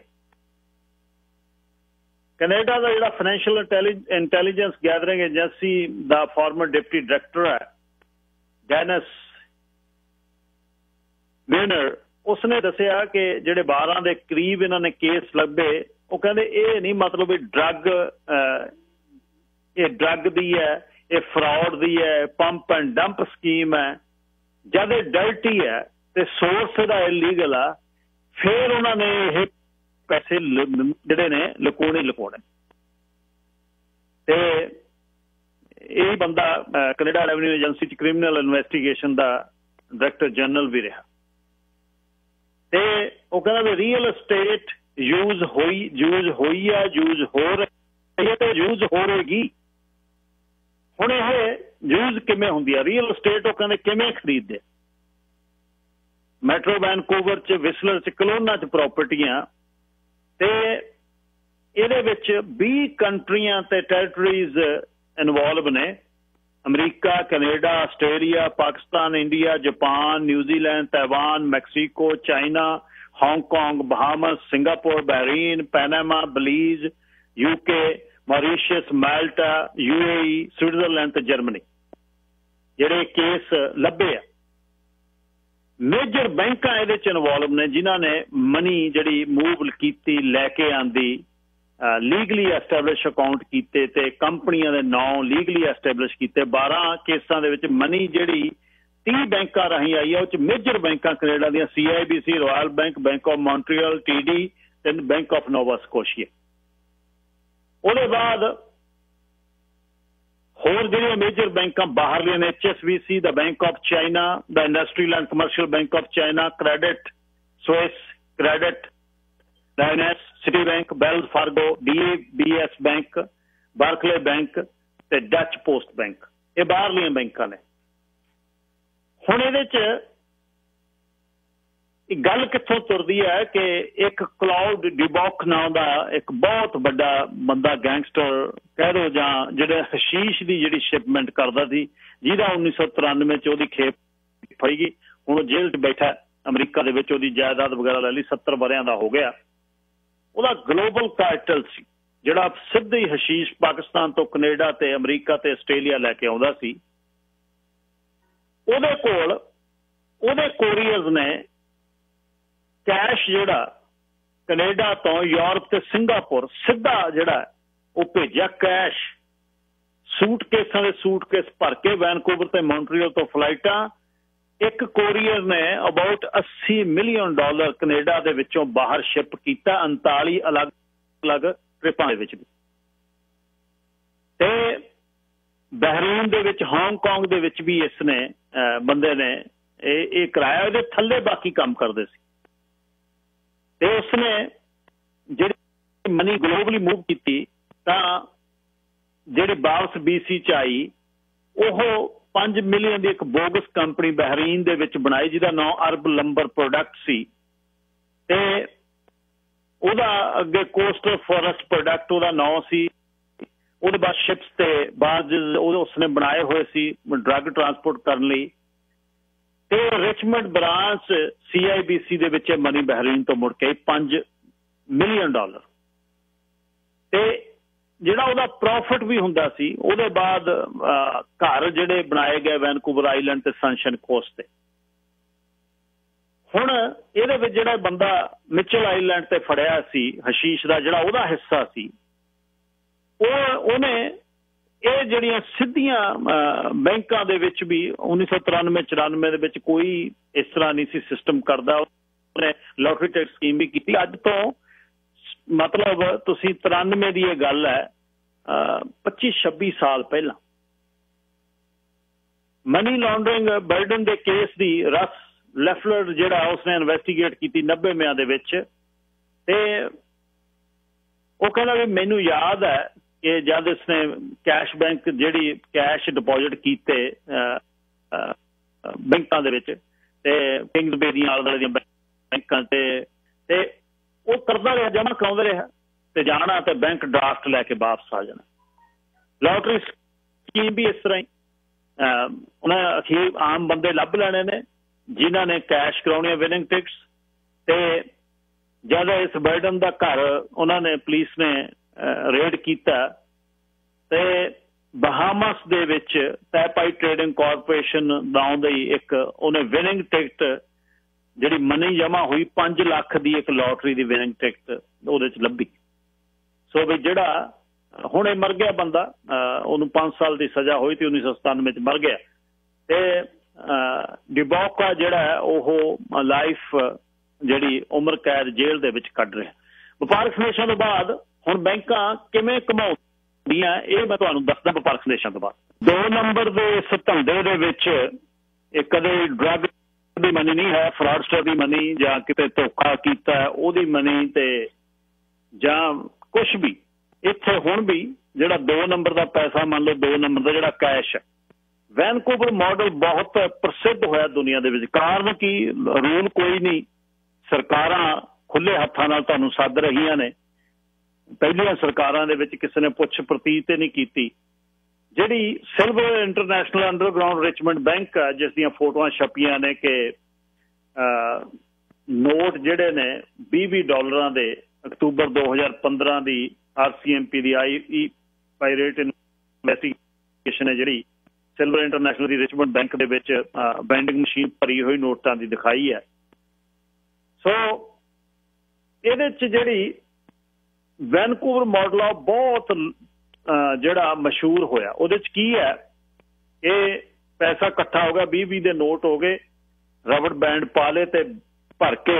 ਕੈਨੇਡਾ ਦਾ ਜਿਹੜਾ ਫਾਈਨੈਂਸ਼ੀਅਲ ਇੰਟੈਲੀਜੈਂਸ ਗੈਦਰਿੰਗ ਏਜੰਸੀ ਦਾ ਫਾਰਮਰ ਡਿਪਟੀ ਡਾਇਰੈਕਟਰ ਹੈ ਡੈਨਿਸ ਮੇਨਰ, ਉਸਨੇ ਦੱਸਿਆ ਕਿ ਜਿਹੜੇ 12 ਦੇ ਕਰੀਬ ਇਹਨਾਂ ਨੇ ਕੇਸ ਲੱਭੇ, ਉਹ ਕਹਿੰਦੇ ਇਹ ਨਹੀਂ ਮਤਲਬ ਇਹ ਡਰੱਗ ਦੀ ਹੈ, ਇਹ ਫਰਾਡ ਦੀ ਹੈ, ਪੰਪ ਐਂਡ ਡੰਪ ਸਕੀਮ ਹੈ। ਜਦ ਇਹ ਡਰਟੀ ਹੈ ਤੇ ਸੋਰਸ ਇਹਦਾ ਇਲੀਗਲ ਆ, ਫਿਰ ਉਹਨਾਂ ਨੇ ਇਹ ਪੈਸੇ ਜਿਹੜੇ ਨੇ ਲੁਕਾਉਣੇ। ਤੇ ਇਹ ਬੰਦਾ ਕੈਨੇਡਾ ਰੈਵਨਿਊ ਏਜੰਸੀ ਚ ਕ੍ਰਿਮੀਨਲ ਇਨਵੈਸਟੀਗੇਸ਼ਨ ਦਾ ਡਾਇਰੈਕਟਰ ਜਨਰਲ ਵੀ ਰਿਹਾ। ਤੇ ਉਹ ਕਹਿੰਦਾ ਵੀ ਰੀਅਲ ਅਸਟੇਟ ਯੂਜ਼ ਹੋਈ ਆ, ਯੂਜ਼ ਹੋ ਰਹੀ ਹੈ ਤੇ ਯੂਜ਼ ਹੋ ਰਹੇਗੀ। ਹੁਣ ਇਹ ਯੂਜ਼ ਕਿਵੇਂ ਹੁੰਦੀ ਆ ਰੀਅਲ ਅਸਟੇਟ, ਉਹ ਕਹਿੰਦੇ ਕਿਵੇਂ ਖਰੀਦਦੇ। ਮੈਟਰੋ ਵੈਨਕੂਵਰ ਚ, ਵਿਸਲਰ ਚ, ਕਲੋਨਾ ਚ ਪ੍ਰਾਪਰਟੀਆਂ, ਤੇ ਇਹਦੇ ਵਿੱਚ 20 ਕੰਟਰੀਆਂ ਤੇ ਟੈਰੀਟਰੀਜ਼ ਇਨਵੋਲਵ ਨੇ। America, Canada, Australia, Pakistan, India, Japan, New Zealand, Taiwan, Mexico, China, Hong Kong, Bahamas, Singapore, Bahrain, Panama, Belize, UK, Mauritius, Malta, UAE, Switzerland ਤੇ ਜਰਮਨੀ ਜਿਹੜੇ ਕੇਸ ਲੱਭੇ ਆ। ਮੇਜਰ ਬੈਂਕਾਂ ਇਹਦੇ ਚ ਇਨਵੋਲਵ ਨੇ, ਜਿਨ੍ਹਾਂ ਨੇ ਮਨੀ ਜਿਹੜੀ ਮੂਵ ਕੀਤੀ, ਲੈ ਕੇ ਆਂਦੀ, ਲੀਗਲੀ ਐਸਟੈਬਲਿਸ਼ ਅਕਾਊਂਟ ਕੀਤੇ ਤੇ ਕੰਪਨੀਆਂ ਦੇ ਨਾਂ ਲੀਗਲੀ ਐਸਟੈਬਲਿਸ਼ ਕੀਤੇ। 12 ਕੇਸਾਂ ਦੇ ਵਿੱਚ ਮਨੀ ਜਿਹੜੀ 30 ਬੈਂਕਾਂ ਰਾਹੀਂ ਆਈ ਆ, ਉਹ ਚ ਮੇਜਰ ਬੈਂਕਾਂ ਕੈਨੇਡਾ ਦੀਆਂ CIBC, Royal Bank, Bank of Montreal, TD ਤੇ ਬੈਂਕ ਆਫ ਨੋਵਾ ਸਕੋਸ਼ੀਆ। ਉਹਦੇ ਬਾਅਦ ਹੋਰ ਜਿਹੜੀਆਂ ਮੇਜਰ ਬੈਂਕਾਂ ਬਾਹਰਲੀਆਂ ਨੇ, HSBC, ਦਾ ਬੈਂਕ ਆਫ ਚਾਈਨਾ, ਦਾ Industrial and Commercial Bank of China, Credit Suisse, Credit Lyonnais, Citibank, Wells Fargo, DBS bank, Barclay bank ਤੇ ਡੱਚ ਪੋਸਟ ਬੈਂਕ। ਇਹ ਬਾਹਰਲੀਆਂ ਬੈਂਕਾਂ ਨੇ। ਹੁਣ ਇਹਦੇ 'ਚ ਗੱਲ ਕਿੱਥੋਂ ਤੁਰਦੀ ਹੈ ਕਿ ਇੱਕ ਕਲਾਉਡ ਡਿਬੌਕ ਨਾਂ ਦਾ ਇੱਕ ਬਹੁਤ ਵੱਡਾ ਬੰਦਾ, ਗੈਂਗਸਟਰ ਕਹਿ ਦਿਓ ਜਾਂ ਜਿਹੜੇ ਹਸ਼ੀਸ਼ ਦੀ ਜਿਹੜੀ ਸ਼ਿਪਮੈਂਟ ਕਰਦਾ ਸੀ, ਜਿਹਦਾ 1993 'ਚ ਉਹਦੀ ਖੇਪ ਫੜੀ ਗਈ। ਹੁਣ ਉਹ ਜੇਲ੍ਹ 'ਚ ਬੈਠਾ ਅਮਰੀਕਾ ਦੇ ਵਿੱਚ। ਉਹਦੀ ਜਾਇਦਾਦ ਵਗੈਰਾ ਲੈ ਲਈ, 70 ਵਰ੍ਹਿਆਂ ਦਾ ਹੋ ਗਿਆ। ਉਹਦਾ ਗਲੋਬਲ ਕਾਰਟਲ ਸੀ ਜਿਹੜਾ ਸਿੱਧੇ ਹੀ ਹਸ਼ੀਸ਼ ਪਾਕਿਸਤਾਨ ਤੋਂ ਕੈਨੇਡਾ ਤੇ ਅਮਰੀਕਾ ਤੇ ਆਸਟ੍ਰੇਲੀਆ ਲੈ ਕੇ ਆਉਂਦਾ ਸੀ। ਉਹਦੇ ਕੋਲ ਉਹਦੇ ਕੋਰੀਅਰਸ ਨੇ ਕੈਸ਼ ਜਿਹੜਾ ਕੈਨੇਡਾ ਤੋਂ ਯੂਰਪ ਤੇ ਸਿੰਗਾਪੁਰ ਸਿੱਧਾ ਜਿਹੜਾ ਉਹ ਭੇਜਿਆ ਕੈਸ਼, ਸੂਟਕੇਸਾਂ ਦੇ ਸੂਟਕੇਸ ਭਰ ਕੇ ਵੈਨਕੂਵਰ ਤੇ ਮੌਂਟਰੀਅਲ ਤੋਂ ਫਲਾਈਟਾਂ। ਇੱਕ ਕੋਰੀਅਰ ਨੇ ਅਬਾਊਟ $80 ਮਿਲੀਅਨ ਕੈਨੇਡਾ ਦੇ ਵਿੱਚੋਂ ਬਾਹਰ ਸ਼ਿਪ ਕੀਤਾ 39 ਅਲੱਗ ਟ੍ਰਿਪਾਂ ਦੇ ਵਿੱਚ ਵੀ। ਤੇ ਬਹਿਰੀਨ ਦੇ ਵਿੱਚ, ਹਾਂਗਕਾਂਗ ਦੇ ਵਿੱਚ ਵੀ ਇਸ ਨੇ ਬੰਦੇ ਨੇ ਇਹ ਕਰਾਇਆ। ਇਹਦੇ ਥੱਲੇ ਬਾਕੀ ਕੰਮ ਕਰਦੇ ਸੀ। ਤੇ ਉਸਨੇ ਜਿਹੜੀ ਮਨੀ ਗਲੋਬਲੀ ਮੂਵ ਕੀਤੀ ਤਾਂ ਜਿਹੜੀ ਵਾਪਸ BC 'ਚ ਆਈ, ਉਹ 5 ਮਿਲੀਅਨ ਦੀ ਇੱਕ ਬੋਗਸ ਕੰਪਨੀ ਬਹਿਰੀਨ ਦੇ ਵਿੱਚ ਬਣਾਈ ਜਿਹਦਾ ਨਾਂ ਅਰਬ ਲੰਬਰ ਪ੍ਰੋਡਕਟ ਸੀ। ਤੇ ਉਹਦਾ ਅੱਗੇ ਕੋਸਟਲ ਫੋਰੈਸਟ ਪ੍ਰੋਡਕਟ ਉਹਦਾ ਨਾਂ ਸੀ। ਉਹਦੇ ਬਾਅਦ ਸ਼ਿਪਸ ਤੇ ਬਾਅਦ ਉਸਨੇ ਬਣਾਏ ਹੋਏ ਸੀ ਡਰੱਗ ਟਰਾਂਸਪੋਰਟ ਕਰਨ ਲਈ। ਤੇ ਰਿਚਮੰਡ ਬ੍ਰਾਂਚ CIBC ਦੇ ਵਿੱਚ ਮਨੀ ਬਹਿਰੀਨ ਤੋਂ ਮੁੜ ਕੇ $5 ਮਿਲੀਅਨ। ਤੇ ਜਿਹੜਾ ਉਹਦਾ ਪ੍ਰੋਫਿਟ ਵੀ ਹੁੰਦਾ ਸੀ। ਉਹਦੇ ਬਾਅਦ ਘਰ ਜਿਹੜੇ ਬਣਾਏ ਗਏ ਵੈਨਕੂਵਰ ਆਈਲੈਂਡ ਤੇ ਸਨਸ਼ਾਈਨ ਕੋਸਟ ਤੇ। ਹੁਣ ਇਹਦੇ ਵਿੱਚ ਜਿਹੜਾ ਬੰਦਾ ਮਿਚਲ ਆਈਲੈਂਡ ਤੇ ਫੜਿਆ ਸੀ ਹਸ਼ੀਸ਼ ਦਾ, ਜਿਹੜਾ ਉਹਦਾ ਹਿੱਸਾ ਸੀ, ਉਹਨੇ ਇਹ ਜਿਹੜੀਆਂ ਸਿੱਧੀਆਂ ਬੈਂਕਾਂ ਦੇ ਵਿੱਚ ਵੀ 1993-94 ਦੇ ਵਿੱਚ ਕੋਈ ਇਸ ਤਰ੍ਹਾਂ ਨਹੀਂ ਸੀ ਸਿਸਟਮ ਕਰਦਾ। ਉਹਨੇ ਲੋਟਰੀ ਟੈਕਸ ਸਕੀਮ ਵੀ ਕੀਤੀ। ਅੱਜ ਤੋਂ ਮਤਲਬ ਤੁਸੀਂ 93 ਦੀ ਇਹ ਗੱਲ ਹੈ, 25-26 ਸਾਲ ਪਹਿਲਾਂ ਮਨੀ ਲਾਂਡਰਿੰਗ ਬਰਡਨ ਦੇ ਕੇਸ ਦੀ ਰਸ ਲੈਫਲਰ ਜਿਹੜਾ ਉਸਨੇ ਇਨਵੈਸਟੀਗੇਟ ਕੀਤੀ 90 ਦੇ ਵਿੱਚ। ਤੇ ਉਹ ਕਹਿੰਦਾ ਵੀ ਮੈਨੂੰ ਯਾਦ ਹੈ ਕਿ ਜਦ ਇਸਨੇ ਕੈਸ਼ ਬੈਂਕ ਜਿਹੜੀ ਕੈਸ਼ ਡਿਪੋਜ਼ਿਟ ਕੀਤੇ ਬੈਂਕਾਂ ਦੇ ਵਿੱਚ ਤੇ ਕਿੰਗਸ ਬੇ ਦੀਆਂ ਆਲੇ ਦੀਆਂ ਬੈਂਕਾਂ ਤੇ ਉਹ ਕਰਦਾ ਰਿਹਾ, ਜਮ੍ਹਾਂ ਕਰਾਉਂਦਾ ਰਿਹਾ ਤੇ ਜਾਣਾ ਤੇ ਬੈਂਕ ਡਰਾਫਟ ਲੈ ਕੇ ਵਾਪਸ ਆ ਜਾਣਾ। ਲੋਟਰੀ ਸਕੀਮ ਵੀ ਇਸ ਤਰ੍ਹਾਂ ਹੀ ਉਹਨੇ ਅਖੀਰ ਆਮ ਬੰਦੇ ਲੱਭ ਲੈਣੇ ਨੇ ਜਿਨ੍ਹਾਂ ਨੇ ਕੈਸ਼ ਕਰਾਉਣੀਆਂ ਵਿਨਿੰਗ ਟਿਕਟਸ। ਤੇ ਜਦ ਇਸ ਬਰਡਨ ਦਾ ਘਰ ਉਹਨਾਂ ਨੇ ਪੁਲਿਸ ਨੇ ਰੇਡ ਕੀਤਾ ਤੇ ਬਹਾਮਸ ਦੇ ਵਿੱਚ ਪੈਪਾਈ ਟ੍ਰੇਡਿੰਗ ਕਾਰਪੋਰੇਸ਼ਨ ਨਾਂ ਦੀ ਇੱਕ ਉਹਨੇ ਵਿਨਿੰਗ ਟਿਕਟ ਜਿਹੜੀ ਮਨੀ ਜਮ੍ਹਾਂ ਹੋਈ 5 ਲੱਖ ਦੀ ਇੱਕ ਲੋਟਰੀ ਦੀ ਵਿਨਿੰਗ ਟਿਕਟ ਉਹਦੇ 'ਚ ਲੱਭੀ। ਸੋ ਵੀ ਜਿਹੜਾ ਹੁਣ ਇਹ ਮਰ ਗਿਆ ਬੰਦਾ, ਉਹਨੂੰ 5 ਸਾਲ ਦੀ ਸਜ਼ਾ ਹੋਈ ਤੇ 1997 'ਚ ਮਰ ਗਿਆ। ਤੇ ਡਿਬੌਕਾ ਜਿਹੜਾ ਹੈ ਉਹ ਲਾਈਫ ਜਿਹੜੀ ਉਮਰ ਕੈਦ ਜੇਲ੍ਹ ਦੇ ਵਿੱਚ ਕੱਢ ਰਿਹਾ। ਵਪਾਰਕ ਸੰਦੇਸ਼ਾਂ ਤੋਂ ਬਾਅਦ ਹੁਣ ਬੈਂਕਾਂ ਕਿਵੇਂ ਘਮਾਉਂਦੀਆਂ ਇਹ ਮੈਂ ਤੁਹਾਨੂੰ ਦੱਸਦਾ। ਵਪਾਰਕ ਸੰਦੇਸ਼ਾਂ ਤੋਂ ਬਾਅਦ 2 ਨੰਬਰ ਦੇ ਇਸ ਧੰਦੇ ਦੇ ਵਿੱਚ ਇਹ ਕਦੇ ਡਰੱਗ ਦੀ ਮਨੀ ਨਹੀਂ ਹੈ, ਫਰਾਡਸਟਰ ਦੀ ਮਨੀ ਜਾਂ ਕਿਤੇ ਧੋਖਾ ਕੀਤਾ ਉਹਦੀ ਮਨੀ ਤੇ ਜਾਂ ਕੁਛ ਵੀ। ਇੱਥੇ ਹੁਣ ਵੀ ਜਿਹੜਾ 2 ਨੰਬਰ ਦਾ ਪੈਸਾ, ਮੰਨ ਲਓ 2 ਨੰਬਰ ਦਾ ਜਿਹੜਾ ਕੈਸ਼ ਹੈ, ਵੈਨਕੂਵਰ ਮਾਡਲ ਬਹੁਤ ਪ੍ਰਸਿੱਧ ਹੋਇਆ ਦੁਨੀਆ ਦੇ ਵਿੱਚ। ਕਾਰਨ ਕੀ, ਰੂਲ ਕੋਈ ਨਹੀਂ, ਸਰਕਾਰਾਂ ਖੁੱਲੇ ਹੱਥਾਂ ਨਾਲ ਤੁਹਾਨੂੰ ਸੱਦ ਰਹੀਆਂ ਨੇ। ਪਹਿਲੀਆਂ ਸਰਕਾਰਾਂ ਦੇ ਵਿੱਚ ਕਿਸੇ ਨੇ ਪੁੱਛ ਪ੍ਰਤੀਤ ਨਹੀਂ ਕੀਤੀ। ਜਿਹੜੀ Silver International underground Richmond bank ਆ ਜਿਸ ਦੀਆਂ ਫੋਟੋਆਂ ਛਪੀਆਂ ਨੇ ਕਿ ਨੋਟ ਜਿਹੜੇ ਨੇ $20 ਦੇ ਅਕਤੂਬਰ 2015 ਦੀ RCMP ਦੀ ਪਾਇਰੇਟ ਇਨਵੈਸਟੀਗੇਸ਼ਨ ਹੈ ਜਿਹੜੀ ਸਿਲਵਰ ਇੰਟਰਨੈਸ਼ਨਲ ਦੀ ਰਿਚਮੰਡ ਬੈਂਕ ਦੇ ਵਿੱਚ ਵੈਂਡਿੰਗ ਮਸ਼ੀਨ ਭਰੀ ਹੋਈ ਨੋਟਾਂ ਦੀ ਦਿਖਾਈ ਹੈ। ਸੋ ਇਹਦੇ 'ਚ ਜਿਹੜੀ ਵੈਨਕੂਵਰ ਮਾਡਲ ਆ ਬਹੁਤ ਜਿਹੜਾ ਮਸ਼ਹੂਰ ਹੋਇਆ। ਉਹਦੇ 'ਚ ਕੀ ਹੈ, ਇਹ ਪੈਸਾ ਇਕੱਠਾ ਹੋ ਗਿਆ, 20 ਦੇ ਨੋਟ ਹੋ ਗਏ, ਰਬੜ ਬੈਂਡ ਪਾ ਲਏ ਤੇ ਭਰ ਕੇ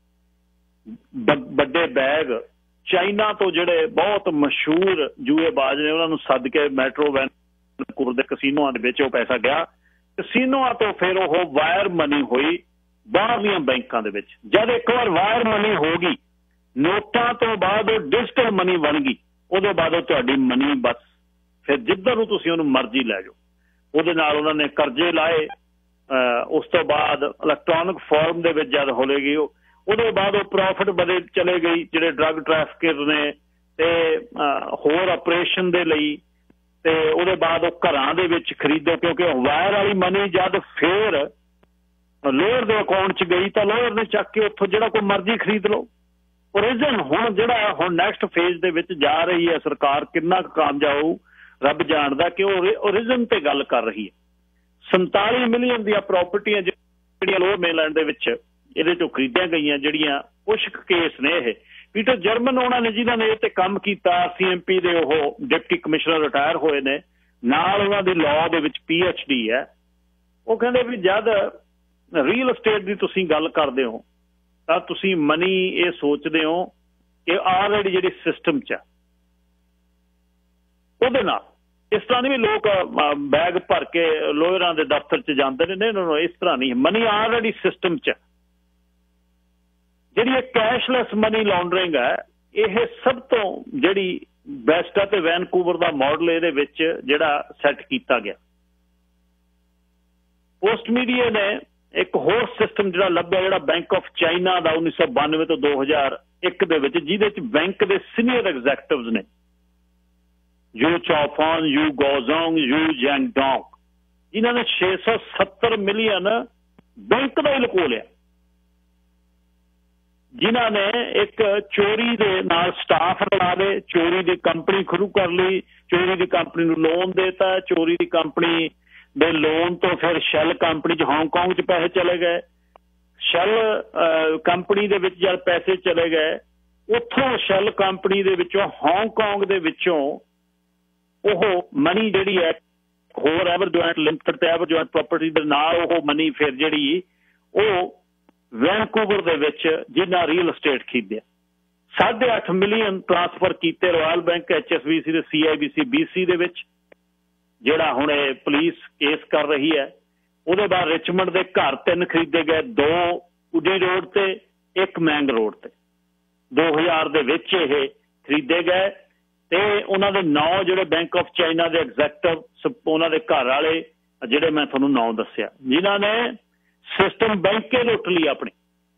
ਵੱਡੇ ਬੈਗ ਚਾਈਨਾ ਤੋਂ ਜਿਹੜੇ ਬਹੁਤ ਮਸ਼ਹੂਰ ਜੂਏਬਾਜ਼ ਨੇ ਉਹਨਾਂ ਨੂੰ ਸੱਦ ਕੇ ਮੈਟਰੋ ਵੈਨਕੂਵਰ ਦੇ ਕਸੀਨੋਆਂ ਦੇ ਵਿੱਚ ਉਹ ਪੈਸਾ ਗਿਆ। ਕਸੀਨੋਆਂ ਤੋਂ ਫਿਰ ਉਹ ਵਾਇਰ ਮਨੀ ਹੋਈ ਬਾਹਰਲੀਆਂ ਬੈਂਕਾਂ ਦੇ ਵਿੱਚ। ਜਦ ਇੱਕ ਵਾਰ ਵਾਇਰ ਮਨੀ ਹੋ ਗਈ ਨੋਟਾਂ ਤੋਂ ਬਾਅਦ ਉਹ ਡਿਜੀਟਲ ਮਨੀ ਬਣ ਗਈ। ਉਹਦੇ ਬਾਅਦ ਉਹ ਤੁਹਾਡੀ ਮਨੀ ਬਸ ਫਿਰ ਜਿੱਧਰ ਨੂੰ ਤੁਸੀਂ ਉਹਨੂੰ ਮਰਜ਼ੀ ਲੈ ਜਾਓ। ਉਹਦੇ ਨਾਲ ਉਹਨਾਂ ਨੇ ਕਰਜ਼ੇ ਲਾਏ। ਉਸ ਤੋਂ ਬਾਅਦ ਇਲੈਕਟ੍ਰੋਨਿਕ ਫਾਰਮ ਦੇ ਵਿੱਚ ਜਦ ਹੋਵੇਗੀ ਉਹਦੇ ਬਾਅਦ ਉਹ ਪ੍ਰੋਫਿਟ ਵਧੇ ਚਲੇ ਗਈ ਜਿਹੜੇ ਡਰੱਗ ਟ੍ਰੈਫਿਕਰ ਨੇ ਤੇ ਹੋਰ ਆਪਰੇਸ਼ਨ ਦੇ ਲਈ। ਤੇ ਉਹਦੇ ਬਾਅਦ ਉਹ ਘਰਾਂ ਦੇ ਵਿੱਚ ਖਰੀਦੋ ਕਿਉਂਕਿ ਵਾਇਰ ਵਾਲੀ ਮਨੀ ਜਦ ਫੇਰ ਲੋਅਰ ਦੇ ਅਕਾਊਂਟ 'ਚ ਗਈ ਤਾਂ ਲੋਅਰ ਨੇ ਚੱਕ ਕੇ ਉੱਥੋਂ ਜਿਹੜਾ ਕੋਈ ਮਰਜ਼ੀ ਖਰੀਦ ਲਓ। ਓਰੀਜਨ ਹੁਣ ਜਿਹੜਾ ਹੁਣ ਨੈਕਸਟ ਫੇਜ਼ ਦੇ ਵਿੱਚ ਜਾ ਰਹੀ ਹੈ ਸਰਕਾਰ, ਕਿੰਨਾ ਕੁ ਕਾਮਯਾਬ ਰੱਬ ਜਾਣਦਾ ਕਿ ਉਹ ਓਰੀਜਨ ਤੇ ਗੱਲ ਕਰ ਰਹੀ ਹੈ। 47 ਮਿਲੀਅਨ ਦੀਆਂ ਪ੍ਰਾਪਰਟੀਆਂ ਜਿਹੜੀਆਂ ਲੋਅਰ ਮੇਨਲੈਂਡ ਦੇ ਵਿੱਚ ਇਹਦੇ ਚੋਂ ਖਰੀਦੀਆਂ ਗਈਆਂ, ਜਿਹੜੀਆਂ ਕੁਛ ਕੇਸ ਨੇ। ਇਹ ਪੀਟਰ ਜਰਮਨ ਉਹਨਾਂ ਨੇ ਜਿਨ੍ਹਾਂ ਨੇ ਇਹ ਤੇ ਕੰਮ ਕੀਤਾ, CMP ਦੇ ਉਹ ਡਿਪਟੀ ਕਮਿਸ਼ਨਰ ਰਿਟਾਇਰ ਹੋਏ ਨੇ, ਨਾਲ ਉਹਨਾਂ ਦੀ ਲਾਅ ਦੇ ਵਿੱਚ PhD ਹੈ। ਉਹ ਕਹਿੰਦੇ ਵੀ ਜਦ ਰੀਅਲ estate ਦੀ ਤੁਸੀਂ ਗੱਲ ਕਰਦੇ ਹੋ ਤਾਂ ਤੁਸੀਂ ਮਨੀ ਇਹ ਸੋਚਦੇ ਹੋ ਕਿ ਆਲਰੇਡੀ ਜਿਹੜੀ ਸਿਸਟਮ 'ਚ ਉਹਦੇ ਨਾਲ ਇਸ ਤਰ੍ਹਾਂ ਨਹੀਂ ਵੀ ਲੋਕ ਬੈਗ ਭਰ ਕੇ ਲੋਅਰਾਂ ਦੇ ਦਫ਼ਤਰ 'ਚ ਜਾਂਦੇ ਨੇ। ਨਹੀਂ, ਇਸ ਤਰ੍ਹਾਂ ਨਹੀਂ। ਮਨੀ ਆਲਰੇਡੀ ਸਿਸਟਮ 'ਚ ਜਿਹੜੀ ਇਹ ਕੈਸ਼ਲੈਸ ਮਨੀ ਲਾਂਡਰਿੰਗ ਹੈ, ਇਹ ਸਭ ਤੋਂ ਜਿਹੜੀ ਬੈਸਟ ਹੈ ਤੇ ਵੈਨਕੂਵਰ ਦਾ ਮਾਡਲ ਇਹਦੇ ਵਿੱਚ ਜਿਹੜਾ ਸੈੱਟ ਕੀਤਾ ਗਿਆ। ਪੋਸਟ ਮੀਡੀਆ ਨੇ ਇੱਕ ਹੋਰ ਸਿਸਟਮ ਜਿਹੜਾ ਲੱਭਿਆ, ਜਿਹੜਾ ਬੈਂਕ ਆਫ ਚਾਈਨਾ ਦਾ 1992 ਤੋਂ 2001 ਦੇ ਵਿੱਚ, ਜਿਹਦੇ 'ਚ ਬੈਂਕ ਦੇ ਸੀਨੀਅਰ ਐਗਜ਼ੈਕਟਿਵਜ਼ ਨੇ Yu Chaofan, Yu Guozong, Yu Jiangdong, ਜਿਨ੍ਹਾਂ ਨੇ 670 ਮਿਲੀਅਨ ਬੈਂਕ ਦਾ ਹੀ ਲੁਕੋ ਲਿਆ। ਜਿਨ੍ਹਾਂ ਨੇ ਇੱਕ ਚੋਰੀ ਦੇ ਨਾਲ ਸਟਾਫ ਲਗਾ ਲਏ, ਚੋਰੀ ਦੀ ਕੰਪਨੀ ਸ਼ੁਰੂ ਕਰ ਲਈ, ਚੋਰੀ ਦੀ ਕੰਪਨੀ ਨੂੰ ਲੋਨ ਦੇਤਾ, ਚੋਰੀ ਦੀ ਕੰਪਨੀ ਦੇ ਲੋਨ ਤੋਂ ਫਿਰ ਸ਼ੈਲ ਕੰਪਨੀ 'ਚ ਹਾਂਗਕਾਂਗ 'ਚ ਪੈਸੇ ਚਲੇ ਗਏ। ਸ਼ੈਲ ਕੰਪਨੀ ਦੇ ਵਿੱਚ ਜਦ ਪੈਸੇ ਚਲੇ ਗਏ, ਉੱਥੋਂ ਸ਼ੈਲ ਕੰਪਨੀ ਦੇ ਵਿੱਚੋਂ ਹਾਂਗਕਾਂਗ ਦੇ ਵਿੱਚੋਂ ਉਹ ਮਨੀ ਜਿਹੜੀ ਹੈ ਹੋਰ ਐਵਰ ਜੁਆਇੰਟ ਲਿਮਟਡ ਤੇ ਐਵਰ ਜੁਆਇੰਟ ਪ੍ਰਾਪਰਟੀ ਦੇ ਨਾਲ ਉਹ ਮਨੀ ਫਿਰ ਜਿਹੜੀ ਉਹ ਵੈਨਕੂਵਰ ਦੇ ਵਿੱਚ ਜਿਨ੍ਹਾਂ ਰੀਅਲ estate ਖਰੀਦਿਆ 8.5 ਮਿਲੀਅਨ ਟ੍ਰਾਂਸਫਰ ਕੀਤੇ ਰਾਇਲ ਬੈਂਕ, HSBC ਤੇ CIBC BC ਦੇ ਵਿੱਚ, ਜਿਹੜਾ ਹੁਣ ਇਹ ਪੁਲਿਸ ਕੇਸ ਕਰ ਰਹੀ ਹੈ। ਉਹਦੇ ਬਾਅਦ ਰਿਚਮੰਡ ਦੇ ਘਰ 3 ਖਰੀਦੇ ਗਏ, 2 ਉਡੀ ਰੋਡ ਤੇ 1 ਮੈਂਗ ਰੋਡ ਤੇ 2000 ਦੇ ਵਿੱਚ ਇਹ ਖਰੀਦੇ ਗਏ। ਤੇ ਉਹਨਾਂ ਦੇ 9 ਜਿਹੜੇ ਬੈਂਕ ਆਫ ਚਾਈਨਾ ਦੇ ਐਗਜ਼ੈਕਟਿਵ, ਉਹਨਾਂ ਦੇ ਘਰ ਵਾਲੇ ਜਿਹੜੇ ਮੈਂ ਤੁਹਾਨੂੰ 9 ਦੱਸਿਆ, ਜਿਨ੍ਹਾਂ ਨੇ ਸਿਸਟਮ ਬੈਂਕੇ ਲੁੱਟ ਲਈ ਆਪਣੀ।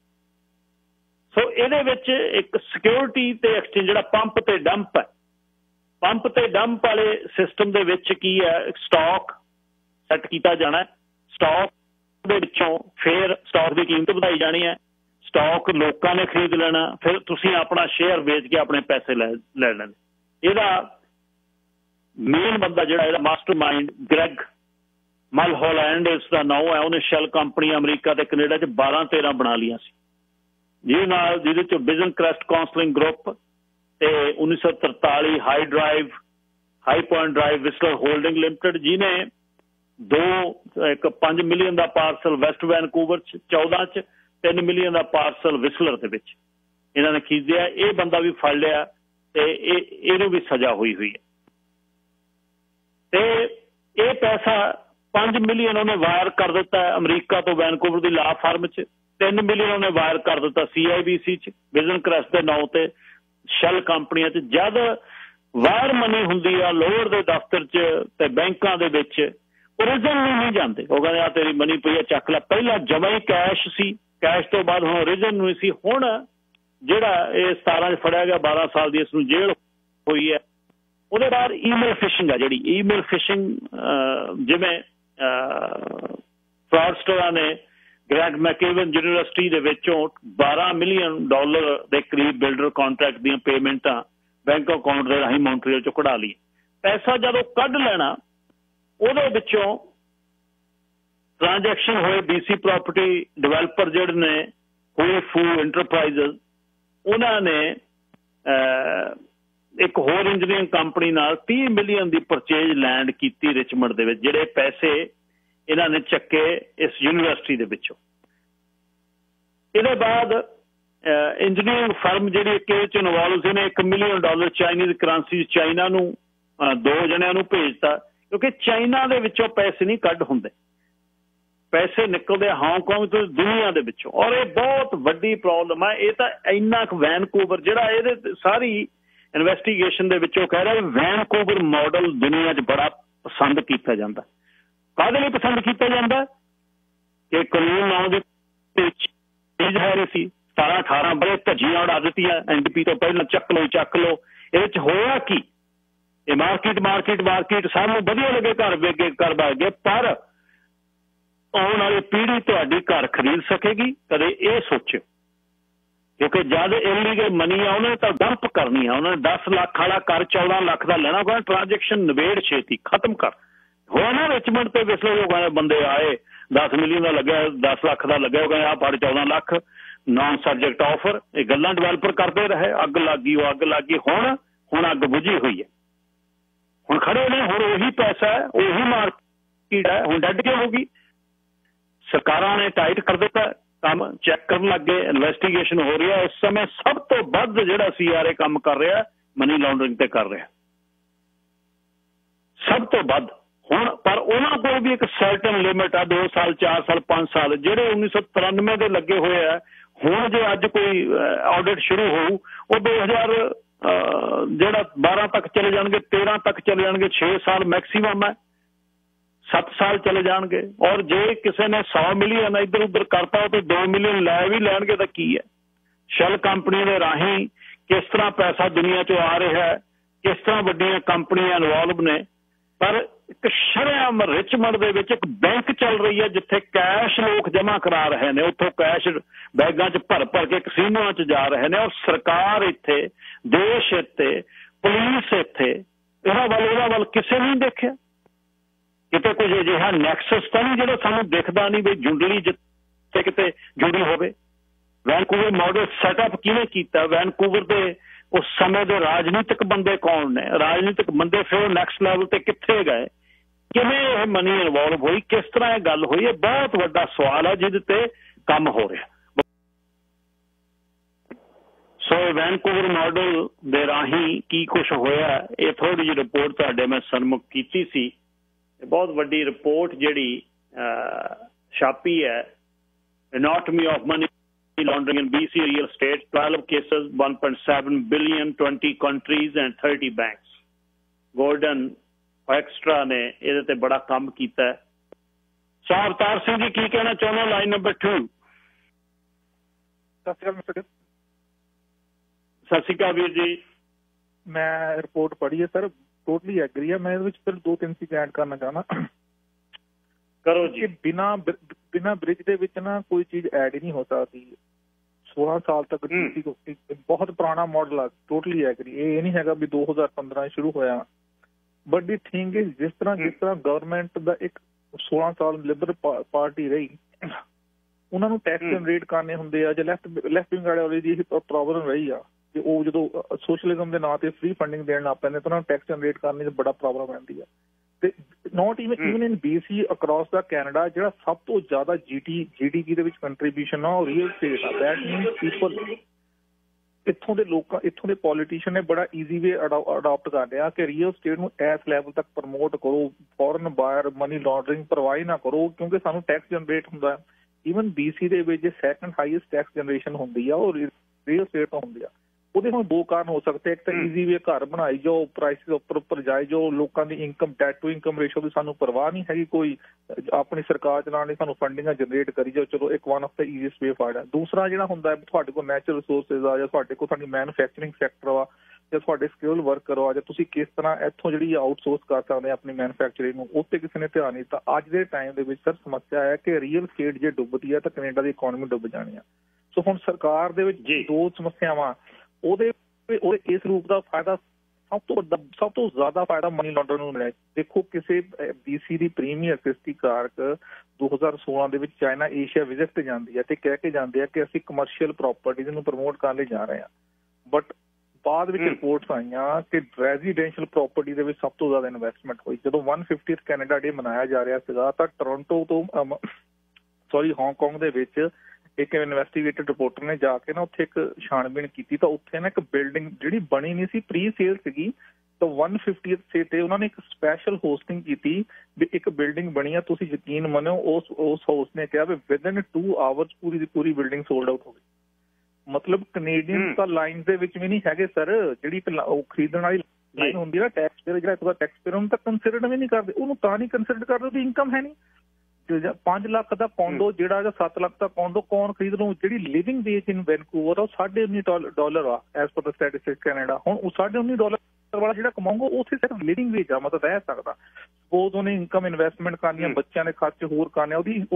ਸੋ ਇਹਦੇ ਵਿੱਚ ਇੱਕ ਸਿਕਿਉਰਿਟੀ ਤੇ ਐਕਸਚੇਂਜ ਜਿਹੜਾ ਪੰਪ ਤੇ ਡੰਪ ਹੈ, ਪੰਪ ਤੇ ਡੰਪ ਵਾਲੇ ਸਿਸਟਮ ਦੇ ਵਿੱਚ ਕੀ ਹੈ, ਸਟਾਕ ਸੈੱਟ ਕੀਤਾ ਜਾਣਾ, ਸਟਾਕ ਦੇ ਵਿੱਚੋਂ ਫਿਰ ਸਟਾਕ ਦੀ ਕੀਮਤ ਵਧਾਈ ਜਾਣੀ ਹੈ, ਸਟਾਕ ਲੋਕਾਂ ਨੇ ਖਰੀਦ ਲੈਣਾ, ਫਿਰ ਤੁਸੀਂ ਆਪਣਾ ਸ਼ੇਅਰ ਵੇਚ ਕੇ ਆਪਣੇ ਪੈਸੇ ਲੈ ਲੈਣੇ। ਇਹਦਾ ਮੇਨ ਬੰਦਾ ਜਿਹੜਾ ਇਹਦਾ ਮਾਸਟਰਮਾਈਂਡ ਗ੍ਰੈਗ ਮਲਹੋਲੈਂਡ ਇਸ ਦਾ ਨਾਮ ਹੈ। ਉਹਨੇ ਸ਼ੈਲ ਕੰਪਨੀ ਅਮਰੀਕਾ ਤੇ ਕੈਨੇਡਾ 'ਚ 12-13 ਬਣਾ ਲਈਆਂ ਸੀ, ਜਿਹਦੇ 'ਚ ਬਿਜ਼ਨਸ ਕ੍ਰੈਸਟ ਕਾਉਂਸਲਿੰਗ ਗਰੁੱਪ ਤੇ 1943 High Point Drive Whistler holding limited, ਜਿਹਨੇ 5 ਮਿਲੀਅਨ ਦਾ ਪਾਰਸਲ ਵੈਸਟ ਵੈਨਕੂਵਰ 'ਚ 14 'ਚ 3 ਮਿਲੀਅਨ ਦਾ ਪਾਰਸਲ ਵਿਸਲਰ ਦੇ ਵਿੱਚ ਇਹਨਾਂ ਨੇ ਖਰੀਦਿਆ। ਇਹ ਬੰਦਾ ਵੀ ਫੜ ਲਿਆ ਤੇ ਇਹਨੂੰ ਵੀ ਸਜ਼ਾ ਹੋਈ ਹੈ। ਤੇ ਇਹ ਪੈਸਾ 5 ਮਿਲੀਅਨ ਉਹਨੇ ਵਾਇਰ ਕਰ ਦਿੱਤਾ ਅਮਰੀਕਾ ਤੋਂ ਵੈਨਕੂਵਰ ਦੀ ਲਾ ਫਰਮ 'ਚ, 3 ਮਿਲੀਅਨ ਉਹਨੇ ਵਾਇਰ ਕਰ ਦਿੱਤਾ CIBC 'ਚ ਬਿਜ਼ਨਸ ਕ੍ਰੈਸਟ ਦੇ ਨਾਂ ਤੇ ਸ਼ੈਲ ਕੰਪਨੀਆਂ 'ਚ। ਜਦ ਵਾਇਰ ਮਨੀ ਹੁੰਦੀ ਆ ਲੋਅਰ ਦੇ ਦਫ਼ਤਰ 'ਚ ਤੇ ਬੈਂਕਾਂ ਦੇ ਵਿੱਚ, ਓਰੀਜਨ ਨੂੰ ਨਹੀਂ ਜਾਂਦੇ। ਉਹ ਕਹਿੰਦੇ ਆ ਤੇਰੀ ਮਨੀ ਪਈ ਆ ਚੱਕ ਲੈ। ਪਹਿਲਾਂ ਜਮਾ ਹੀ ਕੈਸ਼ ਸੀ, ਕੈਸ਼ ਤੋਂ ਬਾਅਦ ਹੁਣ ਓਰੀਜਨ ਨੂੰ ਸੀ। ਹੁਣ ਜਿਹੜਾ ਇਹ 17 'ਚ ਫੜਿਆ ਗਿਆ, 12 ਸਾਲ ਦੀ ਇਸ ਨੂੰ ਜੇਲ੍ਹ ਹੋਈ ਹੈ। ਉਹਦੇ ਬਾਅਦ ਈਮੇਲ ਫਿਸ਼ਿੰਗ ਆ, ਜਿਹੜੀ ਈਮੇਲ ਫਿਸ਼ਿੰਗ ਜਿਵੇਂ ਫਰਾਡਸਟਰਾਂ ਨੇ ਗ੍ਰੈਗ ਮੈਕੇਵਨ ਯੂਨੀਵਰਸਿਟੀ ਦੇ ਵਿੱਚੋਂ $12 ਮਿਲੀਅਨ ਦੇ ਕਰੀਬ ਬਿਲਡਰ ਕਾਂਟਰੈਕਟ ਦੀਆਂ ਪੇਮੈਂਟਾਂ ਬੈਂਕ ਅਕਾਊਂਟ ਦੇ ਰਾਹੀਂ ਮੌਂਟਰੀਅਲ 'ਚੋਂ ਕਢਾ ਲਈ। ਪੈਸਾ ਜਦੋਂ ਕੱਢ ਲੈਣਾ, ਉਹਦੇ ਵਿੱਚੋਂ ਟ੍ਰਾਂਜੈਕਸ਼ਨ ਹੋਏ BC ਪ੍ਰਾਪਰਟੀ ਡਿਵੈਲਪਰ ਜਿਹੜੇ ਨੇ ਹੋਏ ਫੂ ਇੰਟਰਪ੍ਰਾਈਜ਼ਸ, ਉਹਨਾਂ ਨੇ ਇੱਕ ਹੋਰ ਇੰਜੀਨੀਅਰਿੰਗ ਕੰਪਨੀ ਨਾਲ 30 ਮਿਲੀਅਨ ਦੀ ਪਰਚੇਜ ਲੈਂਡ ਕੀਤੀ ਰਿਚਮੰਡ ਦੇ ਵਿੱਚ, ਜਿਹੜੇ ਪੈਸੇ ਇਹਨਾਂ ਨੇ ਚੱਕੇ ਇਸ ਯੂਨੀਵਰਸਿਟੀ ਦੇ ਵਿੱਚੋਂ। ਇਹਦੇ ਬਾਅਦ ਇੰਜੀਨੀਅਰਿੰਗ ਫਰਮ ਜਿਹੜੀ ਕੇਸ 'ਚ ਇਨਵੋਲਵ ਸੀ ਨੇ $1 ਮਿਲੀਅਨ ਚਾਈਨੀਜ਼ ਕਰੰਸੀ ਚਾਈਨਾ ਨੂੰ 2 ਜਣਿਆਂ ਨੂੰ ਭੇਜਤਾ, ਕਿਉਂਕਿ ਚਾਈਨਾ ਦੇ ਵਿੱਚੋਂ ਪੈਸੇ ਨਹੀਂ ਕੱਢ ਹੁੰਦੇ। ਪੈਸੇ ਨਿਕਲਦੇ ਹਾਂਗਕਾਂਗ ਤੋਂ ਦੁਨੀਆ ਦੇ ਵਿੱਚੋਂ। ਔਰ ਇਹ ਬਹੁਤ ਵੱਡੀ ਪ੍ਰੋਬਲਮ ਹੈ। ਇਹ ਤਾਂ ਇੰਨਾ ਕੁ ਵੈਨਕੂਵਰ ਜਿਹੜਾ ਇਹਦੇ ਸਾਰੀ ਇਨਵੈਸਟੀਗੇਸ਼ਨ ਦੇ ਵਿੱਚੋਂ ਕਹਿ ਰਿਹਾ ਵੈਨਕੂਵਰ ਮਾਡਲ ਦੁਨੀਆ 'ਚ ਬੜਾ ਪਸੰਦ ਕੀਤਾ ਜਾਂਦਾ। ਕਾਹਦੇ ਲਈ ਪਸੰਦ ਕੀਤਾ ਜਾਂਦਾ ਕਿ ਕਾਨੂੰਨ ਨਾਂ ਦੀ ਚੀਜ਼ ਹੈ ਰਹੀ ਸੀ। 17-18 ਬੜੇ ਧੱਜੀਆਂ ਉਡਾ ਦਿੱਤੀਆਂ NDP ਤੋਂ ਪਹਿਲਾਂ, ਚੱਕ ਲਓ। ਇਹਦੇ 'ਚ ਹੋਇਆ ਕੀ? ਇਹ ਮਾਰਕੀਟ ਸਭ ਨੂੰ ਵਧੀਆ ਲੱਗੇ, ਘਰ ਵੇਗੇ ਕਰ ਗਏ, ਪਰ ਆਉਣ ਵਾਲੀ ਪੀੜ੍ਹੀ ਤੁਹਾਡੀ ਘਰ ਖਰੀਦ ਸਕੇਗੀ? ਕਦੇ ਇਹ ਸੋਚੋ। ਕਿਉਂਕਿ ਜਦ ਇਲੀਗਲ ਮਨੀ ਆ ਉਹਨੇ ਤਾਂ ਡੰਪ ਕਰਨੀ ਆ। ਉਹਨਾਂ ਨੇ 10 ਲੱਖ ਵਾਲਾ ਕਰ 14 ਲੱਖ ਦਾ ਲੈਣਾ, ਕੋਈ ਟ੍ਰਾਂਜੈਕਸ਼ਨ ਨਿਬੇੜ ਛੇਤੀ ਖਤਮ ਕਰ। ਹੋਇਆ ਨਾ ਰਿਚਮੰਡ ਤੇ ਵਿਸਲੇ ਜੋ ਬੰਦੇ ਆਏ 10 ਮਿਲੀਅਨ ਦਾ ਲੱਗਿਆ, 10 ਲੱਖ ਦਾ ਲੱਗਿਆ, ਉਹ ਕਹਿੰਦੇ ਆਹ ਫੜ 14 ਲੱਖ ਨਾਨ ਸਬਜੈਕਟ ਆਫਰ। ਇਹ ਗੱਲਾਂ ਡਿਵੈਲਪਰ ਕਰਦੇ ਰਹੇ। ਅੱਗ ਲੱਗ ਗਈ। ਹੁਣ ਅੱਗ ਬੁਝੀ ਹੋਈ ਹੈ। ਹੁਣ ਖੜੇ ਨੇ, ਹੁਣ ਉਹੀ ਪੈਸਾ ਹੈ, ਉਹੀ ਮਾਰਕੀਟ ਹੈ। ਹੁਣ ਡੱਡ ਕੇ ਹੋਊਗੀ। ਸਰਕਾਰਾਂ ਨੇ ਟਾਈਟ ਕਰ ਦਿੱਤਾ, ਕੰਮ ਚੈੱਕ ਕਰਨ ਲੱਗ ਗਏ, ਇਨਵੈਸਟੀਗੇਸ਼ਨ ਹੋ ਰਹੀ ਹੈ। ਇਸ ਸਮੇਂ ਸਭ ਤੋਂ ਵੱਧ ਜਿਹੜਾ CRA ਕੰਮ ਕਰ ਰਿਹਾ ਮਨੀ ਲਾਂਡਰਿੰਗ ਤੇ ਕਰ ਰਿਹਾ, ਸਭ ਤੋਂ ਵੱਧ। ਹੁਣ ਪਰ ਉਹਨਾਂ ਕੋਲ ਵੀ ਇੱਕ ਸਰਟਨ ਲਿਮਿਟ ਆ, 2 ਸਾਲ 4 ਸਾਲ 5 ਸਾਲ। ਜਿਹੜੇ 1993 ਦੇ ਲੱਗੇ ਹੋਏ ਆ, ਹੁਣ ਜੇ ਅੱਜ ਕੋਈ ਆਡਿਟ ਸ਼ੁਰੂ ਹੋਊ ਉਹ 2000 ਜਿਹੜਾ 12 ਤੱਕ ਚਲੇ ਜਾਣਗੇ, 13 ਤੱਕ ਚਲੇ ਜਾਣਗੇ, 6 ਸਾਲ ਮੈਕਸੀਮਮ ਹੈ, 7 ਸਾਲ ਚਲੇ ਜਾਣਗੇ। ਔਰ ਜੇ ਕਿਸੇ ਨੇ 100 ਮਿਲੀਅਨ ਇੱਧਰ ਉੱਧਰ ਕਰਤਾ ਉਹ ਤੇ 2 ਮਿਲੀਅਨ ਲੈ ਵੀ ਲੈਣਗੇ ਤਾਂ ਕੀ ਹੈ? ਸ਼ੈਲ ਕੰਪਨੀ ਦੇ ਰਾਹੀਂ ਕਿਸ ਤਰ੍ਹਾਂ ਪੈਸਾ ਦੁਨੀਆ 'ਚੋਂ ਆ ਰਿਹਾ ਹੈ, ਕਿਸ ਤਰ੍ਹਾਂ ਵੱਡੀਆਂ ਕੰਪਨੀਆਂ ਇਨਵੋਲਵ ਨੇ। ਪਰ ਇੱਕ ਸ਼ਰੇਆਮ ਰਿਚਮੰਡ ਦੇ ਵਿੱਚ ਇੱਕ ਬੈਂਕ ਚੱਲ ਰਹੀ ਹੈ ਜਿੱਥੇ ਕੈਸ਼ ਲੋਕ ਜਮ੍ਹਾਂ ਕਰਾ ਰਹੇ ਨੇ, ਉੱਥੋਂ ਕੈਸ਼ ਬੈਗਾਂ 'ਚ ਭਰ ਕੇ ਕਸੀਨੋਆਂ 'ਚ ਜਾ ਰਹੇ ਨੇ। ਔਰ ਸਰਕਾਰ ਇੱਥੇ, ਦੇਸ਼ ਇੱਥੇ, ਪੁਲਿਸ ਇੱਥੇ, ਉਹਦਾ ਵੱਲ ਕਿਸੇ ਨੇ ਦੇਖਿਆ। ਕਿਤੇ ਕੁਝ ਅਜਿਹਾ ਨੈਕਸਸ ਤਾਂ ਨਹੀਂ ਜਿਹੜਾ ਸਾਨੂੰ ਦਿਖਦਾ ਨਹੀਂ ਵੀ ਜੁੰਡਲੀ ਜਿੱਥੇ ਕਿਤੇ ਜੁੜੀ ਹੋਵੇ। ਵੈਨਕੂਵਰ ਮਾਡਲ ਸੈਟਅਪ ਕਿਹਨੇ ਕੀਤਾ? ਵੈਨਕੂਵਰ ਦੇ ਉਸ ਸਮੇਂ ਦੇ ਰਾਜਨੀਤਿਕ ਬੰਦੇ ਕੌਣ ਨੇ? ਰਾਜਨੀਤਿਕ ਬੰਦੇ ਫਿਰ ਨੈਕਸਟ ਲੈਵਲ ਤੇ ਕਿੱਥੇ ਗਏ? ਕਿਵੇਂ ਇਹ ਮਨੀ ਇਨਵੋਲਵ ਹੋਈ? ਕਿਸ ਤਰ੍ਹਾਂ ਇਹ ਗੱਲ ਹੋਈ? ਇਹ ਬਹੁਤ ਵੱਡਾ ਸਵਾਲ ਹੈ ਜਿਹਦੇ ਤੇ ਕੰਮ ਹੋ ਰਿਹਾ। ਸੋ ਵੈਨਕੂਵਰ ਮਾਡਲ ਦੇ ਰਾਹੀਂ ਕੀ ਕੁਛ ਹੋਇਆ, ਇਹ ਥੋੜ੍ਹੀ ਜਿਹੀ ਰਿਪੋਰਟ ਤੁਹਾਡੇ ਮੈਂ ਸਨਮੁਖ ਕੀਤੀ ਸੀ। ਬਹੁਤ ਵੱਡੀ ਰਿਪੋਰਟ ਜਿਹੜੀ ਛਾਪੀ ਹੈ, anatomy of money laundering in BC real estate, 12 cases, 1.7 billion, 20 countries and 30 banks. Gordon Extra ਨੇ ਇਹਦੇ ਤੇ ਬੜਾ ਕੰਮ ਕੀਤਾ। ਅਵਤਾਰ ਸਿੰਘ ਜੀ ਕੀ ਕਹਿਣਾ ਚਾਹੁੰਦੇ? Line number 2। ਸਤਿ ਸ਼੍ਰੀ ਅਕਾਲ ਵੀਰ ਜੀ। ਮੈਂ ਰਿਪੋਰਟ ਪੜ੍ਹੀ ਹੈ ਸਰ, ਟੋਟਲੀ ਐਗਰੀ ਹੈ। ਮੈਂ ਇਹਦੇ ਵਿੱਚ ਸਿਰਫ 2-3 ਚੀਜ਼ਾਂ ਐਡ ਕਰਨਾ ਚਾਹੁੰਦਾ। ਕਰੋ ਜੀ। ਬਿਨਾਂ ਬ੍ਰਿਜ ਦੇ ਵਿੱਚ ਨਾ ਕੋਈ ਚੀਜ਼ ਐਡ ਹੀ ਨਹੀਂ ਹੋ ਸਕਦੀ। 16 ਸਾਲ ਤੱਕ ਬਹੁਤ ਪੁਰਾਣਾ ਮਾਡਲ ਆ, ਟੋਟਲੀ ਐਗਰੀ। ਇਹ ਨਹੀਂ ਹੈਗਾ ਵੀ 2015 ਸ਼ੁਰੂ ਹੋਇਆ। ਬਟ ਦੀ ਥਿੰਗ ਇਜ਼ ਜਿਸ ਤਰ੍ਹਾਂ ਗਵਰਨਮੈਂਟ ਦਾ ਇੱਕ 16 ਸਾਲ ਲਿਬਰਲ ਪਾਰਟੀ ਰਹੀ, ਉਹਨਾਂ ਨੂੰ ਟੈਕਸ ਜਨਰੇਟ ਕਰਨੇ ਹੁੰਦੇ ਆ। ਜਾਂ ਲੈਫਟ ਵਿੰਗ ਵਾਲੇ ਦੀ ਪ੍ਰੋਬਲਮ ਰਹੀ ਆ ਕਿ ਉਹ ਜਦੋਂ ਸੋਸ਼ਲਿਜ਼ਮ ਦੇ ਨਾਂ ਤੇ ਫ੍ਰੀ ਫੰਡਿੰਗ ਦੇਣ ਲੱਗ ਪੈਂਦੇ ਤਾਂ ਉਹਨਾਂ ਨੂੰ ਟੈਕਸ ਜਨਰੇਟ ਕਰਨੇ 'ਚ ਬੜਾ ਪ੍ਰੋਬਲਮ ਆਉਂਦੀ ਆ। ਤੇ not even in BC across ਦਾ ਕੈਨੇਡਾ ਜਿਹੜਾ ਸਭ ਤੋਂ ਜ਼ਿਆਦਾ GDP ਦੇ ਵਿੱਚ ਕੰਟਰੀਬਿਊਸ਼ਨ ਆ ਉਹ ਰੀਅਲ ਸਟੇਟ ਆ। ਦੈਟ ਮੀਨਸ ਪੀਪਲ, ਇੱਥੋਂ ਦੇ ਲੋਕਾਂ, ਇੱਥੋਂ ਦੇ ਪੋਲੀਟੀਸ਼ੀਅਨ ਨੇ ਬੜਾ ਈਜ਼ੀ ਵੇ ਅਡਾਪਟ ਕਰ ਲਿਆ ਕਿ ਰੀਅਲ ਸਟੇਟ ਨੂੰ ਇਸ ਲੈਵਲ ਤੱਕ ਪ੍ਰਮੋਟ ਕਰੋ, foreign buyer money laundering provide ਨਾ ਕਰੋ ਕਿਉਂਕਿ ਸਾਨੂੰ ਟੈਕਸ ਜਨਰੇਟ ਹੁੰਦਾ। ਈਵਨ BC ਦੇ ਵਿੱਚ ਸੈਕੰਡ ਹਾਈਐਸਟ ਟੈਕਸ ਜਨਰੇਸ਼ਨ ਹੁੰਦੀ ਆ ਉਹ ਰੀਅਲ ਸਟੇਟ ਤੋਂ ਹੁੰਦੀ ਆ। ਉਹਦੇ ਹੁਣ 2 ਕਾਰਨ ਹੋ ਸਕਦੇ। ਇੱਕ ਤਾਂ ਈਜ਼ੀ ਵੇ ਘਰ ਬਣਾਈ ਜਾਓ, ਪ੍ਰਾਈਸਿਸ ਉੱਪਰ ਜਾਈ ਜਾਓ, ਲੋਕਾਂ ਦੀ income debt to income ratio ਦੀ ਸਾਨੂੰ ਪਰਵਾਹ ਨਹੀਂ ਹੈਗੀ, ਕੋਈ ਆਪਣੀ ਸਰਕਾਰ ਚਲਾਉਣ ਲਈ ਸਾਨੂੰ ਫੰਡਿੰਗਾਂ ਜਨਰੇਟ ਕਰੀ ਜਾਓ। ਚਲੋ ਇੱਕ ਵਨ ਆਫ ਦਾ ਈਜ਼ੀਐਸਟ ਵੇ ਫਾਰਡ ਹੈ। ਦੂਸਰਾ ਜਿਹੜਾ ਹੁੰਦਾ ਤੁਹਾਡੇ ਕੋਲ ਨੈਚੁਰਲ ਰਿਸੋਰਸਿਸ ਆ, ਜਾਂ ਤੁਹਾਡੇ ਕੋਲ ਸਾਡੀ ਮੈਨੂਫੈਕਚਰਿੰਗ ਸੈਕਟਰ ਆ, ਜਾਂ ਤੁਹਾਡੇ ਸਕਿੱਲ ਵਰਕਰ ਆ, ਜਾਂ ਤੁਸੀਂ ਕਿਸ ਤਰ੍ਹਾਂ ਇੱਥੋਂ ਜਿਹੜੀ ਆਊਟਸੋਰਸ ਕਰ ਸਕਦੇ ਆਪਣੀ ਮੈਨੂਫੈਕਚਰਿੰਗ ਨੂੰ, ਉਹ 'ਤੇ ਕਿਸੇ ਨੇ ਧਿਆਨ ਨਹੀਂ ਦਿੱਤਾ। ਅੱਜ ਦੇ ਟਾਈਮ ਦੇ ਵਿੱਚ ਸਰ ਸਮੱਸਿਆ ਹੈ ਕਿ ਰੀਅਲ ਸਟੇਟ ਜੇ ਡੁੱਬਦੀ ਹੈ ਤਾਂ ਕੈਨੇਡਾ ਦੀ ਇਕੋਨਮੀ ਡੁੱਬ ਜਾਣੀ ਆ। ਸੋ ਹੁਣ ਸਰਕਾਰ ਦੇ ਵਿੱਚ 2 ਸਮੱਸਿਆਵਾਂ, ਉਹਦੇ ਇਸ ਰੂਪ ਦਾ ਫਾਇਦਾ ਸਭ ਤੋਂ ਜ਼ਿਆਦਾ ਫਾਇਦਾ ਮਨੀ ਲਾਂਡਰ ਨੂੰ ਮਿਲਿਆ। ਦੇਖੋ ਕਿਸੇ BC ਦੀ ਪ੍ਰੀਮੀਅਰ ਕ੍ਰਿਸਟੀ ਕਲਾਰਕ 2016 ਦੇ ਵਿੱਚ ਚਾਈਨਾ ਏਸ਼ੀਆ ਵਿਜ਼ਿਟ ਤੇ ਜਾਂਦੀ ਹੈ ਤੇ ਕਹਿ ਕੇ ਜਾਂਦੇ ਆ ਕਿ ਅਸੀਂ ਕਮਰਸ਼ੀਅਲ ਪ੍ਰਾਪਰਟੀਜ਼ ਨੂੰ ਪ੍ਰਮੋਟ ਕਰਨ ਲਈ ਜਾ ਰਹੇ ਹਾਂ। ਬਟ ਬਾਅਦ ਵਿੱਚ ਰਿਪੋਰਟਸ ਆਈਆਂ ਕਿ ਰੈਜ਼ੀਡੈਂਸ਼ੀਅਲ ਪ੍ਰਾਪਰਟੀ ਦੇ ਵਿੱਚ ਸਭ ਤੋਂ ਜ਼ਿਆਦਾ ਇਨਵੈਸਟਮੈਂਟ ਹੋਈ। ਜਦੋਂ 150th ਕੈਨੇਡਾ ਡੇ ਮਨਾਇਆ ਜਾ ਰਿਹਾ ਸੀਗਾ ਤਾਂ ਟੋਰਾਂਟੋ ਤੋਂ ਹਾਂਗਕਾਂਗ ਦੇ ਵਿੱਚ ਇੱਕ ਇਨਵੈਸਟੀਗੇਟਿਵ ਰਿਪੋਰਟਰ ਨੇ ਜਾ ਕੇ ਨਾ ਉੱਥੇ ਇੱਕ ਛਾਣਬੀਣ ਕੀਤੀ ਤਾਂ ਉੱਥੇ ਨਾ ਇੱਕ ਬਿਲਡਿੰਗ ਜਿਹੜੀ ਬਣੀ ਨਹੀਂ ਸੀ, ਪ੍ਰੀ ਸੇਲ ਸੀਗੀ, ਤਾਂ 150th ਸੇ ਤੇ ਉਹਨਾਂ ਨੇ ਇੱਕ ਸਪੈਸ਼ਲ ਹੋਸਟਿੰਗ ਕੀਤੀ ਵੀ ਇੱਕ ਬਿਲਡਿੰਗ ਬਣੀ ਆ, ਤੁਸੀਂ ਯਕੀਨ ਮੰਨੋ ਉਸ ਹੋਸਟ ਨੇ ਕਿਹਾ ਵੀ ਵਿਦਨ 2 ਆਵਰਸ ਪੂਰੀ ਦੀ ਪੂਰੀ ਬਿਲਡਿੰਗ ਸੋਲਡ ਆਊਟ ਹੋ ਗਈ। ਮਤਲਬ ਕੈਨੇਡੀਅਨ ਤਾਂ ਲਾਈਨ ਦੇ ਵਿੱਚ ਵੀ ਨਹੀਂ ਹੈਗੇ ਸਰ, ਜਿਹੜੀ ਉਹ ਖਰੀਦਣ ਵਾਲੀ ਲਾਈਨ ਹੁੰਦੀ ਨਾ ਟੈਕਸ ਪੇਅਰ, ਜਿਹੜਾ ਤੁਹਾਡਾ ਟੈਕਸ ਪੇਅਰ ਉਹਨੂੰ ਤਾਂ ਕੰਸੀਡਰ ਵੀ ਨਹੀਂ ਕਰਦੇ, ਉਹਨੂੰ ਤਾਂ ਨਹੀਂ ਕੰਸੀਡਰ ਕਰਦੇ ਉਹਦੀ ਇਨਕਮ ਹੈ ਨਹੀਂ। 5 ਲੱਖ ਦਾ ਕੋਂਡੋ ਜਿਹੜਾ ਜਾਂ 7 ਲੱਖ ਦਾ ਕੋਂਡੋ ਕੌਣ ਖਰੀਦ ਲਊ? ਜਿਹੜੀ ਲਿਵਿੰਗ ਵੇਜ ਇਨ ਵੈਨਕੂਵਰ ਉਹ $19 ਆ ਐਜ਼ ਪਰ ਦ ਸਟੈਟਿਸਟਿਕਸ ਕੈਨੇਡਾ। ਹੁਣ ਉਹ $19 ਵਾਲਾ ਜਿਹੜਾ ਕਮਾਊਗਾ ਉੱਥੇ ਸਿਰਫ ਲਿਵਿੰਗ ਵੇਜ ਆ, ਮਤਲਬ ਰਹਿ ਸਕਦਾ। ਸਪੋਜ਼ ਉਹਨੇ ਇਨਕਮ ਇਨਵੈਸਟਮੈਂਟ ਕਰਨੀ ਆ, ਬੱਚਿਆਂ ਦੇ ਖਰਚ ਹੋਰ ਕਰਨੇ,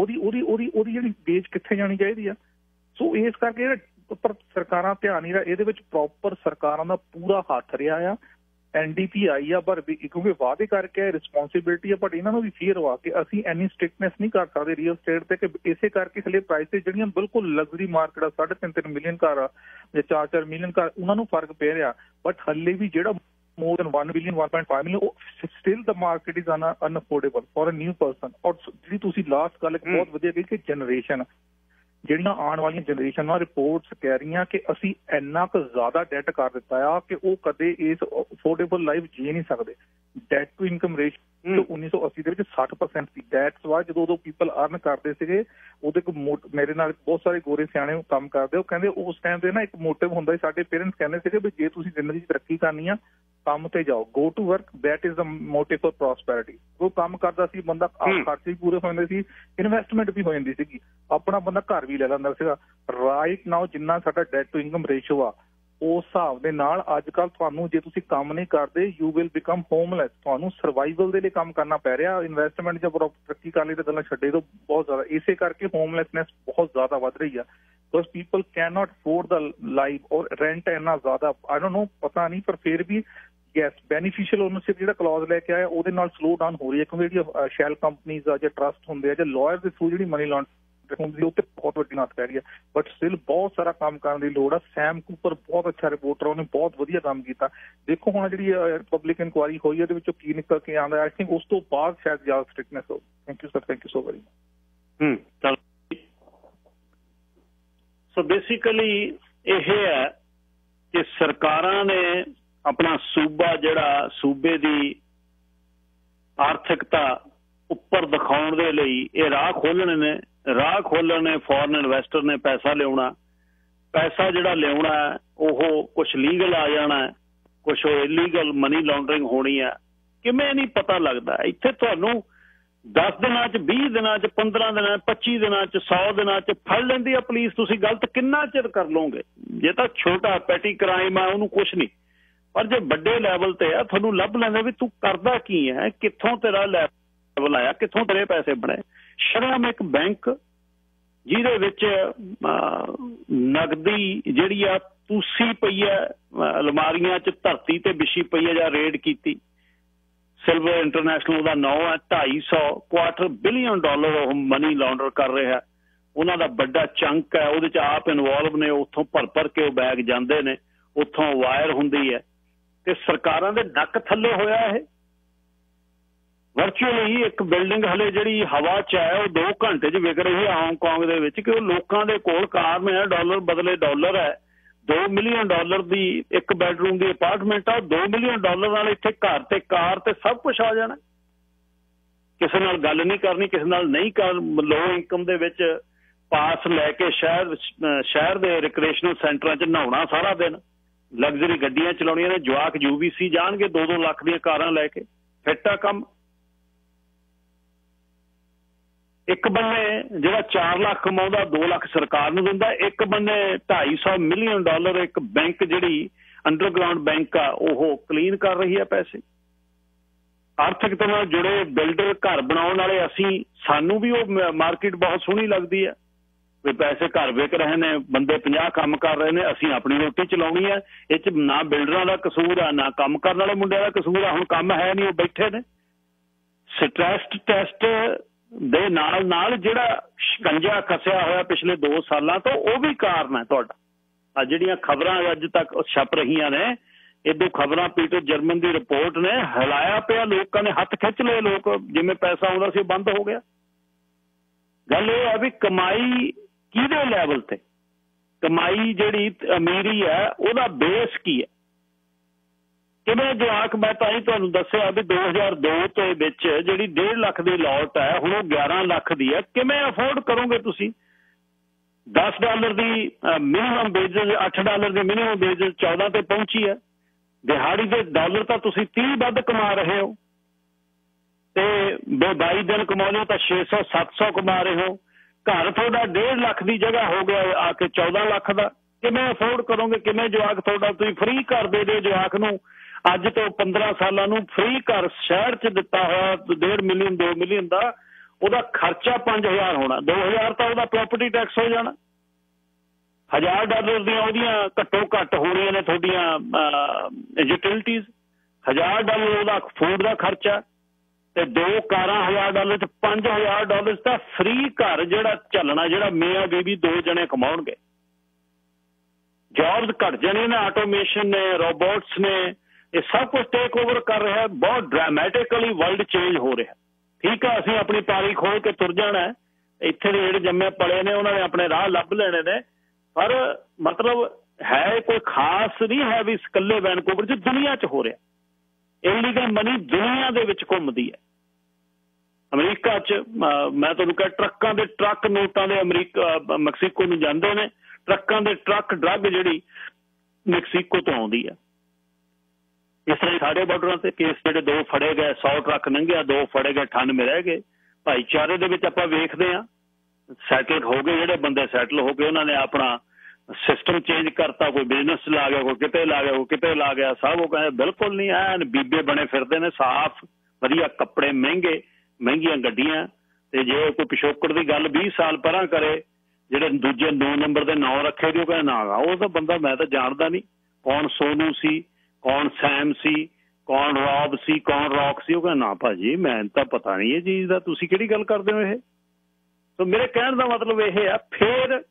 ਉਹਦੀ ਜਿਹੜੀ ਵੇਜ ਕਿੱਥੇ ਜਾਣੀ ਚਾਹੀਦੀ ਆ? ਸੋ ਇਸ ਕਰਕੇ ਪਰ ਸਰਕਾਰਾਂ ਧਿਆਨ ਨਹੀਂ ਰਿਹਾ ਇਹਦੇ ਵਿੱਚ, ਪ੍ਰੋਪਰ ਸਰਕਾਰਾਂ ਦਾ ਪੂਰਾ ਹੱਥ ਰਿਹਾ ਆ। NDP ਆਈ ਆ ਪਰ ਕਿਉਂਕਿ ਵਾਅਦੇ ਕਰਕੇ ਰਿਸਪੌਂਸਿਬਿਲਿਟੀ ਆ, ਬਟ ਇਹਨਾਂ ਨੂੰ ਵੀ ਫੀਅਰ ਵਾ ਕਿ ਅਸੀਂ ਇੰਨੀ ਸਟ੍ਰਿਕਟਨੈਸ ਨਹੀਂ ਕਰ ਸਕਦੇ ਰੀਅਲ ਸਟੇਟ ਤੇ, ਕਿ ਇਸੇ ਕਰਕੇ ਹਲੇ ਪ੍ਰਾਈਸਿਸ ਜਿਹੜੀਆਂ ਬਿਲਕੁਲ ਲਗਜ਼ਰੀ ਮਾਰਕੀਟ ਆ 3.5 ਮਿਲੀਅਨ ਘਰ ਆ ਜਾਂ 4 ਮਿਲੀਅਨ ਘਰ, ਉਹਨਾਂ ਨੂੰ ਫਰਕ ਪੈ ਰਿਹਾ। ਬਟ ਹਲੇ ਵੀ ਜਿਹੜਾ more than 1 billion 1.5 million still the market is unaffordable for a new person। ਔਰ ਜਿਹੜੀ ਤੁਸੀਂ ਲਾਸਟ ਗੱਲ ਬਹੁਤ ਵਧੀਆ ਕਹੀ ਕਿ ਜਨਰੇਸ਼ਨ, ਜਿਹੜੀਆਂ ਆਉਣ ਵਾਲੀਆਂ ਜਨਰੇਸ਼ਨਾਂ ਰਿਪੋਰਟਸ ਕਹਿ ਰਹੀਆਂ ਕਿ ਅਸੀਂ ਇੰਨਾ ਕੁ ਜ਼ਿਆਦਾ ਡੈਟ ਕਰ ਦਿੱਤਾ ਆ ਕਿ ਉਹ ਕਦੇ ਇਸ ਅਫੋਰਡੇਬਲ ਲਾਈਫ ਜੀ ਨਹੀਂ ਸਕਦੇ। ਡੈਟ ਟੂ ਇਨਕਮ ਰੇਸ਼ੀਓ 1980 ਦੇ ਵਿੱਚ 60% ਸੀ। ਡੈਟਸ ਵਾ ਜਦੋਂ ਉਦੋਂ ਪੀਪਲ ਅਰਨ ਕਰਦੇ ਸੀਗੇ, ਉਹਦੇ ਮੇਰੇ ਨਾਲ ਬਹੁਤ ਸਾਰੇ ਗੋਰੇ ਸਿਆਣੇ ਕੰਮ ਕਰਦੇ, ਉਹ ਕਹਿੰਦੇ ਉਸ ਟਾਈਮ ਤੇ ਨਾ ਇੱਕ ਮੋਟਿਵ ਹੁੰਦਾ ਸੀ, ਸਾਡੇ ਪੇਰੈਂਟਸ ਕਹਿੰਦੇ ਸੀਗੇ ਵੀ ਜੇ ਤੁਸੀਂ ਜ਼ਿੰਦਗੀ 'ਚ ਤਰੱਕੀ ਕਰਨੀ ਆ ਕੰਮ ਤੇ ਜਾਓ, go to work, that is the motive for prosperity. ਉਹ ਕੰਮ ਕਰਦਾ ਸੀ ਬੰਦਾ, ਖਰਚੇ ਵੀ ਪੂਰੇ ਹੋ ਜਾਂਦੇ ਸੀ, ਇਨਵੈਸਟਮੈਂਟ ਵੀ ਹੋ ਜਾਂਦੀ ਸੀਗੀ, ਆਪਣਾ ਬੰਦਾ ਘਰ ਵੀ ਲੈ ਲੈਂਦਾ ਸੀਗਾ। ਰਾਈਟ ਨਾਓ ਜਿੰਨਾ ਸਾਡਾ ਡੈਟ ਟੂ ਇਨਕਮ ਰੇਸ਼ੋ ਆ ਉਸ ਹਿਸਾਬ ਦੇ ਨਾਲ ਅੱਜ ਕੱਲ੍ਹ ਤੁਹਾਨੂੰ ਜੇ ਤੁਸੀਂ ਕੰਮ ਨਹੀਂ ਕਰਦੇ ਯੂ ਵਿਲ ਬਿਕਮ ਹੋਮਲੈਸ। ਤੁਹਾਨੂੰ ਸਰਵਾਈਵਲ ਦੇ ਲਈ ਕੰਮ ਕਰਨਾ ਪੈ ਰਿਹਾ। ਇਨਵੈਸਟਮੈਂਟ ਜਾਂ ਤਰੱਕੀ ਕਰਨ ਲਈ ਤਾਂ ਗੱਲਾਂ ਛੱਡੇ ਤੋਂ ਬਹੁਤ ਜ਼ਿਆਦਾ, ਇਸੇ ਕਰਕੇ ਹੋਮਲੈਸਨੈਸ ਬਹੁਤ ਜ਼ਿਆਦਾ ਵੱਧ ਰਹੀ ਆ। Because people can not afford the life or rent ਇੰਨਾ ਜ਼ਿਆਦਾ, ਆਈ ਡੋਂਟ ਨੋ ਪਤਾ ਨਹੀਂ, ਪਰ ਫਿਰ ਵੀ ਯੈਸ ਬੈਨੀਫੀਸ਼ੀਅਲ ਓਨਰਸ਼ਿਪ ਜਿਹੜਾ ਕਲੌਜ਼ ਲੈ ਕੇ ਆਇਆ ਉਹਦੇ ਨਾਲ ਸਲੋ ਡਾਊਨ ਹੋ ਰਹੀ ਹੈ, ਕਿਉਂਕਿ ਜਿਹੜੀਆਂ ਸ਼ੈਲ ਕੰਪਨੀਜ਼ ਆ ਜਾਂ ਟਰਸਟ ਹੁੰਦੇ ਆ ਜਾਂ ਲਾਇਰ ਦੇ ਥਰੂ ਜਿਹੜੀ ਮਨੀ ਲਾਂਡਰਿੰਗ ਹੁੰਦੀ ਉਹ ਤੇ ਬਹੁਤ ਵੱਡੀ ਨੱਥ ਪੈ ਰਹੀ ਹੈ। ਬਟ ਸਟਿਲ ਬਹੁਤ ਸਾਰਾ ਕੰਮ ਕਰਨ ਦੀ ਲੋੜ ਆ। ਸੈਮ ਕੂਪਰ ਬਹੁਤ ਅੱਛਾ ਰਿਪੋਰਟਰ, ਉਹਨੇ ਬਹੁਤ ਵਧੀਆ ਕੰਮ ਕੀਤਾ। ਦੇਖੋ ਹੁਣ ਜਿਹੜੀ ਪਬਲਿਕ ਇਨਕੁਆਇਰੀ ਹੋਈ ਉਹਦੇ ਵਿੱਚੋਂ ਕੀ ਨਿਕਲ ਕੇ ਆਉਂਦਾ। ਆਈ ਥਿੰਕ ਉਸ ਤੋਂ ਬਾਅਦ ਸ਼ਾਇਦ ਜ਼ਿਆਦਾ ਸਟ੍ਰਿਕਟਨੈਸ ਹੋ। Thank you sir, thank you so very much. So basically ਇਹ ਹੈ ਕਿ ਸਰਕਾਰਾਂ ਨੇ ਆਪਣਾ ਸੂਬਾ, ਜਿਹੜਾ ਸੂਬੇ ਦੀ ਆਰਥਿਕਤਾ ਉੱਪਰ ਦਿਖਾਉਣ ਦੇ ਲਈ ਇਹ ਰਾਹ ਖੋਲ੍ਹਣੇ ਨੇ। ਫੋਰਨ ਇਨਵੈਸਟਰ ਨੇ ਪੈਸਾ ਲਿਆਉਣਾ, ਪੈਸਾ ਜਿਹੜਾ ਲਿਆਉਣਾ ਉਹ ਕੁਛ ਲੀਗਲ ਆ ਜਾਣਾ, ਕੁਛ ਇਲੀਗਲ ਮਨੀ ਲਾਂਡਰਿੰਗ ਹੋਣੀ ਹੈ। ਕਿਵੇਂ ਨਹੀਂ ਪਤਾ ਲੱਗਦਾ। ਇੱਥੇ ਤੁਹਾਨੂੰ 10 ਦਿਨਾਂ 'ਚ 20 ਦਿਨਾਂ 'ਚ 15 ਦਿਨਾਂ 'ਚ 25 ਦਿਨਾਂ 'ਚ 100 ਦਿਨਾਂ 'ਚ ਫੜ ਲੈਂਦੀ ਆ ਪੁਲਿਸ। ਤੁਸੀਂ ਗਲਤ ਕਿੰਨਾ ਚਿਰ ਕਰ ਲਓਗੇ? ਜੇ ਤਾਂ ਛੋਟਾ ਪੈਟੀ ਕ੍ਰਾਈਮ ਆ ਉਹਨੂੰ ਕੁਛ ਨਹੀਂ, ਪਰ ਜੇ ਵੱਡੇ ਲੈਵਲ ਤੇ ਆ ਤੁਹਾਨੂੰ ਲੱਭ ਲੈਂਦੇ ਵੀ ਤੂੰ ਕਰਦਾ ਕੀ ਹੈ, ਕਿੱਥੋਂ ਤੇਰਾ ਲੈਵਲ ਆਇਆ, ਕਿੱਥੋਂ ਤੇਰੇ ਪੈਸੇ ਬਣੇ। ਸ਼ਰਮ ਇੱਕ ਬੈਂਕ ਜਿਹਦੇ ਵਿੱਚ ਨਗਦੀ ਜਿਹੜੀ ਆ ਪੂਸੀ ਪਈ ਹੈ, ਅਲਮਾਰੀਆਂ 'ਚ ਧਰਤੀ ਤੇ ਵਿਛੀ ਪਈ ਹੈ ਜਾਂ ਰੇਡ ਕੀਤੀ। ਸਿਲਵਰ ਇੰਟਰਨੈਸ਼ਨਲ ਦਾ ਨਾਂ ਹੈ, $250 ਬਿਲੀਅਨ ਉਹ ਮਨੀ ਲਾਂਡਰ ਕਰ ਰਿਹਾ। ਉਹਨਾਂ ਦਾ ਵੱਡਾ ਚੰਕ ਹੈ, ਉਹਦੇ 'ਚ ਆਪ ਇਨਵੋਲਵ ਨੇ। ਉੱਥੋਂ ਭਰ ਕੇ ਉਹ ਬੈਗ ਜਾਂਦੇ ਨੇ, ਉੱਥੋਂ ਵਾਇਰ ਹੁੰਦੀ ਹੈ ਤੇ ਸਰਕਾਰਾਂ ਦੇ ਨੱਕ ਥੱਲੇ ਹੋਇਆ ਇਹ। ਵਰਚੁਅਲੀ ਇੱਕ ਬਿਲਡਿੰਗ ਹਲੇ ਜਿਹੜੀ ਹਵਾ 'ਚ ਹੈ ਉਹ 2 ਘੰਟੇ 'ਚ ਵਿਕ ਰਹੀ ਹੈ ਹਾਂਗਕਾਂਗ ਦੇ ਵਿੱਚ, ਕਿ ਉਹ ਲੋਕਾਂ ਦੇ ਕੋਲ ਕਾਰਨ ਹੈ, ਡਾਲਰ ਬਦਲੇ ਡਾਲਰ ਹੈ। $2 ਮਿਲੀਅਨ ਦੀ ਇੱਕ ਬੈਡਰੂਮ ਦੀ ਅਪਾਰਟਮੈਂਟ ਆ, $2 ਮਿਲੀਅਨ ਨਾਲ ਇੱਥੇ ਘਰ ਤੇ ਕਾਰ ਤੇ ਸਭ ਕੁਛ ਆ ਜਾਣਾ। ਕਿਸੇ ਨਾਲ ਗੱਲ ਨਹੀਂ ਕਰਨੀ, ਕਿਸੇ ਨਾਲ ਨਹੀਂ ਕਰ। ਲੋ ਇਨਕਮ ਦੇ ਵਿੱਚ ਪਾਸ ਲੈ ਕੇ ਸ਼ਹਿਰ ਦੇ ਰਿਕ੍ਰੀਏਸ਼ਨਲ ਸੈਂਟਰਾਂ 'ਚ ਨਹਾਉਣਾ ਸਾਰਾ ਦਿਨ, ਲਗਜ਼ਰੀ ਗੱਡੀਆਂ ਚਲਾਉਣੀਆਂ ਨੇ। ਜਵਾਕ UBC ਜਾਣਗੇ 2-2 ਲੱਖ ਦੀਆਂ ਕਾਰਾਂ ਲੈ ਕੇ। ਫਿੱਟ ਆ ਕੰਮ। ਇੱਕ ਬੰਨੇ ਜਿਹੜਾ 4 ਲੱਖ ਕਮਾਉਂਦਾ 2 ਲੱਖ ਸਰਕਾਰ ਨੂੰ ਦਿੰਦਾ, ਇੱਕ ਬੰਨੇ $250 ਮਿਲੀਅਨ ਇੱਕ ਬੈਂਕ ਜਿਹੜੀ ਅੰਡਰਗਰਾਊਂਡ ਬੈਂਕ ਆ ਉਹ ਕਲੀਨ ਕਰ ਰਹੀ ਹੈ ਪੈਸੇ। ਆਰਥਿਕਤਾ ਨਾਲ ਜੁੜੇ ਬਿਲਡਰ, ਘਰ ਬਣਾਉਣ ਵਾਲੇ ਅਸੀਂ, ਸਾਨੂੰ ਵੀ ਉਹ ਮਾਰਕੀਟ ਬਹੁਤ ਸੋਹਣੀ ਲੱਗਦੀ ਹੈ ਵੀ ਪੈਸੇ ਘਰ ਵਿਕ ਰਹੇ ਨੇ, ਬੰਦੇ 50 ਕੰਮ ਕਰ ਰਹੇ ਨੇ, ਅਸੀਂ ਆਪਣੀ ਰੋਟੀ ਚਲਾਉਣੀ ਹੈ। ਇਹ 'ਚ ਨਾ ਬਿਲਡਰਾਂ ਦਾ ਕਸੂਰ ਆ ਨਾ ਕੰਮ ਕਰਨ ਵਾਲੇ ਮੁੰਡਿਆਂ ਦਾ ਕਸੂਰ ਆ। ਹੁਣ ਕੰਮ ਹੈ ਨਹੀਂ, ਉਹ ਬੈਠੇ ਨੇ। ਸਟ੍ਰੈਸ ਟੈਸਟ ਦੇ ਨਾਲ ਜਿਹੜਾ ਸ਼ਿਕੰਜਾ ਕੱਸਿਆ ਹੋਇਆ ਪਿਛਲੇ 2 ਸਾਲਾਂ ਤੋਂ, ਉਹ ਵੀ ਕਾਰਨ ਹੈ ਤੁਹਾਡਾ। ਆ ਜਿਹੜੀਆਂ ਖਬਰਾਂ ਅੱਜ ਤੱਕ ਛਪ ਰਹੀਆਂ ਨੇ, ਇਦੋਂ ਖਬਰਾਂ ਪੀਟਰ ਜਰਮਨ ਦੀ ਰਿਪੋਰਟ ਨੇ ਹਿਲਾਇਆ ਪਿਆ, ਲੋਕਾਂ ਨੇ ਹੱਥ ਖਿੱਚ ਲਏ। ਲੋਕ ਜਿਵੇਂ ਪੈਸਾ ਆਉਂਦਾ ਸੀ ਬੰਦ ਹੋ ਗਿਆ। ਗੱਲ ਇਹ ਹੈ ਵੀ ਕਮਾਈ ਕਿਹਦੇ ਲੈਵਲ ਤੇ, ਕਮਾਈ ਜਿਹੜੀ ਅਮੀਰੀ ਹੈ ਉਹਦਾ ਬੇਸ ਕੀ ਹੈ। ਕਿਵੇਂ ਜਵਾਕ, ਮੈਂ ਤਾਂ ਹੀ ਤੁਹਾਨੂੰ ਦੱਸਿਆ ਵੀ 2002 ਦੇ ਵਿੱਚ ਜਿਹੜੀ 1.5 ਲੱਖ ਦੀ ਲੋਟ ਹੈ ਹੁਣ ਉਹ 11 ਲੱਖ ਦੀ ਹੈ। ਕਿਵੇਂ ਅਫੋਰਡ ਕਰੋਗੇ ਤੁਸੀਂ? $10 ਦੀ ਮਿਨੀਮਮ ਵੇਜਸ, $8 ਦੀ ਮਿਨੀਮਮ ਵੇਜਸ 14 ਤੇ ਪਹੁੰਚੀ ਹੈ। ਦਿਹਾੜੀ ਦੇ ਡਾਲਰ ਤਾਂ ਤੁਸੀਂ 30 ਵੱਧ ਕਮਾ ਰਹੇ ਹੋ ਤੇ 22 ਦਿਨ ਕਮਾਉਂਦੇ ਹੋ ਤਾਂ 600-700 ਕਮਾ ਰਹੇ ਹੋ। ਘਰ ਤੁਹਾਡਾ 1.5 ਲੱਖ ਦੀ ਜਗ੍ਹਾ ਹੋ ਗਿਆ ਆ ਕੇ 14 ਲੱਖ ਦਾ। ਕਿਵੇਂ ਅਫੋਰਡ ਕਰੋਗੇ? ਕਿਵੇਂ ਜਵਾਕ ਤੁਹਾਡਾ, ਤੁਸੀਂ ਫ੍ਰੀ ਘਰ ਦੇ ਦਿਓ ਜਵਾਕ ਨੂੰ, ਅੱਜ ਤੋਂ 15 ਸਾਲਾਂ ਨੂੰ ਫ੍ਰੀ ਘਰ ਸ਼ਹਿਰ 'ਚ ਦਿੱਤਾ ਹੋਇਆ 1.5 ਮਿਲੀਅਨ 2 ਮਿਲੀਅਨ ਦਾ, ਉਹਦਾ ਖਰਚਾ 5000 ਹੋਣਾ, 2000 ਤਾਂ ਉਹਦਾ ਪ੍ਰੋਪਰਟੀ ਟੈਕਸ ਹੋ ਜਾਣਾ। $1000 ਦੀਆਂ ਉਹਦੀਆਂ ਘੱਟੋ ਘੱਟ ਹੋਣੀਆਂ ਨੇ ਤੁਹਾਡੀਆਂ ਯੂਟਿਲਿਟੀਜ਼, $1000 ਉਹਦਾ ਫੂਡ ਦਾ ਖਰਚਾ ਤੇ 2 ਕਾਰਾਂ $1000 'ਚ $5000 ਤਾਂ ਫ੍ਰੀ ਘਰ ਜਿਹੜਾ ਚੱਲਣਾ, ਜਿਹੜਾ ਮੀਆਂ ਬੀਬੀ 2 ਜਣੇ ਕਮਾਉਣਗੇ। ਜੌਬਸ ਘੱਟ ਜਾਣੀਆਂ ਨੇ, ਆਟੋਮੇਸ਼ਨ ਨੇ, ਰੋਬੋਟਸ ਨੇ, ਇਹ ਸਭ ਕੁਝ ਟੇਕ ਓਵਰ ਕਰ ਰਿਹਾ। ਬਹੁਤ ਡਰਾਮੈਟਿਕਲੀ ਵਰਲਡ ਚੇਂਜ ਹੋ ਰਿਹਾ। ਠੀਕ ਹੈ, ਅਸੀਂ ਆਪਣੀ ਪਾਰੀ ਖੋਲ ਕੇ ਤੁਰ ਜਾਣਾ, ਇੱਥੇ ਦੇ ਜਿਹੜੇ ਜੰਮੇ ਪਲੇ ਨੇ ਉਹਨਾਂ ਨੇ ਆਪਣੇ ਰਾਹ ਲੱਭ ਲੈਣੇ ਨੇ, ਪਰ ਮਤਲਬ ਹੈ ਕੋਈ ਖਾਸ ਨਹੀਂ ਹੈ ਵੀ ਇਕੱਲੇ ਵੈਨਕੂਵਰ 'ਚ, ਦੁਨੀਆ 'ਚ ਹੋ ਰਿਹਾ। ਇਲੀਗਲ ਮਨੀ ਦੁਨੀਆ ਦੇ ਵਿੱਚ ਘੁੰਮਦੀ ਹੈ। ਅਮਰੀਕਾ 'ਚ ਮੈਂ ਤੁਹਾਨੂੰ ਕਿਹਾ ਟਰੱਕਾਂ ਦੇ ਟਰੱਕ ਨੋਟਾਂ ਦੇ ਮੈਕਸੀਕੋ ਨੂੰ ਜਾਂਦੇ ਨੇ, ਟਰੱਕਾਂ ਦੇ ਟਰੱਕ ਡਰੱਗ ਜਿਹੜੀ ਮੈਕਸੀਕੋ ਤੋਂ ਆਉਂਦੀ ਹੈ। ਇਸ ਤਰ੍ਹਾਂ ਸਾਡੇ ਬਾਰਡਰਾਂ ਤੇ ਕੇਸ ਜਿਹੜੇ 2 ਫੜੇ ਗਏ, 100 ਟਰੱਕ ਲੰਘਿਆ, 2 ਫੜੇ ਗਏ, 98 ਰਹਿ ਗਏ। ਭਾਈਚਾਰੇ ਦੇ ਵਿੱਚ ਆਪਾਂ ਵੇਖਦੇ ਹਾਂ ਸੈਟਲ ਹੋ ਗਏ, ਜਿਹੜੇ ਬੰਦੇ ਸੈਟਲ ਹੋ ਗਏ ਉਹਨਾਂ ਨੇ ਆਪਣਾ ਸਿਸਟਮ ਚੇਂਜ ਕਰਤਾ, ਕੋਈ ਬਿਜ਼ਨਸ ਲਾ ਗਿਆ, ਕੋਈ ਕਿਤੇ ਲਾ ਗਿਆ, ਕੋਈ ਕਿਤੇ ਲਾ ਗਿਆ। ਸਭ ਉਹ ਕਹਿੰਦੇ ਬਿਲਕੁਲ ਨਹੀਂ, ਐਨ ਬੀਬੇ ਬਣੇ ਫਿਰਦੇ ਨੇ, ਸਾਫ਼ ਵਧੀਆ ਕੱਪੜੇ, ਮਹਿੰਗੀਆਂ ਗੱਡੀਆਂ। ਤੇ ਜੇ ਕੋਈ ਪਿਛੋਕੜ ਦੀ ਗੱਲ 20 ਸਾਲ ਪਹਿਲਾਂ ਕਰੇ, ਜਿਹੜੇ ਦੂਜੇ 2 ਨੰਬਰ ਦੇ ਨਾਂ ਰੱਖੇ ਜੋ ਕਹਿੰਦੇ ਨਾ ਉਹ ਤਾਂ ਬੰਦਾ ਮੈਂ ਤਾਂ ਜਾਣਦਾ ਨਹੀਂ, ਕੌਣ ਸੋਨੂ ਸੀ, ਕੌਣ ਸੈਮ ਸੀ, ਕੌਣ ਰੌਬ ਸੀ, ਕੌਣ ਰੌਕ ਸੀ। ਉਹ ਕਹਿੰਦਾ ਨਾ ਭਾਜੀ ਮੈਨੂੰ ਤਾਂ ਪਤਾ ਨਹੀਂ ਇਹ ਚੀਜ਼ ਦਾ, ਤੁਸੀਂ ਕਿਹੜੀ ਗੱਲ ਕਰਦੇ ਹੋ ਇਹ। ਸੋ ਮੇਰੇ ਕਹਿਣ ਦਾ ਮਤਲਬ ਇਹ ਆ, ਫਿਰ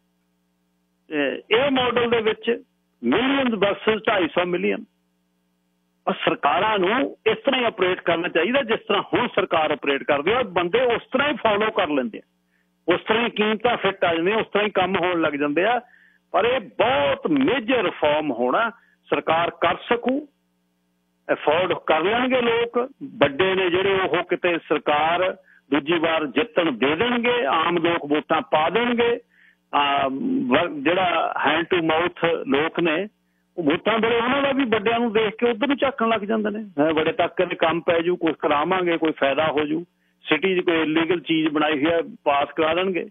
ਇਹ ਮਾਡਲ ਦੇ ਵਿੱਚ ਮਿਲੀਅਨ ਵਰਸਸ 250 ਮਿਲੀਅਨ। ਔਰ ਸਰਕਾਰਾਂ ਨੂੰ ਇਸ ਤਰ੍ਹਾਂ ਹੀ ਆਪਰੇਟ ਕਰਨਾ ਚਾਹੀਦਾ ਜਿਸ ਤਰ੍ਹਾਂ ਹੁਣ ਸਰਕਾਰ ਆਪਰੇਟ ਕਰਦੀ ਹੈ। ਬੰਦੇ ਉਸ ਤਰ੍ਹਾਂ ਹੀ ਫੋਲੋ ਕਰ ਲੈਂਦੇ ਆ, ਉਸ ਤਰ੍ਹਾਂ ਹੀ ਕੀਮਤਾਂ ਫਿੱਟ ਆ ਜਾਂਦੀਆਂ, ਉਸ ਤਰ੍ਹਾਂ ਹੀ ਕੰਮ ਹੋਣ ਲੱਗ ਜਾਂਦੇ ਆ। ਪਰ ਇਹ ਬਹੁਤ ਮੇਜਰ ਰਿਫਾਰਮ ਹੋਣਾ, ਸਰਕਾਰ ਕਰ ਸਕੂ, ਅਫੋਰਡ ਕਰ ਲੈਣਗੇ ਲੋਕ ਵੱਡੇ ਨੇ ਜਿਹੜੇ, ਉਹ ਕਿਤੇ ਸਰਕਾਰ ਦੂਜੀ ਵਾਰ ਜਿੱਤਣ ਦੇ ਦੇਣਗੇ, ਆਮ ਲੋਕ ਵੋਟਾਂ ਪਾ ਦੇਣਗੇ। ਜਿਹੜਾ ਹੈਂਡ ਟੂ ਮਾਊਥ ਲੋਕ ਨੇ ਉਹ ਵੋਟਾਂ ਵੇਲੇ ਉਹਨਾਂ ਦਾ ਵੀ ਵੱਡਿਆਂ ਨੂੰ ਦੇਖ ਕੇ ਉੱਧਰ ਨੂੰ ਝਾਕਣ ਲੱਗ ਜਾਂਦੇ ਨੇ। ਬੜੇ ਤੱਕ ਦੇ ਕੰਮ ਪੈ ਜੂ, ਕੁਛ ਕਰਾਵਾਂਗੇ, ਕੋਈ ਫਾਇਦਾ ਹੋ ਜੂ, ਸਿਟੀ 'ਚ ਕੋਈ ਇਲੀਗਲ ਚੀਜ਼ ਬਣਾਈ ਹੋਈ ਹੈ ਪਾਸ ਕਰਾ ਦੇਣਗੇ,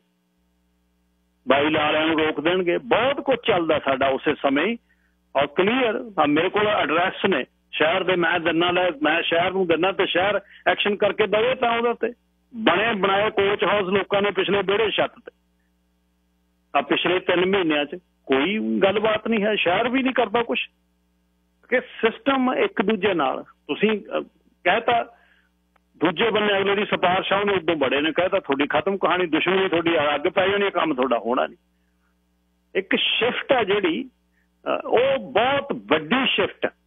ਬਾਈ ਲਾਲਿਆਂ ਨੂੰ ਰੋਕ ਦੇਣਗੇ। ਬਹੁਤ ਕੁਝ ਚੱਲਦਾ ਸਾਡਾ ਉਸੇ ਸਮੇਂ ਹੀ। ਔਰ ਕਲੀਅਰ ਮੇਰੇ ਕੋਲ ਐਡਰੈਸ ਨੇ ਸ਼ਹਿਰ ਦੇ, ਮੈਂ ਦਿੰਦਾ, ਮੈਂ ਸ਼ਹਿਰ ਨੂੰ ਦਿੰਦਾ ਤੇ ਸ਼ਹਿਰ ਐਕਸ਼ਨ ਕਰਕੇ ਦਵੇ ਤਾਂ ਉਹਦੇ ਤੇ ਬਣੇ ਬਣਾਏ ਕੋਚ ਹਾਊਸ ਲੋਕਾਂ ਨੇ ਪਿਛਲੇ ਵਿਹੜੇ ਛੱਤ ਤੇ ਆ ਪਿਛਲੇ 3 ਮਹੀਨਿਆਂ 'ਚ ਕੋਈ ਗੱਲਬਾਤ ਨਹੀਂ ਹੈ। ਸ਼ਹਿਰ ਵੀ ਨਹੀਂ ਕਰਦਾ ਕੁਛ ਕਿ ਸਿਸਟਮ ਇੱਕ ਦੂਜੇ ਨਾਲ ਤੁਸੀਂ ਕਹਿਤਾ, ਦੂਜੇ ਬੰਨੇ ਅਗਲੇ ਦੀ ਸਿਫਾਰਿਸ਼ਾਂ ਉਹਨੇ ਉਦੋਂ ਬੜੇ ਨੇ ਕਹਿਤਾ ਤੁਹਾਡੀ ਖਤਮ ਕਹਾਣੀ, ਦੁਸ਼ਮਣੀ ਤੁਹਾਡੀ ਅੱਗ ਪੈ ਜਾਣੀ, ਕੰਮ ਤੁਹਾਡਾ ਹੋਣਾ ਨਹੀਂ। ਇੱਕ ਸ਼ਿਫਟ ਹੈ ਜਿਹੜੀ ਉਹ ਬਹੁਤ ਵੱਡੀ ਸ਼ਿਫਟ ਹੈ।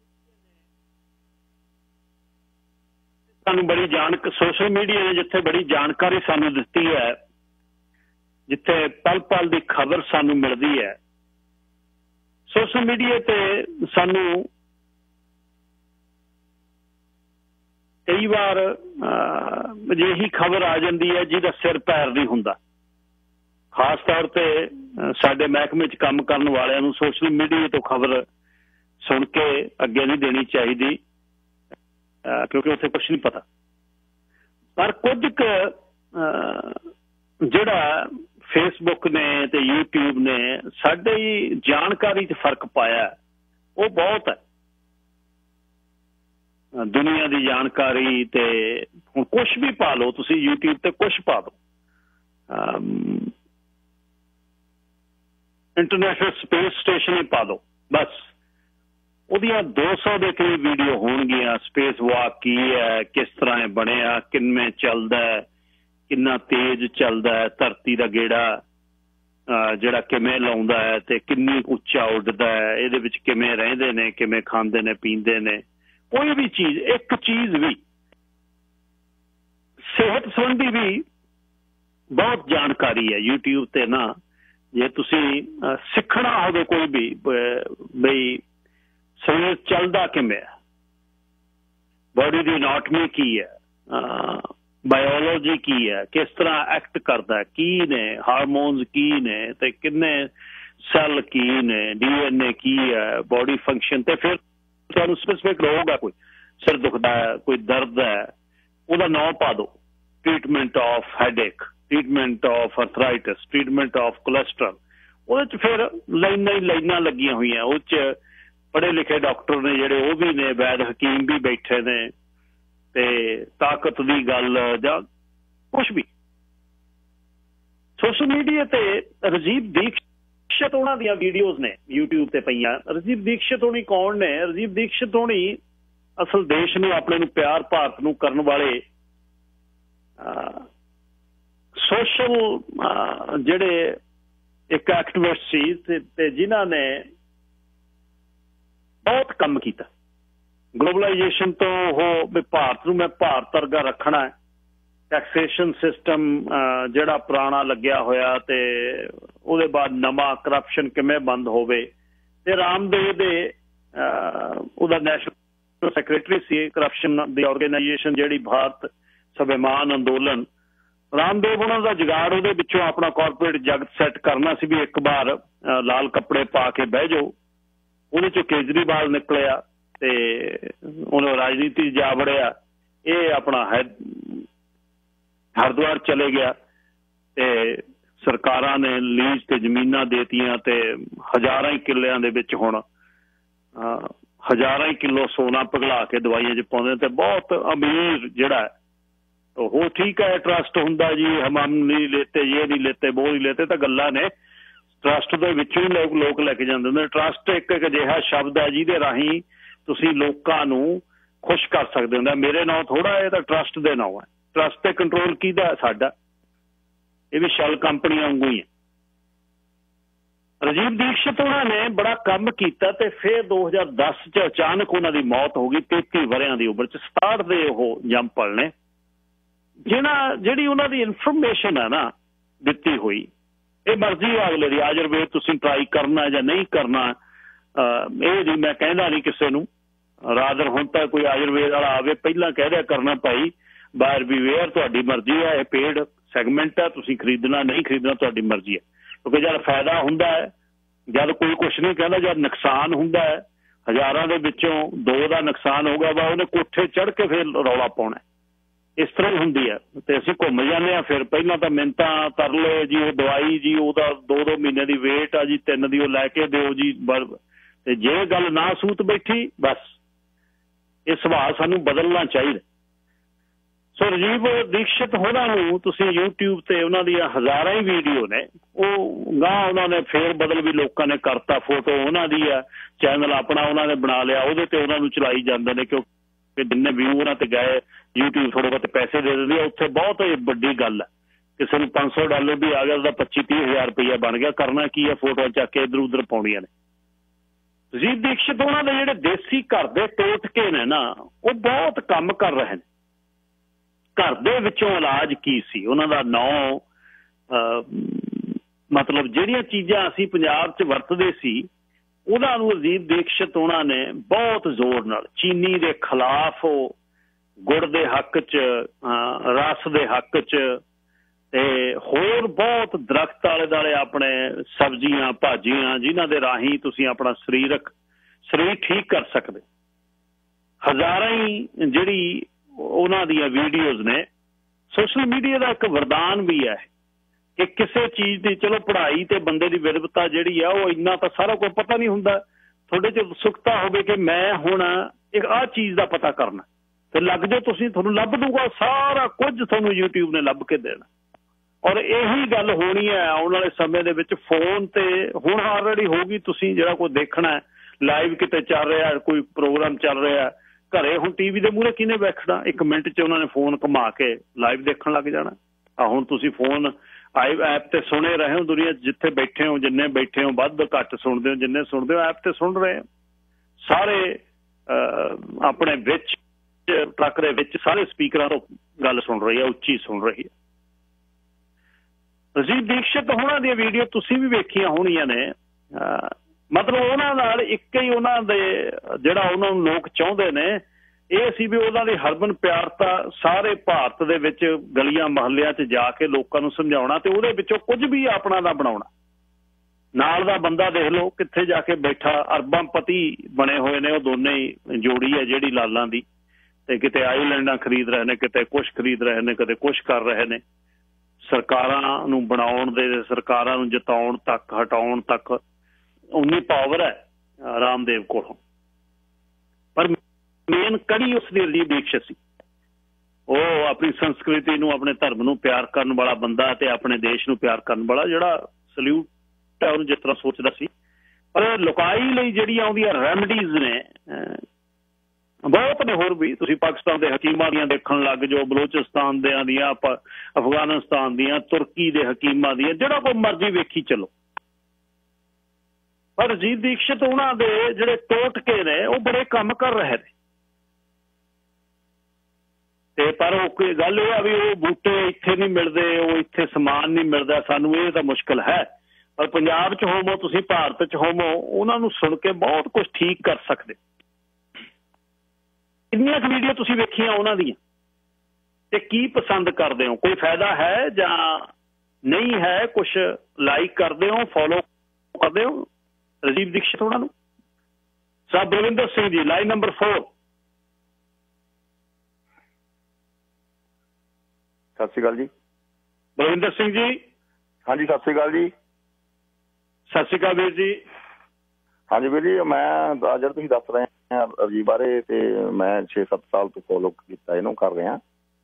ਸਾਨੂੰ ਬੜੀ ਸੋਸ਼ਲ ਮੀਡੀਆ ਨੇ ਜਿੱਥੇ ਬੜੀ ਜਾਣਕਾਰੀ ਸਾਨੂੰ ਦਿੱਤੀ ਹੈ, ਜਿੱਥੇ ਪਲ ਪਲ ਦੀ ਖਬਰ ਸਾਨੂੰ ਮਿਲਦੀ ਹੈ, ਸੋਸ਼ਲ ਮੀਡੀਆ ਤੇ ਸਾਨੂੰ ਕਈ ਵਾਰ ਅਜਿਹੀ ਖਬਰ ਆ ਜਾਂਦੀ ਹੈ ਜਿਹਦਾ ਸਿਰ ਪੈਰ ਨਹੀਂ ਹੁੰਦਾ। ਖਾਸ ਤੌਰ ਤੇ ਸਾਡੇ ਮਹਿਕਮੇ 'ਚ ਕੰਮ ਕਰਨ ਵਾਲਿਆਂ ਨੂੰ ਸੋਸ਼ਲ ਮੀਡੀਆ ਤੋਂ ਖਬਰ ਸੁਣ ਕੇ ਅੱਗੇ ਨਹੀਂ ਦੇਣੀ ਚਾਹੀਦੀ, ਕਿਉਂਕਿ ਉੱਥੇ ਕੁਛ ਨਹੀਂ ਪਤਾ। ਪਰ ਕੁਝ ਕੁ ਜਿਹੜਾ ਫੇਸਬੁੱਕ ਨੇ ਤੇ ਯੂਟਿਊਬ ਨੇ ਸਾਡੀ ਜਾਣਕਾਰੀ 'ਚ ਫਰਕ ਪਾਇਆ, ਉਹ ਬਹੁਤ ਹੈ। ਦੁਨੀਆ ਦੀ ਜਾਣਕਾਰੀ ਤੇ ਹੁਣ ਕੁਛ ਵੀ ਪਾ ਲਓ ਤੁਸੀਂ ਯੂਟਿਊਬ ਤੇ, ਕੁਛ ਪਾ ਦਿਓ, ਇੰਟਰਨੈਸ਼ਨਲ ਸਪੇਸ ਸਟੇਸ਼ਨ ਹੀ ਪਾ ਦਿਓ, ਬਸ ਉਹਦੀਆਂ 200 ਦੇ ਕਰੀਬ ਵੀਡੀਓ ਹੋਣਗੀਆਂ। ਸਪੇਸ ਵਾਕ ਕੀ ਹੈ, ਕਿਸ ਤਰ੍ਹਾਂ ਇਹ ਬਣਿਆ, ਕਿੰਨੇ ਚੱਲਦਾ, ਕਿੰਨਾ ਤੇਜ਼ ਚੱਲਦਾ ਹੈ, ਧਰਤੀ ਦਾ ਗੇੜਾ ਜਿਹੜਾ ਕਿਵੇਂ ਲਾਉਂਦਾ ਹੈ ਤੇ ਕਿੰਨੀ ਉੱਚਾ ਉੱਡਦਾ ਹੈ, ਇਹਦੇ ਵਿੱਚ ਕਿਵੇਂ ਰਹਿੰਦੇ ਨੇ, ਕਿਵੇਂ ਖਾਂਦੇ ਨੇ ਪੀਂਦੇ ਨੇ। ਕੋਈ ਵੀ ਚੀਜ਼, ਇੱਕ ਚੀਜ਼ ਵੀ, ਸਿਹਤ ਸੰਬੰਧੀ ਵੀ ਬਹੁਤ ਜਾਣਕਾਰੀ ਹੈ ਯੂਟਿਊਬ ਤੇ ਨਾ। ਜੇ ਤੁਸੀਂ ਸਿੱਖਣਾ ਹੋਵੇ ਕੋਈ ਵੀ ਬਈ ਸਰੀਰ ਚੱਲਦਾ ਕਿਵੇਂ, ਬੋਡੀ ਦੀ ਅਨਾਟਮੀ ਕੀ ਹੈ, ਬਾਇਓਲੋਜੀ ਕੀ ਹੈ, ਕਿਸ ਤਰ੍ਹਾਂ ਐਕਟ ਕਰਦਾ, ਕੀ ਨੇ ਹਾਰਮੋਨਸ, ਕੀ ਨੇ ਤੇ ਕਿੰਨੇ ਸੈੱਲ ਕੀ ਨੇ, DNA ਕੀ ਹੈ, ਬੋਡੀ ਫੰਕਸ਼ਨ। ਤੇ ਫਿਰ ਤੁਹਾਨੂੰ ਸਪੈਸੀਫਿਕ ਰੋਗ ਹੈ, ਕੋਈ ਸਿਰ ਦੁਖਦਾ ਹੈ, ਕੋਈ ਦਰਦ ਹੈ, ਉਹਦਾ ਨਾਂ ਪਾ ਦਿਓ, treatment of headache, treatment of arthritis, treatment of cholesterol. ਉਹਦੇ 'ਚ ਫਿਰ ਲਾਈਨਾਂ ਹੀ ਲਾਈਨਾਂ ਲੱਗੀਆਂ ਹੋਈਆਂ। ਉਹ 'ਚ ਪੜ੍ਹੇ ਲਿਖੇ ਡਾਕਟਰ ਨੇ ਜਿਹੜੇ, ਉਹ ਵੀ ਨੇ, ਵੈਦ ਹਕੀਮ ਵੀ ਬੈਠੇ ਨੇ, ਤੇ ਤਾਕਤ ਦੀ ਗੱਲ ਜਾਂ ਕੁਛ ਵੀ। ਸੋਸ਼ਲ ਮੀਡੀਆ ਤੇ ਰਾਜੀਵ ਦੀਕਸ਼ਿਤ ਉਹਨਾਂ ਦੀਆਂ ਵੀਡੀਓਜ਼ ਨੇ YouTube ਤੇ ਪਈਆਂ। ਰਾਜੀਵ ਦੀਕਸ਼ਿਤ ਹੋਣੀ ਕੌਣ ਨੇ? ਰਾਜੀਵ ਦੀਕਸ਼ਿਤ ਹੋਣੀ ਅਸਲ ਦੇਸ਼ ਨੂੰ, ਆਪਣੇ ਨੂੰ ਪਿਆਰ, ਭਾਰਤ ਨੂੰ ਕਰਨ ਵਾਲੇ ਸੋਸ਼ਲ ਜਿਹੜੇ ਇੱਕ ਐਕਟਿਵਿਸਟ ਸੀ ਤੇ ਜਿਨ੍ਹਾਂ ਨੇ ਬਹੁਤ ਕੰਮ ਕੀਤਾ। ਗਲੋਬਲਾਈਜੇਸ਼ਨ ਤੋਂ ਉਹ ਭਾਰਤ ਨੂੰ ਮੈਂ ਭਾਰਤ ਵਰਗਾ ਰੱਖਣਾ ਹੈ, ਟੈਕਸੇਸ਼ਨ ਸਿਸਟਮ ਜਿਹੜਾ ਪੁਰਾਣਾ ਲੱਗਿਆ ਹੋਇਆ ਤੇ ਉਹਦੇ ਬਾਅਦ ਨਵਾਂ, ਕਰਪਸ਼ਨ ਕਿਵੇਂ ਬੰਦ ਹੋਵੇ। ਤੇ ਰਾਮਦੇਵ ਦੇ ਉਹਦਾ ਨੈਸ਼ਨਲ ਸੈਕਟਰੀ ਸੀ ਕਰਪਸ਼ਨ ਦੀ ਆਰਗੇਨਾਈਜੇਸ਼ਨ ਜਿਹੜੀ ਭਾਰਤ ਸਵੈਮਾਨ ਅੰਦੋਲਨ। ਰਾਮਦੇਵ ਉਹਨਾਂ ਦਾ ਜੁਗਾੜ ਉਹਦੇ ਵਿੱਚੋਂ ਆਪਣਾ ਕਾਰਪੋਰੇਟ ਜਗਤ ਸੈੱਟ ਕਰਨਾ ਸੀ ਵੀ ਇੱਕ ਵਾਰ ਲਾਲ ਕੱਪੜੇ ਪਾ ਕੇ ਬਹਿ ਜਾਓ। ਉਹਦੇ 'ਚੋਂ ਕੇਜਰੀਵਾਲ ਨਿਕਲਿਆ ਤੇ ਉਹਨੂੰ ਰਾਜਨੀਤੀ ਜਾ ਵੜਿਆ। ਇਹ ਆਪਣਾ ਹਰਿਦੁਆਰ ਚਲੇ ਗਿਆ ਤੇ ਸਰਕਾਰਾਂ ਨੇ ਲੀਜ਼ ਤੇ ਜ਼ਮੀਨਾਂ ਦੇਤੀਆਂ ਤੇ ਹਜ਼ਾਰਾਂ ਹੀ ਕਿੱਲਿਆਂ ਦੇ ਵਿੱਚ ਹੁਣ ਹਜ਼ਾਰਾਂ ਹੀ ਕਿਲੋ ਸੋਨਾ ਪਿਘਲਾ ਕੇ ਦਵਾਈਆਂ 'ਚ ਪਾਉਂਦੇ ਤੇ ਬਹੁਤ ਅਮੀਰ ਜਿਹੜਾ ਉਹ ਠੀਕ ਹੈ। ਟਰਸਟ ਹੁੰਦਾ ਜੀ, ਹਮ ਨਹੀਂ ਲੈਤੇ, ਇਹ ਨਹੀਂ ਲੈਤੇ, ਉਹ ਨਹੀਂ ਲੈਤੇ, ਤਾਂ ਗੱਲਾਂ ਨੇ। ਟਰਸਟ ਦੇ ਵਿੱਚੋਂ ਹੀ ਲੋਕ ਲੈ ਕੇ ਜਾਂਦੇ ਨੇ। ਟਰਸਟ ਇੱਕ ਅਜਿਹਾ ਸ਼ਬਦ ਹੈ ਜਿਹਦੇ ਰਾਹੀਂ ਤੁਸੀਂ ਲੋਕਾਂ ਨੂੰ ਖੁਸ਼ ਕਰ ਸਕਦੇ ਹੋ। ਮੇਰੇ ਨਾਂ ਥੋੜ੍ਹਾ, ਇਹ ਤਾਂ ਟਰਸਟ ਦੇ ਨਾਂ ਹੈ। ਟਰਸਟ ਤੇ ਕੰਟਰੋਲ ਕਿਹਦਾ? ਸਾਡਾ। ਇਹ ਵੀ ਸ਼ੈਲ ਕੰਪਨੀਆਂ ਵਾਂਗੂ ਹੀ ਹੈ। ਰਾਜੀਵ ਦੀਕਸ਼ਿਤ ਉਹਨਾਂ ਨੇ ਬੜਾ ਕੰਮ ਕੀਤਾ ਤੇ ਫਿਰ 2010 'ਚ ਅਚਾਨਕ ਉਹਨਾਂ ਦੀ ਮੌਤ ਹੋ ਗਈ। 33 ਵਰ੍ਹਿਆਂ ਦੀ ਉਮਰ 'ਚ। 67 ਦੇ ਉਹ ਜੰਮਪਲ ਨੇ। ਜਿਹੜੀ ਉਹਨਾਂ ਦੀ ਇਨਫੋਰਮੇਸ਼ਨ ਹੈ ਨਾ ਦਿੱਤੀ ਹੋਈ, ਇਹ ਮਰਜ਼ੀ ਅਗਲੇ ਦੀ। ਆਯੁਰਵੇਦ ਤੁਸੀਂ ਟਰਾਈ ਕਰਨਾ ਜਾਂ ਨਹੀਂ ਕਰਨਾ, ਇਹ ਜੀ ਮੈਂ ਕਹਿੰਦਾ ਨਹੀਂ ਕਿਸੇ ਨੂੰ। ਰਾਦਰ ਹੁਣ ਤਾਂ ਕੋਈ ਆਯੁਰਵੇਦ ਵਾਲਾ ਆਵੇ ਪਹਿਲਾਂ ਕਹਿ ਦਿਆ ਕਰਨਾ ਭਾਈ ਬਾਇਰ ਵੀ ਵੇਅਰ, ਤੁਹਾਡੀ ਮਰਜ਼ੀ ਹੈ, ਇਹ ਪੇਡ ਸੈਗਮੈਂਟ ਹੈ, ਤੁਸੀਂ ਖਰੀਦਣਾ ਨਹੀਂ ਖਰੀਦਣਾ ਤੁਹਾਡੀ ਮਰਜ਼ੀ ਹੈ। ਕਿਉਂਕਿ ਜਦ ਫਾਇਦਾ ਹੁੰਦਾ ਹੈ, ਜਦ ਕੋਈ ਕੁਛ ਨਹੀਂ ਕਹਿੰਦਾ, ਜਦ ਨੁਕਸਾਨ ਹੁੰਦਾ ਹੈ, ਹਜ਼ਾਰਾਂ ਦੇ ਵਿੱਚੋਂ 2 ਦਾ ਨੁਕਸਾਨ ਹੋ ਗਿਆ ਵਾ, ਉਹਨੇ ਕੋਠੇ ਚੜ੍ਹ ਕੇ ਫਿਰ ਰੌਲਾ ਪਾਉਣਾ। ਇਸ ਤਰ੍ਹਾਂ ਹੀ ਹੁੰਦੀ ਹੈ। ਤੇ ਅਸੀਂ ਘੁੰਮ ਜਾਂਦੇ ਹਾਂ। ਫਿਰ ਪਹਿਲਾਂ ਤਾਂ ਮਿੰਨਤਾਂ ਤਰਲੇ ਜੀ, ਉਹ ਦਵਾਈ ਜੀ, ਉਹਦਾ 2-2 ਮਹੀਨੇ ਦੀ ਵੇਟ ਆ ਜੀ, 3 ਦੀ ਉਹ ਲੈ ਕੇ ਦਿਓ ਜੀ। ਤੇ ਜੇ ਗੱਲ ਨਾ ਸੂਤ ਬੈਠੀ, ਬਸ ਇਹ ਸੁਭਾਅ ਸਾਨੂੰ ਬਦਲਣਾ ਚਾਹੀਦਾ। ਸੋ ਰਾਜੀਵ ਦੀਕਸ਼ਿਤ ਹੋਰਾਂ ਨੂੰ ਤੁਸੀਂ YouTube ਤੇ ਉਹਨਾਂ ਦੀਆਂ ਹਜ਼ਾਰਾਂ ਹੀ ਵੀਡੀਓ ਨੇ। ਉਹ ਗਾਂ ਉਹਨਾਂ ਨੇ ਫੇਰ ਬਦਲ ਵੀ ਲੋਕਾਂ ਨੇ ਕਰਤਾ। ਫੋਟੋ ਉਹਨਾਂ ਦੀ ਆ, ਚੈਨਲ ਆਪਣਾ ਉਹਨਾਂ ਨੇ ਬਣਾ ਲਿਆ, ਉਹਦੇ ਤੇ ਉਹਨਾਂ ਨੂੰ ਚਲਾਈ ਜਾਂਦੇ ਨੇ। ਕਿਉਂਕਿ ਜਿੰਨੇ ਵਿਊ ਉਹਨਾਂ ਤੇ ਗਏ, YouTube ਥੋੜ੍ਹੇ ਬਹੁਤੇ ਪੈਸੇ ਦੇ ਦਿੰਦੀ ਆ। ਉੱਥੇ ਬਹੁਤ ਵੱਡੀ ਗੱਲ ਹੈ। ਕਿਸੇ ਨੂੰ $500 ਵੀ ਆ ਗਿਆ, ਉਹਦਾ 25-30 ਹਜ਼ਾਰ ਰੁਪਈਆ ਬਣ ਗਿਆ। ਕਰਨਾ ਕੀ ਹੈ? ਫੋਟੋਆਂ ਚੱਕ ਕੇ ਇੱਧਰ ਉੱਧਰ ਪਾਉਣੀਆਂ ਨੇ। ਰਾਜੀਵ ਦੀਕਸ਼ਿਤ ਉਹਨਾਂ ਦੇ ਜਿਹੜੇ ਦੇਸੀ ਘਰ ਦੇ ਟੋਟਕੇ ਨੇ ਨਾ, ਉਹ ਬਹੁਤ ਕੰਮ ਕਰ ਰਹੇ ਨੇ। ਘਰ ਦੇ ਵਿੱਚੋਂ ਇਲਾਜ ਕੀ ਸੀ ਉਹਨਾਂ ਦਾ ਨਾਂ, ਮਤਲਬ ਜਿਹੜੀਆਂ ਚੀਜ਼ਾਂ ਅਸੀਂ ਪੰਜਾਬ 'ਚ ਵਰਤਦੇ ਸੀ, ਉਹਨਾਂ ਨੂੰ ਰਾਜੀਵ ਦੀਕਸ਼ਿਤ ਉਹਨਾਂ ਨੇ ਬਹੁਤ ਜ਼ੋਰ ਨਾਲ ਚੀਨੀ ਦੇ ਖਿਲਾਫ, ਉਹ ਗੁੜ ਦੇ ਹੱਕ 'ਚ, ਰਸ ਦੇ ਹੱਕ 'ਚ ਤੇ ਹੋਰ ਬਹੁਤ ਦਰਖਤ ਆਲੇ ਦੁਆਲੇ ਆਪਣੇ ਸਬਜ਼ੀਆਂ ਭਾਜੀਆਂ, ਜਿਨ੍ਹਾਂ ਦੇ ਰਾਹੀਂ ਤੁਸੀਂ ਆਪਣਾ ਸਰੀਰ ਠੀਕ ਕਰ ਸਕਦੇ। ਹਜ਼ਾਰਾਂ ਹੀ ਜਿਹੜੀ ਉਹਨਾਂ ਦੀਆਂ ਵੀਡੀਓਜ਼ ਨੇ। ਸੋਸ਼ਲ ਮੀਡੀਆ ਦਾ ਇੱਕ ਵਰਦਾਨ ਵੀ ਹੈ ਕਿ ਕਿਸੇ ਚੀਜ਼ ਦੀ, ਚਲੋ ਪੜ੍ਹਾਈ ਤੇ ਬੰਦੇ ਦੀ ਵਿਦਵਤਾ ਜਿਹੜੀ ਆ, ਉਹ ਇੰਨਾ ਤਾਂ ਸਾਰਾ ਕੁਝ ਪਤਾ ਨਹੀਂ ਹੁੰਦਾ। ਤੁਹਾਡੇ 'ਚ ਉਤਸੁਕਤਾ ਹੋਵੇ ਕਿ ਮੈਂ ਹੁਣ ਇੱਕ ਆਹ ਚੀਜ਼ ਦਾ ਪਤਾ ਕਰਨਾ, ਤੇ ਲੱਗ ਜਾਓ ਤੁਸੀਂ, ਤੁਹਾਨੂੰ ਲੱਭ ਦੂਗਾ ਸਾਰਾ ਕੁਝ, ਤੁਹਾਨੂੰ YouTube ਨੇ ਲੱਭ ਕੇ ਦੇਣਾ। ਔਰ ਇਹੀ ਗੱਲ ਹੋਣੀ ਹੈ ਆਉਣ ਵਾਲੇ ਸਮੇਂ ਦੇ ਵਿੱਚ। ਫੋਨ ਤੇ ਹੁਣ ਆਲਰੇਡੀ ਹੋ ਗਈ। ਤੁਸੀਂ ਜਿਹੜਾ ਕੋਈ ਦੇਖਣਾ ਲਾਈਵ ਕਿਤੇ ਚੱਲ ਰਿਹਾ, ਕੋਈ ਪ੍ਰੋਗਰਾਮ ਚੱਲ ਰਿਹਾ, ਘਰੇ ਹੁਣ TV ਦੇ ਮੂਹਰੇ ਕਿਹਨੇ ਬੈਠਣਾ? 1 ਮਿੰਟ 'ਚ ਉਹਨਾਂ ਨੇ ਫੋਨ ਘੁਮਾ ਕੇ ਲਾਈਵ ਦੇਖਣ ਲੱਗ ਜਾਣਾ। ਹੁਣ ਤੁਸੀਂ ਫੋਨ ਐਪ ਤੇ ਸੁਣੇ ਰਹੇ ਹੋ। ਦੁਨੀਆ ਜਿੱਥੇ ਬੈਠੇ ਹੋ, ਜਿੰਨੇ ਬੈਠੇ ਹੋ, ਵੱਧ ਘੱਟ ਸੁਣਦੇ ਹੋ, ਜਿੰਨੇ ਸੁਣਦੇ ਹੋ ਐਪ ਤੇ ਸੁਣ ਰਹੇ ਹੋ। ਸਾਰੇ ਆਪਣੇ ਵਿੱਚ ਟਰੱਕ ਦੇ ਵਿੱਚ ਸਾਰੇ ਸਪੀਕਰਾਂ ਤੋਂ ਗੱਲ ਸੁਣ ਰਹੀ ਹੈ, ਉੱਚੀ ਸੁਣ ਰਹੀ ਹੈ। ਰਾਜੀਵ ਦੀਕਸ਼ਿਤ ਹੋਣਾ ਦੀਆਂ ਵੀਡੀਓ ਤੁਸੀਂ ਵੀ ਵੇਖੀਆਂ ਹੋਣੀਆਂ ਨੇ। ਮਤਲਬ ਉਹਨਾਂ ਨਾਲ ਇੱਕ ਹੀ ਉਹਨਾਂ ਦੇ ਜਿਹੜਾ ਉਹਨਾਂ ਨੂੰ ਲੋਕ ਚਾਹੁੰਦੇ ਨੇ ਇਹ ਸੀ ਵੀ ਉਹਨਾਂ ਦੀ ਹਰਮਨ ਪਿਆਰਤਾ ਸਾਰੇ ਭਾਰਤ ਦੇ ਵਿੱਚ ਗਲੀਆਂ ਮੁਹੱਲਿਆਂ 'ਚ ਜਾ ਕੇ ਲੋਕਾਂ ਨੂੰ ਸਮਝਾਉਣਾ ਤੇ ਉਹਦੇ ਵਿੱਚੋਂ ਕੁਝ ਵੀ ਆਪਣਾ ਦਾ ਬਣਾਉਣਾ। ਨਾਲ ਦਾ ਬੰਦਾ ਦੇਖ ਲਓ ਕਿੱਥੇ ਜਾ ਕੇ ਬੈਠਾ, ਅਰਬਾਂ ਪਤੀ ਬਣੇ ਹੋਏ ਨੇ ਉਹ ਦੋਨੇ ਹੀ, ਜੋੜੀ ਹੈ ਜਿਹੜੀ ਲਾਲਾਂ ਦੀ, ਤੇ ਕਿਤੇ ਆਈਲੈਂਡਾਂ ਖਰੀਦ ਰਹੇ ਨੇ, ਕਿਤੇ ਕੁਛ ਖਰੀਦ ਰਹੇ ਨੇ, ਕਦੇ ਕੁਛ ਕਰ ਰਹੇ ਨੇ। ਸਰਕਾਰਾਂ ਨੂੰ ਬਣਾਉਣ ਦੇ, ਸਰਕਾਰਾਂ ਨੂੰ ਜਿਤਾਉਣ ਤੱਕ, ਹਟਾਉਣ ਤੱਕ ਉਨੀ ਪਾਵਰ ਹੈ ਰਾਮਦੇਵ ਕੋਲੋਂ। ਪਰ ਮੇਨ ਕੜੀ ਉਸ ਦੀ ਅਜੀਬ ਦੀਕਸ਼ਤ ਸੀ। ਉਹ ਆਪਣੀ ਸੰਸਕ੍ਰਿਤੀ ਨੂੰ, ਆਪਣੇ ਧਰਮ ਨੂੰ ਪਿਆਰ ਕਰਨ ਵਾਲਾ ਬੰਦਾ ਤੇ ਆਪਣੇ ਦੇਸ਼ ਨੂੰ ਪਿਆਰ ਕਰਨ ਵਾਲਾ, ਜਿਹੜਾ ਸਲੂਟ ਹੈ ਉਹਨੂੰ ਜਿਸ ਤਰ੍ਹਾਂ ਸੋਚਦਾ ਸੀ। ਪਰ ਲੁਕਾਈ ਲਈ ਜਿਹੜੀਆਂ ਉਹਦੀਆਂ ਰੈਮਡੀਜ਼ ਨੇ ਬਹੁਤ ਨੇ, ਹੋਰ ਵੀ ਤੁਸੀਂ ਪਾਕਿਸਤਾਨ ਦੇ ਹਕੀਮਾਂ ਦੀਆਂ ਦੇਖਣ ਲੱਗ ਜਾਓ, ਬਲੋਚਿਸਤਾਨ ਦੀਆਂ, ਅਫਗਾਨਿਸਤਾਨ ਦੀਆਂ, ਤੁਰਕੀ ਦੇ ਹਕੀਮਾਂ ਦੀਆਂ, ਜਿਹੜਾ ਕੋਈ ਮਰਜ਼ੀ ਵੇਖੀ ਚਲੋ। ਪਰ ਅਜੀਤ ਦੀਕਸ਼ਤ ਉਹਨਾਂ ਦੇ ਜਿਹੜੇ ਟੋਟਕੇ ਨੇ ਉਹ ਬੜੇ ਕੰਮ ਕਰ ਰਹੇ ਨੇ। ਤੇ ਪਰ ਉਹ ਕੋਈ ਗੱਲ ਇਹ ਆ ਵੀ ਉਹ ਬੂਟੇ ਇੱਥੇ ਨਹੀਂ ਮਿਲਦੇ, ਉਹ ਇੱਥੇ ਸਮਾਨ ਨਹੀਂ ਮਿਲਦਾ, ਸਾਨੂੰ ਇਹ ਤਾਂ ਮੁਸ਼ਕਿਲ ਹੈ। ਪਰ ਪੰਜਾਬ 'ਚ ਹੋਵੋ, ਤੁਸੀਂ ਭਾਰਤ 'ਚ ਹੋਵੋ, ਉਹਨਾਂ ਨੂੰ ਸੁਣ ਕੇ ਬਹੁਤ ਕੁਛ ਠੀਕ ਕਰ ਸਕਦੇ। ਕਿੰਨੀਆਂ ਕੁ ਵੀਡੀਓ ਤੁਸੀਂ ਵੇਖੀਆਂ ਉਹਨਾਂ ਦੀਆਂ ਤੇ ਕੀ ਪਸੰਦ ਕਰਦੇ ਹੋ? ਕੋਈ ਫਾਇਦਾ ਹੈ ਜਾਂ ਨਹੀਂ ਹੈ? ਕੁਛ ਲਾਈਕ ਕਰਦੇ ਹੋ, ਫੋਲੋ ਕਰਦੇ ਹੋ ਅਜੀਤ ਦੀਕਸ਼ਤ ਉਹਨਾਂ ਨੂੰ? ਸਾਹਿਬ ਬਲਵਿੰਦਰ ਸਿੰਘ ਜੀ, ਲਾਈਨ ਨੰਬਰ 4। ਸਤਿ ਸ਼੍ਰੀ ਅਕਾਲ ਜੀ। ਬਲਵਿੰਦਰ ਸਿੰਘ ਜੀ। ਹਾਂਜੀ, ਸਤਿ ਸ਼੍ਰੀ ਅਕਾਲ ਜੀ। ਸਤਿ ਸ਼੍ਰੀ ਅਕਾਲ ਵੀਰ ਜੀ। ਹਾਂਜੀ ਵੀਰ ਜੀ, ਮੈਂ ਜਿਹੜਾ ਤੁਸੀਂ ਦੱਸ ਰਹੇ ਆ ਅਜੀਤ ਬਾਰੇ, ਤੇ ਮੈਂ 6-7 ਸਾਲ ਤੋਂ ਫੋਲੋ ਕੀਤਾ, ਇਹਨੂੰ ਕਰ ਰਿਹਾ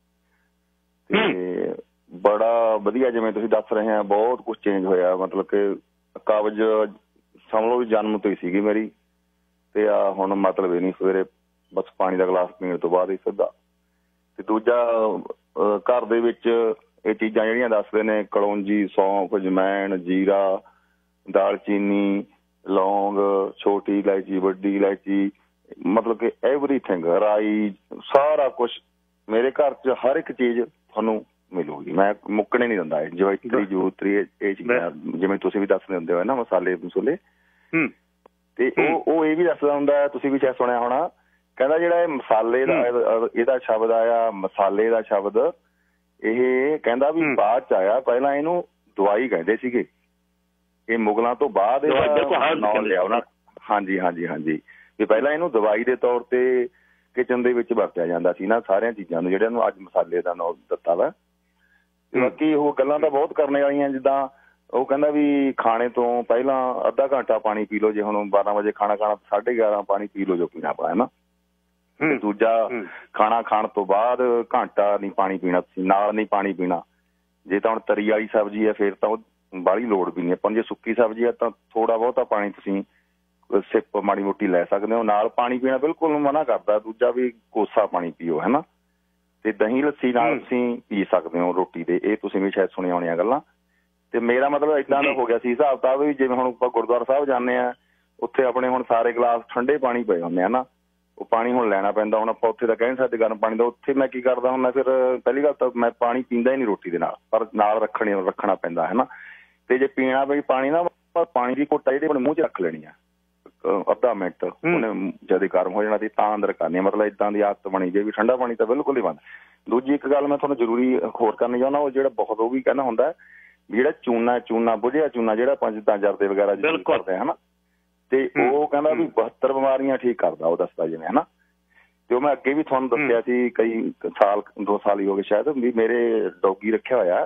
ਤੇ ਬੜਾ ਵਧੀਆ। ਜਿਵੇਂ ਤੁਸੀਂ ਦੱਸ ਰਹੇ ਆ ਬਹੁਤ ਕੁਛ ਚੇਂਜ ਹੋਇਆ, ਮਤਲਬ ਕਿ ਕਾਬਜ਼ ਸਮਝ ਲਓ ਵੀ ਜਨਮ ਤੋਂ ਹੀ ਸੀਗੀ ਮੇਰੀ, ਤੇ ਆ ਹੁਣ ਮਤਲਬ ਇਹ ਨਹੀਂ ਸਵੇਰੇ ਬਸ ਪਾਣੀ ਦਾ ਗਲਾਸ ਪੀਣ ਤੋਂ ਬਾਅਦ ਹੀ ਸਿੱਧਾ। ਤੇ ਦੂਜਾ ਘਰ ਦੇ ਵਿੱਚ ਇਹ ਚੀਜ਼ਾਂ ਜਿਹੜੀਆਂ ਦੱਸਦੇ ਨੇ, ਕਲੌਂਜੀ, ਸੌਂਫ, ਜਮੈਣ, ਜੀਰਾ, ਦਾਲਚੀਨੀ, ਲੌਂਗ, ਛੋਟੀ ਇਲਾਇਚੀ, ਵੱਡੀ ਇਲਾਇਚੀ, ਮਤਲਬ ਕਿ ਐਵਰੀਥਿੰਗ, ਰਾਈ, ਸਾਰਾ ਕੁਛ ਮੇਰੇ ਘਰ 'ਚ ਹਰ ਇੱਕ ਚੀਜ਼ ਤੁਹਾਨੂੰ ਮਿਲੂਗੀ। ਮੈਂ ਮੁੱਕਣੇ ਨਹੀਂ ਦਿੰਦਾ। ਜਵੈਤਰੀ, ਜੋਤਰੀ, ਇਹ ਚੀਜ਼ਾਂ ਜਿਵੇਂ ਤੁਸੀਂ ਵੀ ਦੱਸਦੇ ਹੁੰਦੇ ਹੋ ਨਾ, ਮਸਾਲੇ ਮਸੂਲੇ, ਤੇ ਉਹ ਇਹ ਵੀ ਦੱਸਦਾ ਹੁੰਦਾ, ਤੁਸੀਂ ਵੀ ਸ਼ਾਇਦ ਸੁਣਿਆ ਹੋਣਾ, ਕਹਿੰਦਾ ਜਿਹੜਾ ਇਹ ਮਸਾਲੇ ਦਾ ਇਹਦਾ ਸ਼ਬਦ ਆਇਆ, ਮਸਾਲੇ ਦਾ ਸ਼ਬਦ, ਇਹ ਕਹਿੰਦਾ ਵੀ ਬਾਅਦ 'ਚ ਆਇਆ, ਪਹਿਲਾਂ ਇਹਨੂੰ ਦਵਾਈ ਕਹਿੰਦੇ ਸੀਗੇ। ਇਹ ਮੁਗਲਾਂ ਤੋਂ ਬਾਅਦ ਨਾਮ ਲਿਆ ਉਹਨਾਂ। ਹਾਂਜੀ ਹਾਂਜੀ ਹਾਂਜੀ, ਵੀ ਪਹਿਲਾਂ ਇਹਨੂੰ ਦਵਾਈ ਦੇ ਤੌਰ ਤੇ ਕਿਚਨ ਦੇ ਵਿੱਚ ਵਰਤਿਆ ਜਾਂਦਾ ਸੀ ਨਾ, ਸਾਰੀਆਂ ਚੀਜ਼ਾਂ ਨੂੰ, ਜਿਹੜਿਆਂ ਨੂੰ ਅੱਜ ਮਸਾਲੇ ਦਾ ਨਾਮ ਦਿੱਤਾ ਵਾ। ਬਾਕੀ ਉਹ ਗੱਲਾਂ ਤਾਂ ਬਹੁਤ ਕਰਨ ਵਾਲੀਆਂ, ਜਿੱਦਾਂ ਉਹ ਕਹਿੰਦਾ ਵੀ ਖਾਣੇ ਤੋਂ ਪਹਿਲਾਂ ਅੱਧਾ ਘੰਟਾ ਪਾਣੀ ਪੀ ਲਓ। ਜੇ ਹੁਣ 12 ਵਜੇ ਖਾਣਾ ਖਾਣਾ, 11:30 ਪਾਣੀ ਪੀ ਲਓ ਜੋ ਪੀਣਾ ਪਾਇਆ ਨਾ। ਦੂਜਾ, ਖਾਣਾ ਖਾਣ ਤੋਂ ਬਾਅਦ ਘੰਟਾ ਨਹੀਂ ਪਾਣੀ ਪੀਣਾ, ਤੁਸੀਂ ਨਾਲ ਨਹੀਂ ਪਾਣੀ ਪੀਣਾ। ਜੇ ਤਾਂ ਹੁਣ ਤਰੀ ਵਾਲੀ ਸਬਜ਼ੀ ਹੈ ਫਿਰ ਤਾਂ ਉਹ ਬਾਹਲੀ ਲੋੜ ਵੀ ਨਹੀਂ ਆਪਾਂ। ਜੇ ਸੁੱਕੀ ਸਬਜ਼ੀ ਹੈ ਤਾਂ ਥੋੜਾ ਬਹੁਤਾ ਪਾਣੀ ਤੁਸੀਂ ਸਿਪ ਮਾੜੀ ਮੋਟੀ ਲੈ ਸਕਦੇ ਹੋ। ਨਾਲ ਪਾਣੀ ਪੀਣਾ ਬਿਲਕੁਲ ਮਨਾ ਕਰਦਾ। ਦੂਜਾ ਵੀ ਕੋਸਾ ਪਾਣੀ ਪੀਓ, ਹੈ ਨਾ। ਤੇ ਦਹੀਂ ਲੱਸੀ ਨਾਲ ਤੁਸੀਂ ਪੀ ਸਕਦੇ ਹੋ ਰੋਟੀ ਦੇ। ਇਹ ਤੁਸੀਂ ਵੀ ਸ਼ਾਇਦ ਸੁਣੀਆਂ ਹੋਣੀਆਂ ਗੱਲਾਂ। ਤੇ ਮੇਰਾ ਮਤਲਬ ਏਦਾਂ ਦਾ ਹੋ ਗਿਆ ਸੀ ਹਿਸਾਬ ਕਿਤਾਬ ਵੀ, ਜਿਵੇਂ ਹੁਣ ਆਪਾਂ ਗੁਰਦੁਆਰਾ ਸਾਹਿਬ ਜਾਂਦੇ ਹਾਂ, ਉੱਥੇ ਆਪਣੇ ਹੁਣ ਸਾਰੇ ਗਲਾਸ ਠੰਡੇ ਪਾਣੀ ਪਏ ਹੁੰਦੇ ਆ ਨਾ, ਉਹ ਪਾਣੀ ਹੁਣ ਲੈਣਾ ਪੈਂਦਾ। ਹੁਣ ਆਪਾਂ ਉੱਥੇ ਤਾਂ ਕਹਿ ਨਹੀਂ ਸਕਦੇ ਗਰਮ ਪਾਣੀ ਦਾ। ਉੱਥੇ ਮੈਂ ਕੀ ਕਰਦਾ ਹੁੰਦਾ, ਫਿਰ ਪਹਿਲੀ ਗੱਲ ਤਾਂ ਮੈਂ ਪਾਣੀ ਪੀਂਦਾ ਹੀ ਨਹੀਂ ਰੋਟੀ ਦੇ ਨਾਲ, ਪਰ ਨਾਲ ਰੱਖਣਾ ਪੈਂਦਾ, ਹੈ ਨਾ। ਤੇ ਜੇ ਪੀਣਾ ਬਈ ਪਾਣੀ ਨਾ, ਪਾਣੀ ਦੀ ਘੁੱਟ ਜਿਹੜੀ ਆਪਣੇ ਮੂੰਹ 'ਚ ਰੱਖ ਲੈਣੀ ਆ ਅੱਧਾ ਮਿੰਟ, ਉਹਨੇ ਜਦ ਗਰਮ ਹੋ ਜਾਣਾ ਤੇ ਤਾਂ ਅੰਦਰ ਕਰਨੀ ਆ। ਮਤਲਬ ਏਦਾਂ ਦੀ ਆਦਤ ਬਣੀ ਜੇ ਵੀ ਠੰਡਾ ਪਾਣੀ ਤਾਂ ਬਿਲਕੁਲ ਹੀ ਬੰਦ। ਦੂਜੀ ਇੱਕ ਗੱਲ ਮੈਂ ਤੁਹਾਨੂੰ ਜ਼ਰੂਰੀ ਹੋਰ ਕਰਨੀ ਚਾਹੁੰਦਾ, ਉਹ ਜਿਹੜਾ ਬਹੁਤ ਉਹ ਵੀ ਕਹਿੰਦਾ ਹੁੰਦਾ ਜਿਹੜਾ ਚੂਨਾ ਬੁਝਿਆ ਚੂਨਾ, ਜਿਹੜਾ ਆਪਾਂ ਜਿੱਦਾਂ ਜਰਦੇ ਵਗੈਰਾ ਕਰਦੇ ਹਾਂ, ਹਨਾ, ਤੇ ਉਹ ਕਹਿੰਦਾ ਵੀ 72 ਬਿਮਾਰੀਆਂ ਠੀਕ ਕਰਦਾ, ਉਹ ਦੱਸਦਾ ਜਿਵੇਂ, ਹਨਾ। ਤੇ ਉਹ ਮੈਂ ਅੱਗੇ ਵੀ ਤੁਹਾਨੂੰ ਦੱਸਿਆ ਸੀ, ਕਈ ਸਾਲ 2 ਸਾਲ ਹੀ ਹੋ ਗਏ ਸ਼ਾਇਦ, ਵੀ ਮੇਰੇ ਡੌਗੀ ਰੱਖਿਆ ਹੋਇਆ,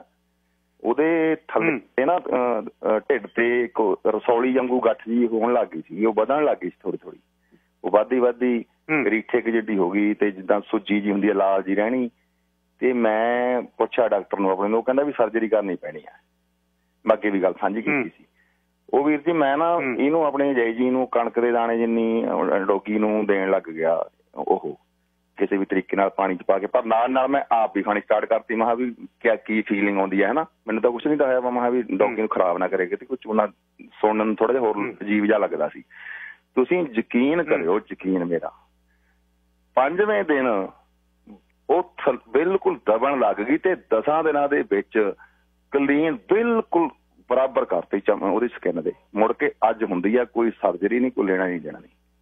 ਉਹਦੇ ਥੱਲੇ ਨਾ ਢਿੱਡ ਤੇ ਇੱਕ ਰਸੌਲੀ ਵਾਂਗੂ ਗੱਠ ਜੀ ਹੋਣ ਲੱਗ ਗਈ ਸੀ। ਉਹ ਵਧਣ ਲੱਗ ਗਈ ਸੀ ਥੋੜੀ। ਉਹ ਵੱਧਦੀ ਰੀਠੇ ਕੁ ਜਿੱਡੀ ਹੋ ਗਈ, ਤੇ ਜਿੱਦਾਂ ਸੁੱਜੀ ਜੀ ਹੁੰਦੀ ਹੈ ਲਾਲ ਜੀ ਰਹਿਣੀ। ਤੇ ਮੈਂ ਪੁੱਛਿਆ ਡਾਕਟਰ ਨੂੰ ਆਪਣੇ ਨੂੰ, ਉਹ ਕਹਿੰਦਾ ਵੀ ਸਰਜਰੀ ਕਰਨੀ ਪੈਣੀ ਹੈ। ਮੈਂ ਅੱਗੇ ਵੀ ਗੱਲ ਸਾਂਝੀ ਕੀਤੀ ਸੀ। ਉਹ ਵੀਰ ਜੀ ਮੈਂ ਨਾ ਇਹਨੂੰ ਆਪਣੇ ਜੈ ਜੀ ਨੂੰ ਕਣਕ ਦੇ ਦਾਣੇ ਜਿੰਨੀ ਡੌਗੀ ਨੂੰ ਦੇਣ ਲੱਗ ਗਿਆ, ਉਹ ਕਿਸੇ ਵੀ ਤਰੀਕੇ ਨਾਲ ਪਾਣੀ 'ਚ ਪਾ ਕੇ। ਪਰ ਨਾਲ ਮੈਂ ਆਪ ਵੀ ਖਾਣੀ ਸਟਾਰਟ ਕਰਤੀ। ਮੈਂ ਕਿਹਾ ਵੀ ਕੀ ਫੀਲਿੰਗ ਆਉਂਦੀ ਹੈ, ਹਨਾ। ਮੈਨੂੰ ਤਾਂ ਕੁਛ ਨਹੀਂ ਤਾਂ ਹੋਇਆ, ਮੈਂ ਕਿਹਾ ਵੀ ਡੌਗੀ ਨੂੰ ਖਰਾਬ ਨਾ ਕਰੇ ਕਿਤੇ ਕੁਛ। ਉਹਨਾਂ ਸੁਣਨ ਨੂੰ ਥੋੜਾ ਜਿਹਾ ਹੋਰ ਅਜੀਬ ਜਿਹਾ ਲੱਗਦਾ ਸੀ। ਤੁਸੀਂ ਯਕੀਨ ਕਰਿਓ, ਯਕੀਨ ਮੇਰਾ, 5ਵੇਂ ਦਿਨ ਉਹ ਬਿਲਕੁਲ ਦਬਣ ਲੱਗ ਗਈ, ਤੇ 10 ਦਿਨਾਂ ਦੇ ਵਿੱਚ ਕਲੀਨ ਬਿਲਕੁਲ ਬਰਾਬਰ ਕਰਤੀ ਉਹਦੀ ਸਕਿਨ ਦੇ। ਮੁੜ ਕੇ ਅੱਜ ਹੁੰਦੀ ਆ, ਕੋਈ ਸਰਜਰੀ ਨਹੀਂ, ਕੋਈ ਲੈਣਾ ਨਹੀਂ ਦੇਣਾ ਨਹੀਂ।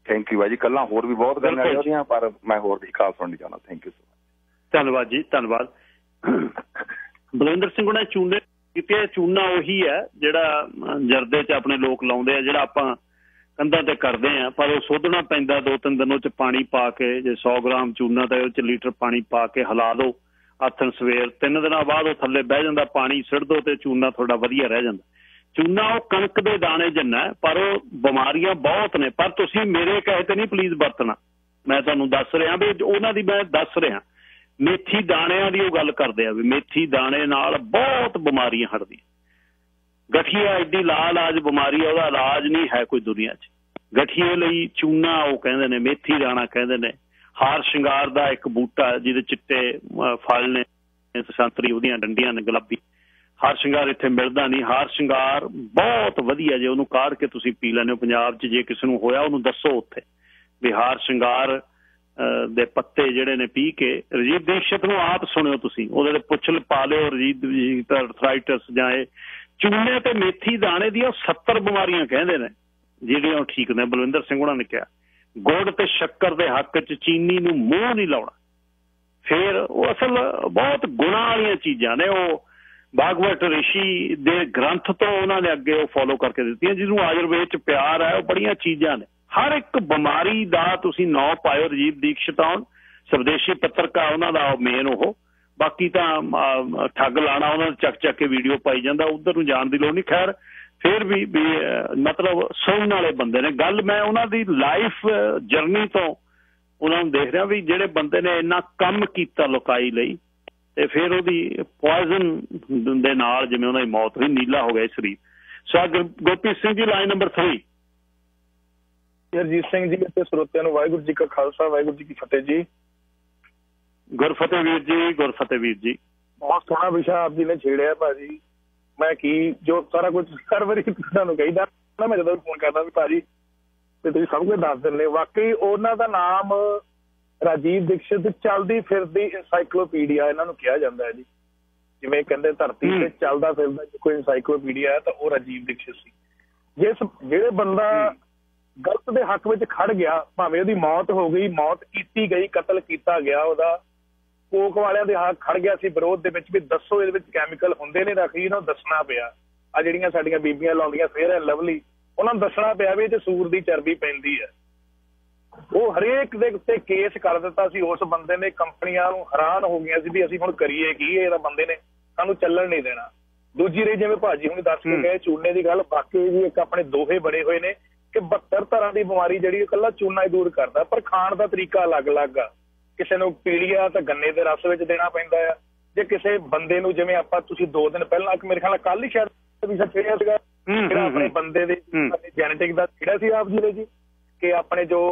ਥੈਂਕ ਯੂ ਬਾਈ ਜੀ। ਕੱਲਾਂ ਹੋਰ ਵੀ ਬਹੁਤ ਗੱਲਾਂ ਉਹਦੀਆਂ, ਪਰ ਮੈਂ ਹੋਰ ਵੀ ਖਾਸ ਸੁਣਨੀ ਚਾਹੁੰਦਾ। Thank you so much. ਧੰਨਵਾਦ ਜੀ, ਧੰਨਵਾਦ। ਬਲਵਿੰਦਰ ਸਿੰਘ ਉਹਨਾਂ ਚੂਨੇ ਕੀਤੇ। ਚੂਨਾ ਉਹੀ ਹੈ ਜਿਹੜਾ ਜਰਦੇ 'ਚ ਆਪਣੇ ਲੋਕ ਲਾਉਂਦੇ ਆ, ਜਿਹੜਾ ਆਪਾਂ ਕੰਧਾਂ ਤੇ ਕਰਦੇ ਆ, ਪਰ ਉਹ ਸੋਧਣਾ ਪੈਂਦਾ 2-3 ਦਿਨ ਉਹ 'ਚ ਪਾਣੀ ਪਾ ਕੇ। ਜੇ 100 ਗ੍ਰਾਮ ਚੂਨਾ ਤਾਂ ਉਹ 'ਚ ਲੀਟਰ ਪਾਣੀ ਪਾ ਕੇ ਹਿਲਾ ਦਿਓ ਆਥਣ ਸਵੇਰ, 3 ਦਿਨਾਂ ਬਾਅਦ ਉਹ ਥੱਲੇ ਬਹਿ ਜਾਂਦਾ, ਪਾਣੀ ਸਿੱਟ ਦਿਓ ਤੇ ਚੂਨਾ ਤੁਹਾਡਾ ਵਧੀਆ ਰਹਿ ਜਾਂਦਾ। ਚੂਨਾ ਉਹ ਕਣਕ ਦੇ ਦਾਣੇ ਜਿੰਨਾ, ਪਰ ਉਹ ਬਿਮਾਰੀਆਂ ਬਹੁਤ ਨੇ। ਪਰ ਤੁਸੀਂ ਮੇਰੇ ਕਹੇ ਤੇ ਨਹੀਂ ਪਲੀਜ਼ ਵਰਤਣਾ, ਮੈਂ ਤੁਹਾਨੂੰ ਦੱਸ ਰਿਹਾ ਵੀ ਉਹਨਾਂ ਦੀ ਮੈਂ ਦੱਸ ਰਿਹਾ। ਮੇਥੀ ਦਾਣਿਆਂ ਦੀ ਉਹ ਗੱਲ ਕਰਦੇ ਆ ਵੀ ਮੇਥੀ ਦਾਣੇ ਨਾਲ ਬਹੁਤ ਬਿਮਾਰੀਆਂ ਹਟਦੀਆਂ। ਗਠੀਆ ਐਡੀ ਲਾਜ ਬਿਮਾਰੀ ਆ, ਉਹਦਾ ਇਲਾਜ ਨਹੀਂ ਹੈ ਕੋਈ ਦੁਨੀਆ 'ਚ। ਗਠੀਏ ਲਈ ਚੂਨਾ ਉਹ ਕਹਿੰਦੇ ਨੇ, ਮੇਥੀ ਦਾਣਾ ਕਹਿੰਦੇ ਨੇ। ਹਾਰ ਸ਼ਿੰਗਾਰ ਦਾ ਇੱਕ ਬੂਟਾ ਜਿਹਦੇ ਚਿੱਟੇ ਫਲ ਨੇ, ਸੰਤਰੀ ਉਹਦੀਆਂ ਡੰਡੀਆਂ ਨੇ ਗੁਲਾਬੀ। ਹਾਰ ਸ਼ਿੰਗਾਰ ਇੱਥੇ ਮਿਲਦਾ ਨਹੀਂ। ਹਾਰ ਸ਼ਿੰਗਾਰ ਬਹੁਤ ਵਧੀਆ, ਜੇ ਉਹਨੂੰ ਕਾੜ ਕੇ ਤੁਸੀਂ ਪੀ ਲੈਂਦੇ ਹੋ ਪੰਜਾਬ 'ਚ, ਜੇ ਕਿਸੇ ਨੂੰ ਹੋਇਆ ਉਹਨੂੰ ਦੱਸੋ ਉੱਥੇ ਵੀ ਹਾਰ ਸ਼ਿੰਗਾਰ ਦੇ ਪੱਤੇ ਜਿਹੜੇ ਨੇ ਪੀ ਕੇ। ਰਜੀਤ ਦੀਕਸ਼ਿਤ ਨੂੰ ਆਪ ਸੁਣਿਓ ਤੁਸੀਂ, ਉਹਦੇ ਤੇ ਪੁੱਛ ਪਾ ਲਿਓ ਰਜੀਤ ਅਰਥਰਾਈਟਸ ਜਾਂ ਇਹ ਚੂਨੇ ਤੇ ਮੇਥੀ ਦਾਣੇ ਦੀਆਂ 70 ਬਿਮਾਰੀਆਂ ਕਹਿੰਦੇ ਨੇ ਜਿਹੜੀਆਂ ਉਹ ਠੀਕ ਨੇ। ਬਲਵਿੰਦਰ ਸਿੰਘ ਉਹਨਾਂ ਨੇ ਕਿਹਾ ਗੁੜ ਤੇ ਸ਼ੱਕਰ ਦੇ ਹੱਕ 'ਚ ਚੀਨੀ ਨੂੰ ਮੂੰਹ ਨਹੀਂ ਲਾਉਣਾ। ਫਿਰ ਉਹ ਅਸਲ ਬਹੁਤ ਗੁਣਾਂ ਵਾਲੀਆਂ ਚੀਜ਼ਾਂ ਨੇ। ਉਹ ਭਾਗਵਤ ਰਿਸ਼ੀ ਦੇ ਗ੍ਰੰਥ ਤੋਂ ਉਹਨਾਂ ਨੇ ਅੱਗੇ ਉਹ ਫੋਲੋ ਕਰਕੇ ਦਿੱਤੀਆਂ, ਜਿਹਨੂੰ ਆਯੁਰਵੇਦ 'ਚ ਪਿਆਰ ਹੈ। ਉਹ ਬੜੀਆਂ ਚੀਜ਼ਾਂ ਨੇ। ਹਰ ਇੱਕ ਬਿਮਾਰੀ ਦਾ ਤੁਸੀਂ ਨਾਂ ਪਾਇਓ। ਰਜੀਤ ਦੀਕਸ਼ਿਤ ਆਉਣ, ਸਵਦੇਸ਼ੀ ਪੱਤਰਕਾਰ ਉਹਨਾਂ ਦਾ ਮੇਨ ਉਹ। ਬਾਕੀ ਤਾਂ ਠੱਗ ਲਾਣਾ ਉਹਨਾਂ ਨੂੰ ਚੱਕ ਕੇ ਵੀਡੀਓ ਪਾਈ ਜਾਂਦਾ, ਉੱਧਰ ਨੂੰ ਜਾਣ ਦੀ ਲੋੜ ਨਹੀਂ। ਖੈਰ ਫਿਰ ਵੀ ਮਤਲਬ ਸੁਣਨ ਵਾਲੇ ਬੰਦੇ ਨੇ। ਗੱਲ ਮੈਂ ਉਹਨਾਂ ਦੀ ਲਾਈਫ ਜਰਨੀ ਤੋਂ ਉਹਨਾਂ ਨੂੰ ਦੇਖ ਰਿਹਾ ਵੀ ਜਿਹੜੇ ਬੰਦੇ ਨੇ ਇੰਨਾ ਕੰਮ ਕੀਤਾ ਲੋਕਾਈ ਲਈ, ਤੇ ਫਿਰ ਉਹਦੀ ਪੋਇਜ਼ਨ ਦੇ ਨਾਲ ਜਿਵੇਂ ਉਹਨਾਂ ਦੀ ਮੌਤ ਹੋਈ, ਨੀਲਾ ਹੋ ਗਿਆ ਸਰੀਰ। ਸੋ ਗੁਰਪ੍ਰੀਤ ਸਿੰਘ ਜੀ, ਲਾਈਨ ਨੰਬਰ 3। ਹਰਜੀਤ ਸਿੰਘ ਜੀ ਅਤੇ ਸਰੋਤਿਆਂ ਨੂੰ ਵਾਹਿਗੁਰੂ ਜੀ ਕਾ ਖਾਲਸਾ, ਵਾਹਿਗੁਰੂ ਜੀ ਕੀ ਫਤਿਹ ਜੀ। ਗੁਰਫਤਿਹ ਵੀਰ ਜੀ, ਗੁਰਫਤਿਹ ਵੀਰ ਜੀ। ਬਹੁਤ ਸੋਹਣਾ ਵਿਸ਼ਾ ਆਪ ਜੀ ਨੇ ਛੇੜਿਆ ਭਾਜੀ। ਮੈਂ ਕੀ ਜੋ ਸਾਰਾ ਕੁਝ ਹਰ ਵਾਰੀ ਤੁਹਾਨੂੰ ਕਹੀਦਾ ਨਾ, ਮੈਂ ਜਦੋਂ ਫੋਨ ਕਰਦਾ ਵੀ ਭਾਜੀ ਤੇ ਤੁਸੀਂ ਸਭ ਕੁਝ ਦੱਸ ਦਿੰਦੇ। ਵਾਕਈ ਉਹਨਾਂ ਦਾ ਨਾਮ ਰਾਜੀਵ ਦੀਕਸ਼ਿਤ ਚੱਲਦੀ ਫਿਰਦੀ ਇਨਸਾਈਕਲੋਪੀਡੀਆ ਇਹਨਾਂ ਨੂੰ ਕਿਹਾ ਜਾਂਦਾ ਹੈ ਜੀ। ਜਿਵੇਂ ਕਹਿੰਦੇ ਧਰਤੀ ਤੇ ਚੱਲਦਾ ਫਿਰਦਾ ਕੋਈ ਇਨਸਾਈਕਲੋਪੀਡੀਆ ਹੈ ਤਾਂ ਉਹ ਰਾਜੀਵ ਦੀਕਸ਼ਿਤ ਸੀ। ਜਿਹੜੇ ਬੰਦਾ ਗਲਤ ਦੇ ਹੱਕ ਵਿੱਚ ਖੜ ਗਿਆ, ਭਾਵੇਂ ਉਹਦੀ ਮੌਤ ਹੋ ਗਈ, ਮੌਤ ਕੀਤੀ ਗਈ, ਕਤਲ ਕੀਤਾ ਗਿਆ ਉਹਦਾ, ਕੋਕ ਵਾਲਿਆਂ ਦੇ ਹੱਕ ਖੜ ਗਿਆ ਸੀ ਵਿਰੋਧ ਦੇ ਵਿੱਚ ਵੀ ਦੱਸੋ ਇਹਦੇ ਵਿੱਚ ਕੈਮੀਕਲ ਹੁੰਦੇ ਨੇ, ਰੱਖੀ ਇਹਨਾਂ ਨੂੰ ਦੱਸਣਾ ਪਿਆ। ਆ ਜਿਹੜੀਆਂ ਸਾਡੀਆਂ ਬੀਬੀਆਂ ਲਾਉਂਦੀਆਂ ਫੇਅਰ ਐਂਡ ਲਵਲੀ, ਉਹਨਾਂ ਨੂੰ ਦੱਸਣਾ ਪਿਆ ਵੀ ਇਹ 'ਚ ਸੂਰ ਦੀ ਚਰਬੀ ਪੈਂਦੀ ਹੈ। ਉਹ ਹਰੇਕ ਦੇ ਉੱਤੇ ਕੇਸ ਕਰ ਦਿੱਤਾ ਸੀ ਉਸ ਬੰਦੇ ਨੇ। ਕੰਪਨੀਆਂ ਨੂੰ ਹੈਰਾਨ ਹੋ ਗਈਆਂ ਸੀ ਵੀ ਅਸੀਂ ਹੁਣ ਕਰੀਏ ਕੀ, ਇਹਦਾ ਬੰਦੇ ਨੇ ਸਾਨੂੰ ਚੱਲਣ ਨਹੀਂ ਦੇਣਾ। ਦੂਜੀ ਰਹੀ ਜਿਵੇਂ ਭਾਜੀ ਹੁਣ ਦੱਸ ਕੇ ਗਏ ਚੂਨੇ ਦੀ ਗੱਲ, ਬਾਕੀ ਵੀ ਇੱਕ ਆਪਣੇ ਦੋਹੇ ਬੜੇ ਹੋਏ ਨੇ ਕਿ 72 ਤਰ੍ਹਾਂ ਦੀ ਬਿਮਾਰੀ ਜਿਹੜੀ ਇਕੱਲਾ ਚੂਨਾ ਹੀ ਦੂਰ ਕਰਦਾ, ਪਰ ਖਾਣ ਦਾ ਤਰੀਕਾ ਅਲੱਗ-ਅਲੱਗ ਆ। ਕਿਸੇ ਨੂੰ ਪੀਲੀਆ ਤਾਂ ਗੰਨੇ ਦੇ ਰਸ ਵਿੱਚ ਦੇਣਾ ਪੈਂਦਾ ਆ। ਜੇ ਕਿਸੇ ਬੰਦੇ ਨੂੰ ਜਿਵੇਂ ਆਪਾਂ ਤੁਸੀਂ 2 ਦਿਨ ਪਹਿਲਾਂ ਮੇਰੇ ਖਿਆਲ ਕੱਲ ਹੀ ਸ਼ਾਇਦ ਵੀ ਛੱਡਿਆ ਸੀਗਾ, ਜਿਹੜਾ ਆਪਣੇ ਬੰਦੇ ਦੇ ਜੈਨੇਟਿਕ ਦਾ ਜਿਹੜਾ ਸੀ ਆਪ ਜੀ ਦੇ ਜੀ, ਕਿ ਆਪਣੇ ਜੋ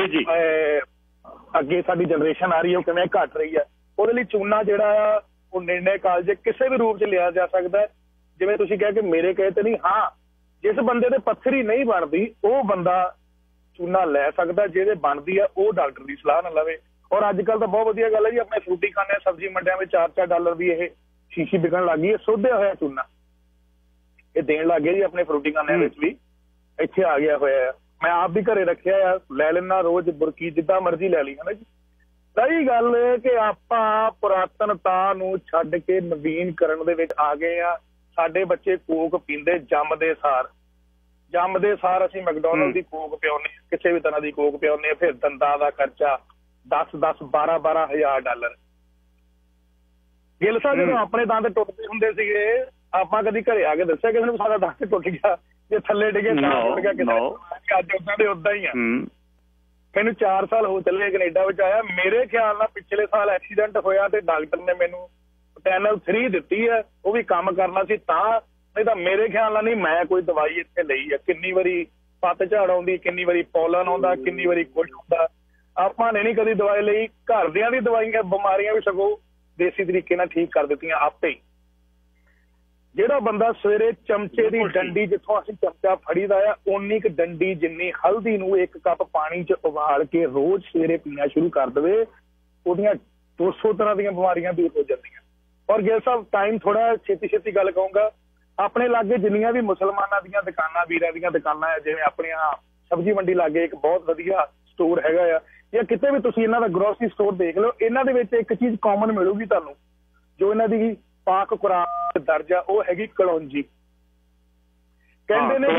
ਅੱਗੇ ਸਾਡੀ ਜਨਰੇਸ਼ਨ ਆ ਰਹੀ ਹੈ ਉਹ ਕਿਵੇਂ ਘਟ ਰਹੀ ਹੈ, ਉਹਦੇ ਲਈ ਚੂਨਾ ਜਿਹੜਾ ਆ ਉਹ ਨਿਰਣੇ ਕਾਲਜ ਕਿਸੇ ਵੀ ਰੂਪ 'ਚ ਲਿਆ ਜਾ ਸਕਦਾ। ਜਿਵੇਂ ਤੁਸੀਂ ਕਿਹਾ ਕਿ ਮੇਰੇ ਕਹੇ ਤੇ ਨਹੀਂ, ਹਾਂ ਜਿਸ ਬੰਦੇ ਦੇ ਪੱਥਰੀ ਨਹੀਂ ਬਣਦੀ ਉਹ ਬੰਦਾ ਚੂਨਾ ਲੈ ਸਕਦਾ, ਜਿਹਦੇ ਬਣਦੀ ਆ ਉਹ ਡਾਕਟਰ ਦੀ ਸਲਾਹ ਨਾਲ ਲਵੇ। ਔਰ ਅੱਜ ਕੱਲ੍ਹ ਤਾਂ ਬਹੁਤ ਵਧੀਆ ਗੱਲ ਹੈ ਜੀ, ਆਪਣੇ ਫਰੂਟੀ ਖਾਨੇ ਸਬਜ਼ੀ ਮੰਡੀਆਂ ਵਿੱਚ $4-4 ਦੀ ਇਹ ਸ਼ੀਸ਼ੀ ਵਿਕਣ ਲੱਗ ਗਈ ਹੈ, ਸੋਧਿਆ ਹੋਇਆ ਚੂਨਾ ਇਹ ਦੇਣ ਲੱਗ ਗਏ ਜੀ ਆਪਣੇ ਫਰੂਟੀ ਖਾਨਿਆਂ ਵਿੱਚ ਵੀ ਇੱਥੇ ਆ ਗਿਆ ਹੋਇਆ। ਮੈਂ ਆਪ ਵੀ ਘਰੇ ਰੱਖਿਆ ਆ, ਲੈ ਲੈਣਾ ਰੋਜ਼ ਬੁਰਕੀ ਜਿੱਦਾਂ ਮਰਜ਼ੀ ਲੈ ਲਈ, ਹੈ ਨਾ ਜੀ। ਸਹੀ ਗੱਲ ਹੈ ਕਿ ਆਪਾਂ ਪੁਰਾਤਨਤਾ ਨੂੰ ਛੱਡ ਕੇ ਨਵੀਨੀਕਰਨ ਦੇ ਵਿੱਚ ਆ ਗਏ ਆ। ਸਾਡੇ ਬੱਚੇ ਕੋਕ ਪੀਂਦੇ ਜੰਮਦੇ ਸਾਰ ਅਸੀਂ ਮੈਕਡੋਨਲਡ ਦੀ ਕੋਕ ਪਿਆਉਂਦੇ, ਕਿਸੇ ਵੀ ਤਰ੍ਹਾਂ ਦੀ ਕੋਕ ਪਿਆਉਂਦੇ। ਫਿਰ ਦੰਦਾਂ ਦਾ ਖਰਚਾ 10-10, $12,000। ਗਿੱਲ ਸਾਹਿਬ ਜਦੋਂ ਆਪਣੇ ਦੰਦ ਟੁੱਟਦੇ ਹੁੰਦੇ ਸੀਗੇ, ਆਪਾਂ ਕਦੀ ਘਰੇ ਆ ਕੇ ਦੱਸਿਆ ਕਿਸੇ ਨੂੰ ਸਾਡਾ ਦੰਦ ਟੁੱਟ ਗਿਆ, ਜੇ ਥੱਲੇ ਡਿੱਗੇ ਟੁੱਟ ਗਿਆ ਕਿਸੇ ਅੱਜ ਉਦਾਂ ਦੇ ਉਦਾਂ ਹੀ ਆ। ਮੈਨੂੰ 4 ਸਾਲ ਹੋ ਚੱਲੇ ਕੈਨੇਡਾ ਵਿੱਚ ਆਇਆ। ਮੇਰੇ ਖਿਆਲ ਨਾਲ ਪਿਛਲੇ ਸਾਲ ਐਕਸੀਡੈਂਟ ਹੋਇਆ ਤੇ ਡਾਕਟਰ ਨੇ ਮੈਨੂੰ ਟੈਨਲ 3 ਦਿੱਤੀ ਹੈ, ਉਹ ਵੀ ਕੰਮ ਕਰਨਾ ਸੀ ਤਾਂ, ਨਹੀਂ ਤਾਂ ਮੇਰੇ ਖਿਆਲ ਨਾਲ ਨਹੀਂ ਮੈਂ ਕੋਈ ਦਵਾਈ ਇੱਥੇ ਲਈ ਹੈ। ਕਿੰਨੀ ਵਾਰੀ ਪੱਤ ਝਾੜ ਆਉਂਦੀ, ਕਿੰਨੀ ਵਾਰੀ ਪੋਲਨ ਆਉਂਦਾ, ਕਿੰਨੀ ਵਾਰੀ ਕੁਝ ਹੁੰਦਾ। ਆਪਾਂ ਨੇ ਨਹੀਂ ਕਦੀ ਦਵਾਈ ਲਈ। ਘਰਦਿਆਂ ਦੀ ਦਵਾਈਆਂ ਬਿਮਾਰੀਆਂ ਵੀ ਸਗੋਂ ਦੇਸੀ ਤਰੀਕੇ ਨਾਲ ਠੀਕ ਕਰ ਦਿੱਤੀਆਂ ਆਪੇ ਹੀ। ਜਿਹੜਾ ਬੰਦਾ ਸਵੇਰੇ ਚਮਚੇ ਦੀ ਡੰਡੀ, ਜਿੱਥੋਂ ਅਸੀਂ ਚਮਚਾ ਫੜੀਦਾ ਆ, ਓਨੀ ਕੁ ਡੰਡੀ ਜਿੰਨੀ ਹਲਦੀ ਨੂੰ 1 ਕੱਪ ਪਾਣੀ 'ਚ ਉਬਾਲ ਕੇ ਰੋਜ਼ ਸਵੇਰੇ ਪੀਣਾ ਸ਼ੁਰੂ ਕਰ ਦੇਵੇ, ਉਹਦੀਆਂ 200 ਤਰ੍ਹਾਂ ਦੀਆਂ ਬਿਮਾਰੀਆਂ ਦੂਰ ਹੋ ਜਾਂਦੀਆਂ। ਔਰ ਗਿੱਲ ਸਾਹਿਬ ਟਾਈਮ ਥੋੜਾ ਛੇਤੀ ਗੱਲ ਕਹੂੰਗਾ, ਆਪਣੇ ਲਾਗੇ ਜਿੰਨੀਆਂ ਵੀ ਮੁਸਲਮਾਨਾਂ ਦੀਆਂ ਦੁਕਾਨਾਂ, ਵੀਰਾਂ ਦੀਆਂ ਦੁਕਾਨਾਂ, ਜਿਵੇਂ ਆਪਣੀਆਂ ਸਬਜ਼ੀ ਮੰਡੀ ਲਾਗੇ ਇੱਕ ਬਹੁਤ ਵਧੀਆ ਸਟੋਰ ਹੈਗਾ ਆ, ਜਾਂ ਕਿਤੇ ਵੀ ਤੁਸੀਂ ਇਹਨਾਂ ਦਾ ਗਰੋਸਰੀ ਸਟੋਰ ਦੇਖ ਲਓ, ਇਹਨਾਂ ਦੇ ਵਿੱਚ ਇੱਕ ਚੀਜ਼ ਕਾਮਨ ਮਿਲੂਗੀ ਤੁਹਾਨੂੰ, ਜੋ ਇਹਨਾਂ ਦੀ ਪਾਕ ਕੁਰਾਨ ਦਰਜ ਆ, ਉਹ ਹੈਗੀ ਕਲੌਂਜੀ। ਕਹਿੰਦੇ ਨੇ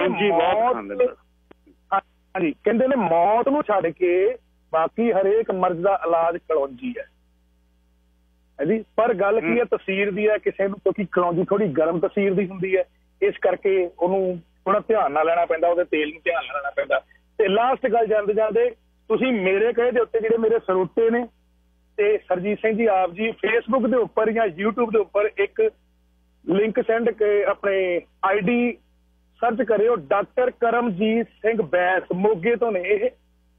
ਹਾਂਜੀ, ਕਹਿੰਦੇ ਨੇ ਮੌਤ ਨੂੰ ਛੱਡ ਕੇ ਬਾਕੀ ਹਰੇਕ ਮਰਜ਼ ਦਾ ਇਲਾਜ ਕਲੌਂਜੀ ਹੈ ਜੀ। ਪਰ ਗੱਲ ਕੀ ਹੈ, ਤਸੀਰ ਦੀ ਹੈ ਕਿਸੇ ਨੂੰ, ਕਿਉਂਕਿ ਕਲੌਂਜੀ ਥੋੜੀ ਗਰਮ ਤਸੀਰ ਦੀ ਹੁੰਦੀ ਹੈ, ਇਸ ਕਰਕੇ ਉਹਨੂੰ ਥੋੜਾ ਧਿਆਨ ਨਾਲ ਲੈਣਾ ਪੈਂਦਾ, ਉਹਦੇ ਤੇਲ ਨੂੰ ਧਿਆਨ ਨਾਲ ਲੈਣਾ ਪੈਂਦਾ। ਤੇ ਲਾਸਟ ਗੱਲ ਜਾਂਦੇ ਜਾਂਦੇ, ਤੁਸੀਂ ਮੇਰੇ ਕਹੇ ਦੇ ਉੱਤੇ ਜਿਹੜੇ ਮੇਰੇ ਸਰੋਤੇ ਨੇ ਤੇ ਸਰਜੀਤ ਸਿੰਘ ਜੀ ਆਪ ਜੀ ਫੇਸਬੁੱਕ ਦੇ ਉੱਪਰ ਜਾਂ YouTube ਦੇ ਉੱਪਰ ਇੱਕ ਲਿੰਕ ਸੈਂਡ ਕੇ ਆਪਣੇ ID ਸਰਚ ਕਰਿਓ, ਡਾਕਟਰ ਕਰਮਜੀਤ ਸਿੰਘ ਬੈਂਸ, ਮੋਗੇ ਤੋਂ ਨੇ ਇਹ।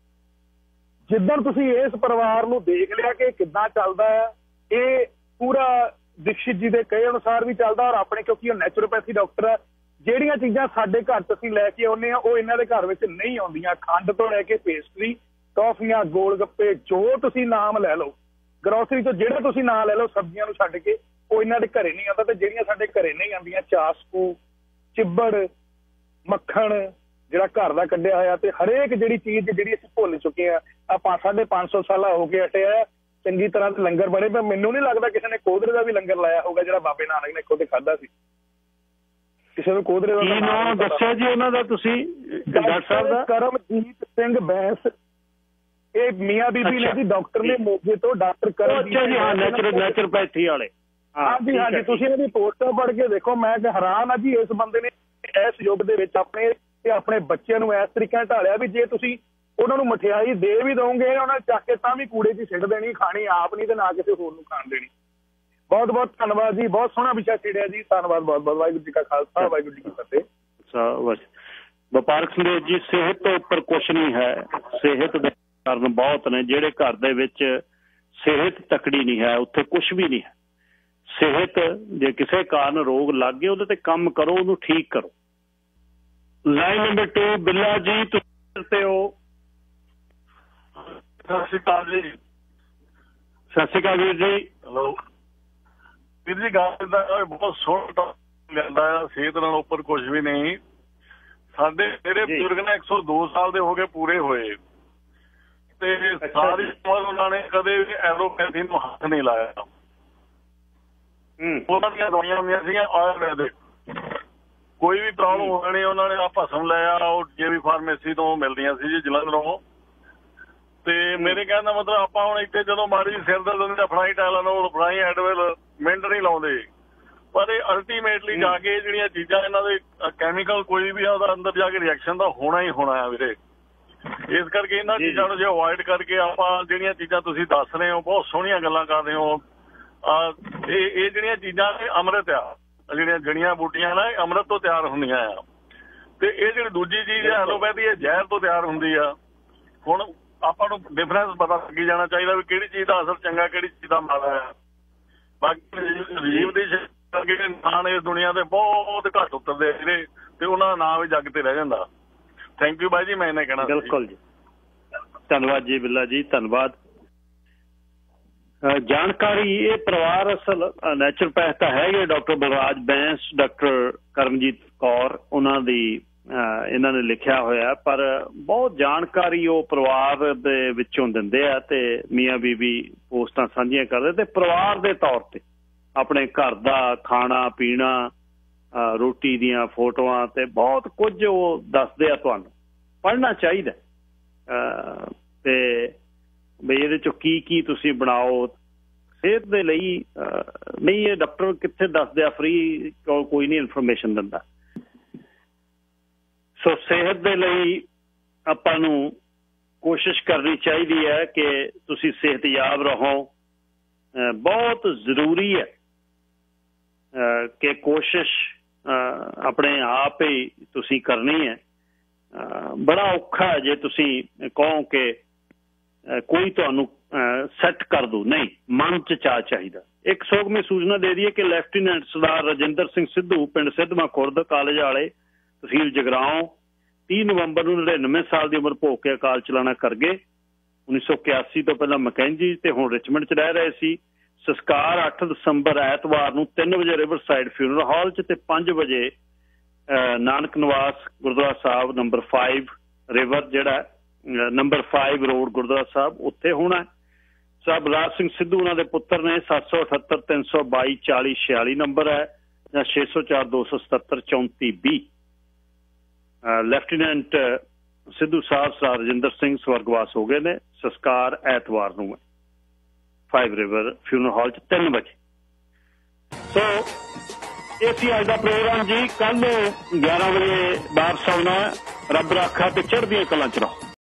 ਜਿੱਦਣ ਤੁਸੀਂ ਇਸ ਪਰਿਵਾਰ ਨੂੰ ਦੇਖ ਲਿਆ ਕਿ ਕਿੱਦਾਂ ਚੱਲਦਾ ਹੈ, ਇਹ ਪੂਰਾ ਦੀਕਸ਼ਿਤ ਜੀ ਦੇ ਕਹੇ ਅਨੁਸਾਰ ਵੀ ਚੱਲਦਾ, ਔਰ ਆਪਣੇ ਕਿਉਂਕਿ ਉਹ ਨੈਚੁਰੋਪੈਥੀ ਡਾਕਟਰ ਹੈ, ਜਿਹੜੀਆਂ ਚੀਜ਼ਾਂ ਸਾਡੇ ਘਰ ਚ ਅਸੀਂ ਲੈ ਕੇ ਆਉਂਦੇ ਹਾਂ ਉਹ ਇਹਨਾਂ ਦੇ ਘਰ ਵਿੱਚ ਨਹੀਂ ਆਉਂਦੀਆਂ। ਖੰਡ ਤੋਂ ਲੈ ਕੇ ਪੇਸਟਰੀ, ਟੌਫੀਆਂ, ਗੋਲ ਗੱਪੇ, ਜੋ ਤੁਸੀਂ ਨਾਮ ਲੈ ਲਓ, ਗਰੋਸਰੀ ਤੋਂ ਜਿਹੜਾ ਤੁਸੀਂ ਨਾਮ ਲੈ ਲਓ, ਸਬਜ਼ੀਆਂ ਨੂੰ ਛੱਡ ਕੇ ਉਹ ਇਹਨਾਂ ਦੇ ਘਰੇ ਨਹੀਂ ਆਉਂਦਾ। ਤੇ ਜਿਹੜੀਆਂ ਸਾਡੇ ਘਰੇ ਨਹੀਂ ਆਉਂਦੀਆਂ, ਚਾਸਕੂ, ਚਿੱਬੜ, ਮੱਖਣ ਜਿਹੜਾ ਘਰ ਦਾ ਕੱਢਿਆ ਹੋਇਆ, ਤੇ ਹਰੇਕ ਜਿਹੜੀ ਚੀਜ਼ ਜਿਹੜੀ ਅਸੀਂ ਭੁੱਲ ਚੁੱਕੇ ਹਾਂ। ਆਪਾਂ 550 ਸਾਲਾਂ ਹੋ ਕੇ ਹਟੇ ਆ, ਚੰਗੀ ਤਰ੍ਹਾਂ ਦੇ ਲੰਗਰ ਬਣੇ, ਪਰ ਮੈਨੂੰ ਨਹੀਂ ਲੱਗਦਾ ਕਿਸੇ ਨੇ ਕੋਧਰੇ ਦਾ ਵੀ ਲੰਗਰ ਲਾਇਆ ਹੋਊਗਾ ਜਿਹੜਾ ਬਾਬੇ ਨਾਨਕ ਨੇ ਖੁਦ ਖਾਧਾ ਸੀ। ਕਿਸੇ ਨੂੰ ਕੋਧਰੇ ਦਾ ਨਾਮ ਦੱਸਿਆ ਜੀ ਉਹਨਾਂ ਦਾ ਤੁਸੀਂ? ਡਾਕਟਰ ਸਾਹਿਬ ਦਾ ਕਰਮਜੀਤ ਸਿੰਘ ਬੈਂਸ, ਇਹ ਮੀਆਂ ਬੀਬੀ ਨੇ ਜੀ, ਡਾਕਟਰ ਨੇ ਮੋਗੇ ਤੋਂ, ਡਾਕਟਰ ਕਰਮਜੀਤ ਜੀ, ਹਾਂ ਨੈਚੁਰੋਪੈਥੀ ਵਾਲੇ। ਹਾਂਜੀ ਹਾਂਜੀ, ਤੁਸੀਂ ਇਹਦੀ ਪੋਸਟਰ ਪੜ੍ਹ ਕੇ ਦੇਖੋ, ਮੈਂ ਹੈਰਾਨ ਆ ਜੀ, ਇਸ ਬੰਦੇ ਨੇ ਇਸ ਯੁੱਗ ਦੇ ਵਿੱਚ ਆਪਣੇ ਤੇ ਆਪਣੇ ਬੱਚਿਆਂ ਨੂੰ ਇਸ ਤਰੀਕੇ ਨਾਲ ਢਾਲਿਆ ਵੀ ਜੇ ਤੁਸੀਂ ਉਹਨਾਂ ਨੂੰ ਮਠਿਆਈ ਦੇ ਵੀ ਦੋਗੇ, ਉਹਨਾਂ ਨੇ ਚੱਕ ਕੇ ਤਾਂ ਵੀ ਕੂੜੇ 'ਚ ਸਿੱਟ ਦੇਣੀ, ਖਾਣੀ ਆਪ ਨਹੀਂ ਤੇ ਨਾ ਕਿਸੇ ਹੋਰ ਨੂੰ ਖਾਣ ਦੇਣੀ। ਬਹੁਤ ਬਹੁਤ ਧੰਨਵਾਦ ਜੀ, ਬਹੁਤ ਸੋਹਣਾ ਵਿਸ਼ਾ ਛੇੜਿਆ ਜੀ, ਧੰਨਵਾਦ ਬਹੁਤ ਬਹੁਤ। ਵਾਹਿਗੁਰੂ ਜੀ ਕਾ ਖਾਲਸਾ, ਵਾਹਿਗੁਰੂ ਜੀ ਕੀ ਫਤਿਹ। ਵਪਾਰਕ ਸੰਦੇਸ਼ ਜੀ, ਸਿਹਤ ਤੋਂ ਉੱਪਰ ਕੁਛ ਨਹੀਂ ਹੈ। ਸਿਹਤ ਦੇ ਕਾਰਨ ਬਹੁਤ ਨੇ। ਜਿਹੜੇ ਘਰ ਦੇ ਵਿੱਚ ਸਿਹਤ ਤਕੜੀ ਨਹੀਂ ਹੈ, ਉੱਥੇ ਕੁਛ ਵੀ ਨਹੀਂ ਹੈ। ਸਿਹਤ ਜੇ ਕਿਸੇ ਕਾਰਨ ਰੋਗ ਲੱਗ ਗਏ, ਉਹਦੇ ਤੇ ਕੰਮ ਕਰੋ, ਉਹਨੂੰ ਠੀਕ ਕਰੋ। ਲਾਈਨ ਨੰਬਰ 2 ਬਿੱਲਾ ਜੀ, ਤੁਸੀਂ ਤੇ ਹੋ? ਸਤਿ ਸ਼੍ਰੀ ਅਕਾਲ ਜੀ। ਸਤਿ ਸ਼੍ਰੀ ਅਕਾਲ ਵੀਰ ਜੀ। ਹੈਲੋ ਵੀਰ ਜੀ, ਗੱਲ ਦਾ ਬਹੁਤ ਸੋਹਣਾ ਲੈਂਦਾ ਆ, ਸਿਹਤ ਨਾਲ ਉੱਪਰ ਕੁਝ ਵੀ ਨਹੀਂ। ਮੇਰੇ ਬਜ਼ੁਰਗ ਨੇ 102 ਸਾਲ ਦੇ ਹੋ ਗਏ ਪੂਰੇ ਹੋਏ, ਤੇ ਸਾਰੀ ਉਮਰ ਉਹਨਾਂ ਨੇ ਕਦੇ ਵੀ ਐਲੋਪੈਥੀ ਨੂੰ ਹੱਥ ਨਹੀਂ ਲਾਇਆ। ਉਹਨਾਂ ਦੀਆਂ ਦਵਾਈਆਂ ਹੁੰਦੀਆਂ ਸੀਗੀਆਂ ਆਯੁਰਵੈਦਿਕ, ਕੋਈ ਵੀ ਪ੍ਰੋਬਲਮ ਹੋਣੀ ਉਹਨਾਂ ਨੇ ਆ ਭਸਮ ਲਿਆ, ਉਹ JB ਫਾਰਮੇਸੀ ਤੋਂ ਮਿਲਦੀਆਂ ਸੀ ਜੀ ਜਲੰਧਰੋਂ। ਤੇ ਮੇਰੇ ਕਹਿਣ ਦਾ ਮਤਲਬ, ਆਪਾਂ ਹੁਣ ਇੱਥੇ ਜਦੋਂ ਮਾੜੀ ਸਿਰ ਦਰਦ ਹੁੰਦੀ ਫਲਾਈ ਟਾਇਲਾਨੋਲ, ਫਲਾਈ ਐਡਵਿਲ, ਮਿੰਟ ਨਹੀਂ ਲਾਉਂਦੇ, ਪਰ ਇਹ ਅਲਟੀਮੇਟਲੀ ਜਾ ਕੇ ਜਿਹੜੀਆਂ ਚੀਜ਼ਾਂ ਇਹਨਾਂ ਦੇ ਕੈਮੀਕਲ ਕੋਈ ਵੀ ਆ, ਉਹਦਾ ਅੰਦਰ ਜਾ ਕੇ ਰਿਐਕਸ਼ਨ ਤਾਂ ਹੋਣਾ ਹੀ ਹੋਣਾ ਆ ਵੀਰੇ। ਇਸ ਕਰਕੇ ਇਹਨਾਂ ਚੀਜ਼ਾਂ ਨੂੰ ਜੇ ਅਵੋਇਡ ਕਰਕੇ ਆਪਾਂ ਜਿਹੜੀਆਂ ਚੀਜ਼ਾਂ ਤੁਸੀਂ ਦੱਸ ਰਹੇ ਹੋ, ਬਹੁਤ ਸੋਹਣੀਆਂ ਗੱਲਾਂ ਕਰ ਰਹੇ ਹੋ। ਇਹ ਜਿਹੜੀਆਂ ਚੀਜ਼ਾਂ ਨੇ ਅੰਮ੍ਰਿਤ ਆ, ਜਿਹੜੀਆਂ ਜੜੀਆਂ ਬੂਟੀਆਂ ਨਾ, ਇਹ ਅੰਮ੍ਰਿਤ ਤੋਂ ਤਿਆਰ ਹੁੰਦੀਆਂ ਆ। ਤੇ ਇਹ ਜਿਹੜੀ ਦੂਜੀ ਚੀਜ਼ ਹੈ ਐਲੋਪੈਥੀ, ਇਹ ਜ਼ਹਿਰ ਤੋਂ ਤਿਆਰ ਹੁੰਦੀ ਆ। ਹੁਣ ਆਪਾਂ ਨੂੰ ਡਿਫਰੈਂਸ ਪਤਾ ਲੱਗੀ ਜਾਣਾ ਚਾਹੀਦਾ ਵੀ ਕਿਹੜੀ ਚੀਜ਼ ਦਾ ਅਸਰ ਚੰਗਾ, ਕਿਹੜੀ ਚੀਜ਼ ਦਾ ਮਾੜਾ ਆ। ਬਾਕੀ ਰਾਜੀਵ ਦੀ ਕਰਕੇ ਇਨਸਾਨ ਇਸ ਦੁਨੀਆ ਤੇ ਬਹੁਤ ਘੱਟ ਉਤਰਦੇ ਜਿਹੜੇ, ਤੇ ਉਹਨਾਂ ਦਾ ਨਾਂ ਵੀ ਜੱਗ ਤੇ ਰਹਿ ਜਾਂਦਾ। ਥੈਂਕ ਯੂ ਬਾਈ ਜੀ, ਮੈਂ ਇਹਨੇ ਕਹਿਣਾ। ਬਿਲਕੁਲ ਜੀ, ਧੰਨਵਾਦ ਜੀ ਬਿੱਲਾ ਜੀ, ਧੰਨਵਾਦ। ਜਾਣਕਾਰੀ, ਇਹ ਪਰਿਵਾਰ ਅਸਲ ਨੈਚੁਰੋਪੈਥ ਤਾਂ ਹੈਗੇ, ਡਾਕਟਰ ਬਲਰਾਜ ਬੈਂਸ, ਡਾਕਟਰ ਕਰਮਜੀਤ ਕੌਰ, ਉਹਨਾਂ ਦੀ ਇਹਨਾਂ ਨੇ ਲਿਖਿਆ ਹੋਇਆ, ਪਰ ਬਹੁਤ ਜਾਣਕਾਰੀ ਉਹ ਪਰਿਵਾਰ ਦੇ ਵਿੱਚੋਂ ਦਿੰਦੇ ਆ, ਤੇ ਮੀਆਂ ਬੀਬੀ ਪੋਸਟਾਂ ਸਾਂਝੀਆਂ ਕਰਦੇ, ਤੇ ਪਰਿਵਾਰ ਦੇ ਤੌਰ ਤੇ ਆਪਣੇ ਘਰ ਦਾ ਖਾਣਾ ਪੀਣਾ, ਰੋਟੀ ਦੀਆਂ ਫੋਟੋਆਂ, ਤੇ ਬਹੁਤ ਕੁਝ ਉਹ ਦੱਸਦੇ ਆ। ਤੁਹਾਨੂੰ ਪੜ੍ਹਨਾ ਚਾਹੀਦਾ ਤੇ ਬਈ ਇਹਦੇ ਚੋਂ ਕੀ ਕੀ ਤੁਸੀਂ ਬਣਾਓ ਸਿਹਤ ਦੇ ਲਈ। ਨਹੀਂ, ਇਹ ਡਾਕਟਰ ਕਿੱਥੇ ਦੱਸਦੇ ਆ, ਫ੍ਰੀ ਕੋਈ ਨਹੀਂ ਇਨਫੋਰਮੇਸ਼ਨ ਦਿੰਦਾ। ਸੋ ਸਿਹਤ ਦੇ ਲਈ ਆਪਾਂ ਨੂੰ ਕੋਸ਼ਿਸ਼ ਕਰਨੀ ਚਾਹੀਦੀ ਹੈ ਕਿ ਤੁਸੀਂ ਸਿਹਤਯਾਬ ਰਹੋ। ਬਹੁਤ ਜ਼ਰੂਰੀ ਹੈ ਕਿ ਕੋਸ਼ਿਸ਼ ਆਪਣੇ ਆਪ ਹੀ ਤੁਸੀਂ ਕਰਨੀ ਹੈ। ਬੜਾ ਔਖਾ ਹੈ ਜੇ ਤੁਸੀਂ ਕਹੋ ਕਿ ਕੋਈ ਤੁਹਾਨੂੰ ਸੈੱਟ ਕਰ ਦੂ, ਨਹੀਂ, ਮਨ 'ਚ ਚਾਅ ਚਾਹੀਦਾ। ਇੱਕ ਸੋਗਵੀਂ ਸੂਚਨਾ ਦੇ ਦਈਏ ਕਿ ਲੈਫਟੀਨੈਂਟ ਸਰਦਾਰ ਰਜਿੰਦਰ ਸਿੰਘ ਸਿੱਧੂ, ਪਿੰਡ ਸਿੱਧਵਾਂ ਖੁਰਦ, ਕਾਲਜ ਵਾਲੇ, ਤਹਿਸੀਲ ਜਗਰਾਓਂ, 30 ਨਵੰਬਰ ਨੂੰ 99 ਸਾਲ ਦੀ ਉਮਰ ਭੋਗ ਕੇ ਅਕਾਲ ਚਲਾਣਾ ਕਰ ਗਏ। 1981 ਤੋਂ ਪਹਿਲਾਂ ਮੈਕੈਂਜੀ ਤੇ ਹੁਣ ਰਿਚਮੰਡ 'ਚ ਰਹਿ ਰਹੇ ਸੀ। ਸੰਸਕਾਰ 8 ਦਸੰਬਰ ਐਤਵਾਰ ਨੂੰ 3 ਵਜੇ ਰਿਵਰਸਾਈਡ ਫਿਊਨਰਲ ਹਾਲ 'ਚ, ਤੇ 5 ਵਜੇ ਨਾਨਕ ਨਿਵਾਸ ਗੁਰਦੁਆਰਾ ਸਾਹਿਬ ਨੰਬਰ 5 ਰਿਵਰ ਜਿਹੜਾ ਨੰਬਰ 5 ਰੋਡ ਗੁਰਦੁਆਰਾ ਸਾਹਿਬ ਉੱਥੇ ਹੋਣਾ। ਸਰ ਬਲਰਾਜ ਸਿੰਘ ਸਿੱਧੂ ਉਹਨਾਂ ਦੇ ਪੁੱਤਰ ਨੇ 778 322 40 46 ਨੰਬਰ ਹੈ ਜਾਂ 604 277 34 20। ਲੈਫਟੀਨੈਂਟ ਸਿੱਧੂ ਸਾਹਿਬ ਸਰਦਾਰ ਰਜਿੰਦਰ ਸਿੰਘ ਸਵਰਗਵਾਸ ਹੋ ਗਏ ਨੇ। ਸੰਸਕਾਰ ਐਤਵਾਰ ਨੂੰ ਹੈ 5 ਰਿਵਰ ਫਿਊਨਰਲ ਹਾਲ 'ਚ 3 ਵਜੇ। ਸੋ ਇਹ ਸੀ ਅੱਜ ਦਾ ਪ੍ਰੋਗਰਾਮ ਜੀ। ਕੱਲ 11 ਵਜੇ ਵਾਪਸ ਆਉਣਾ। ਰੱਬ ਰਾਖਾ ਤੇ ਚੜ੍ਹਦੀਆਂ ਕਲਾਂ 'ਚ ਰਹੋ।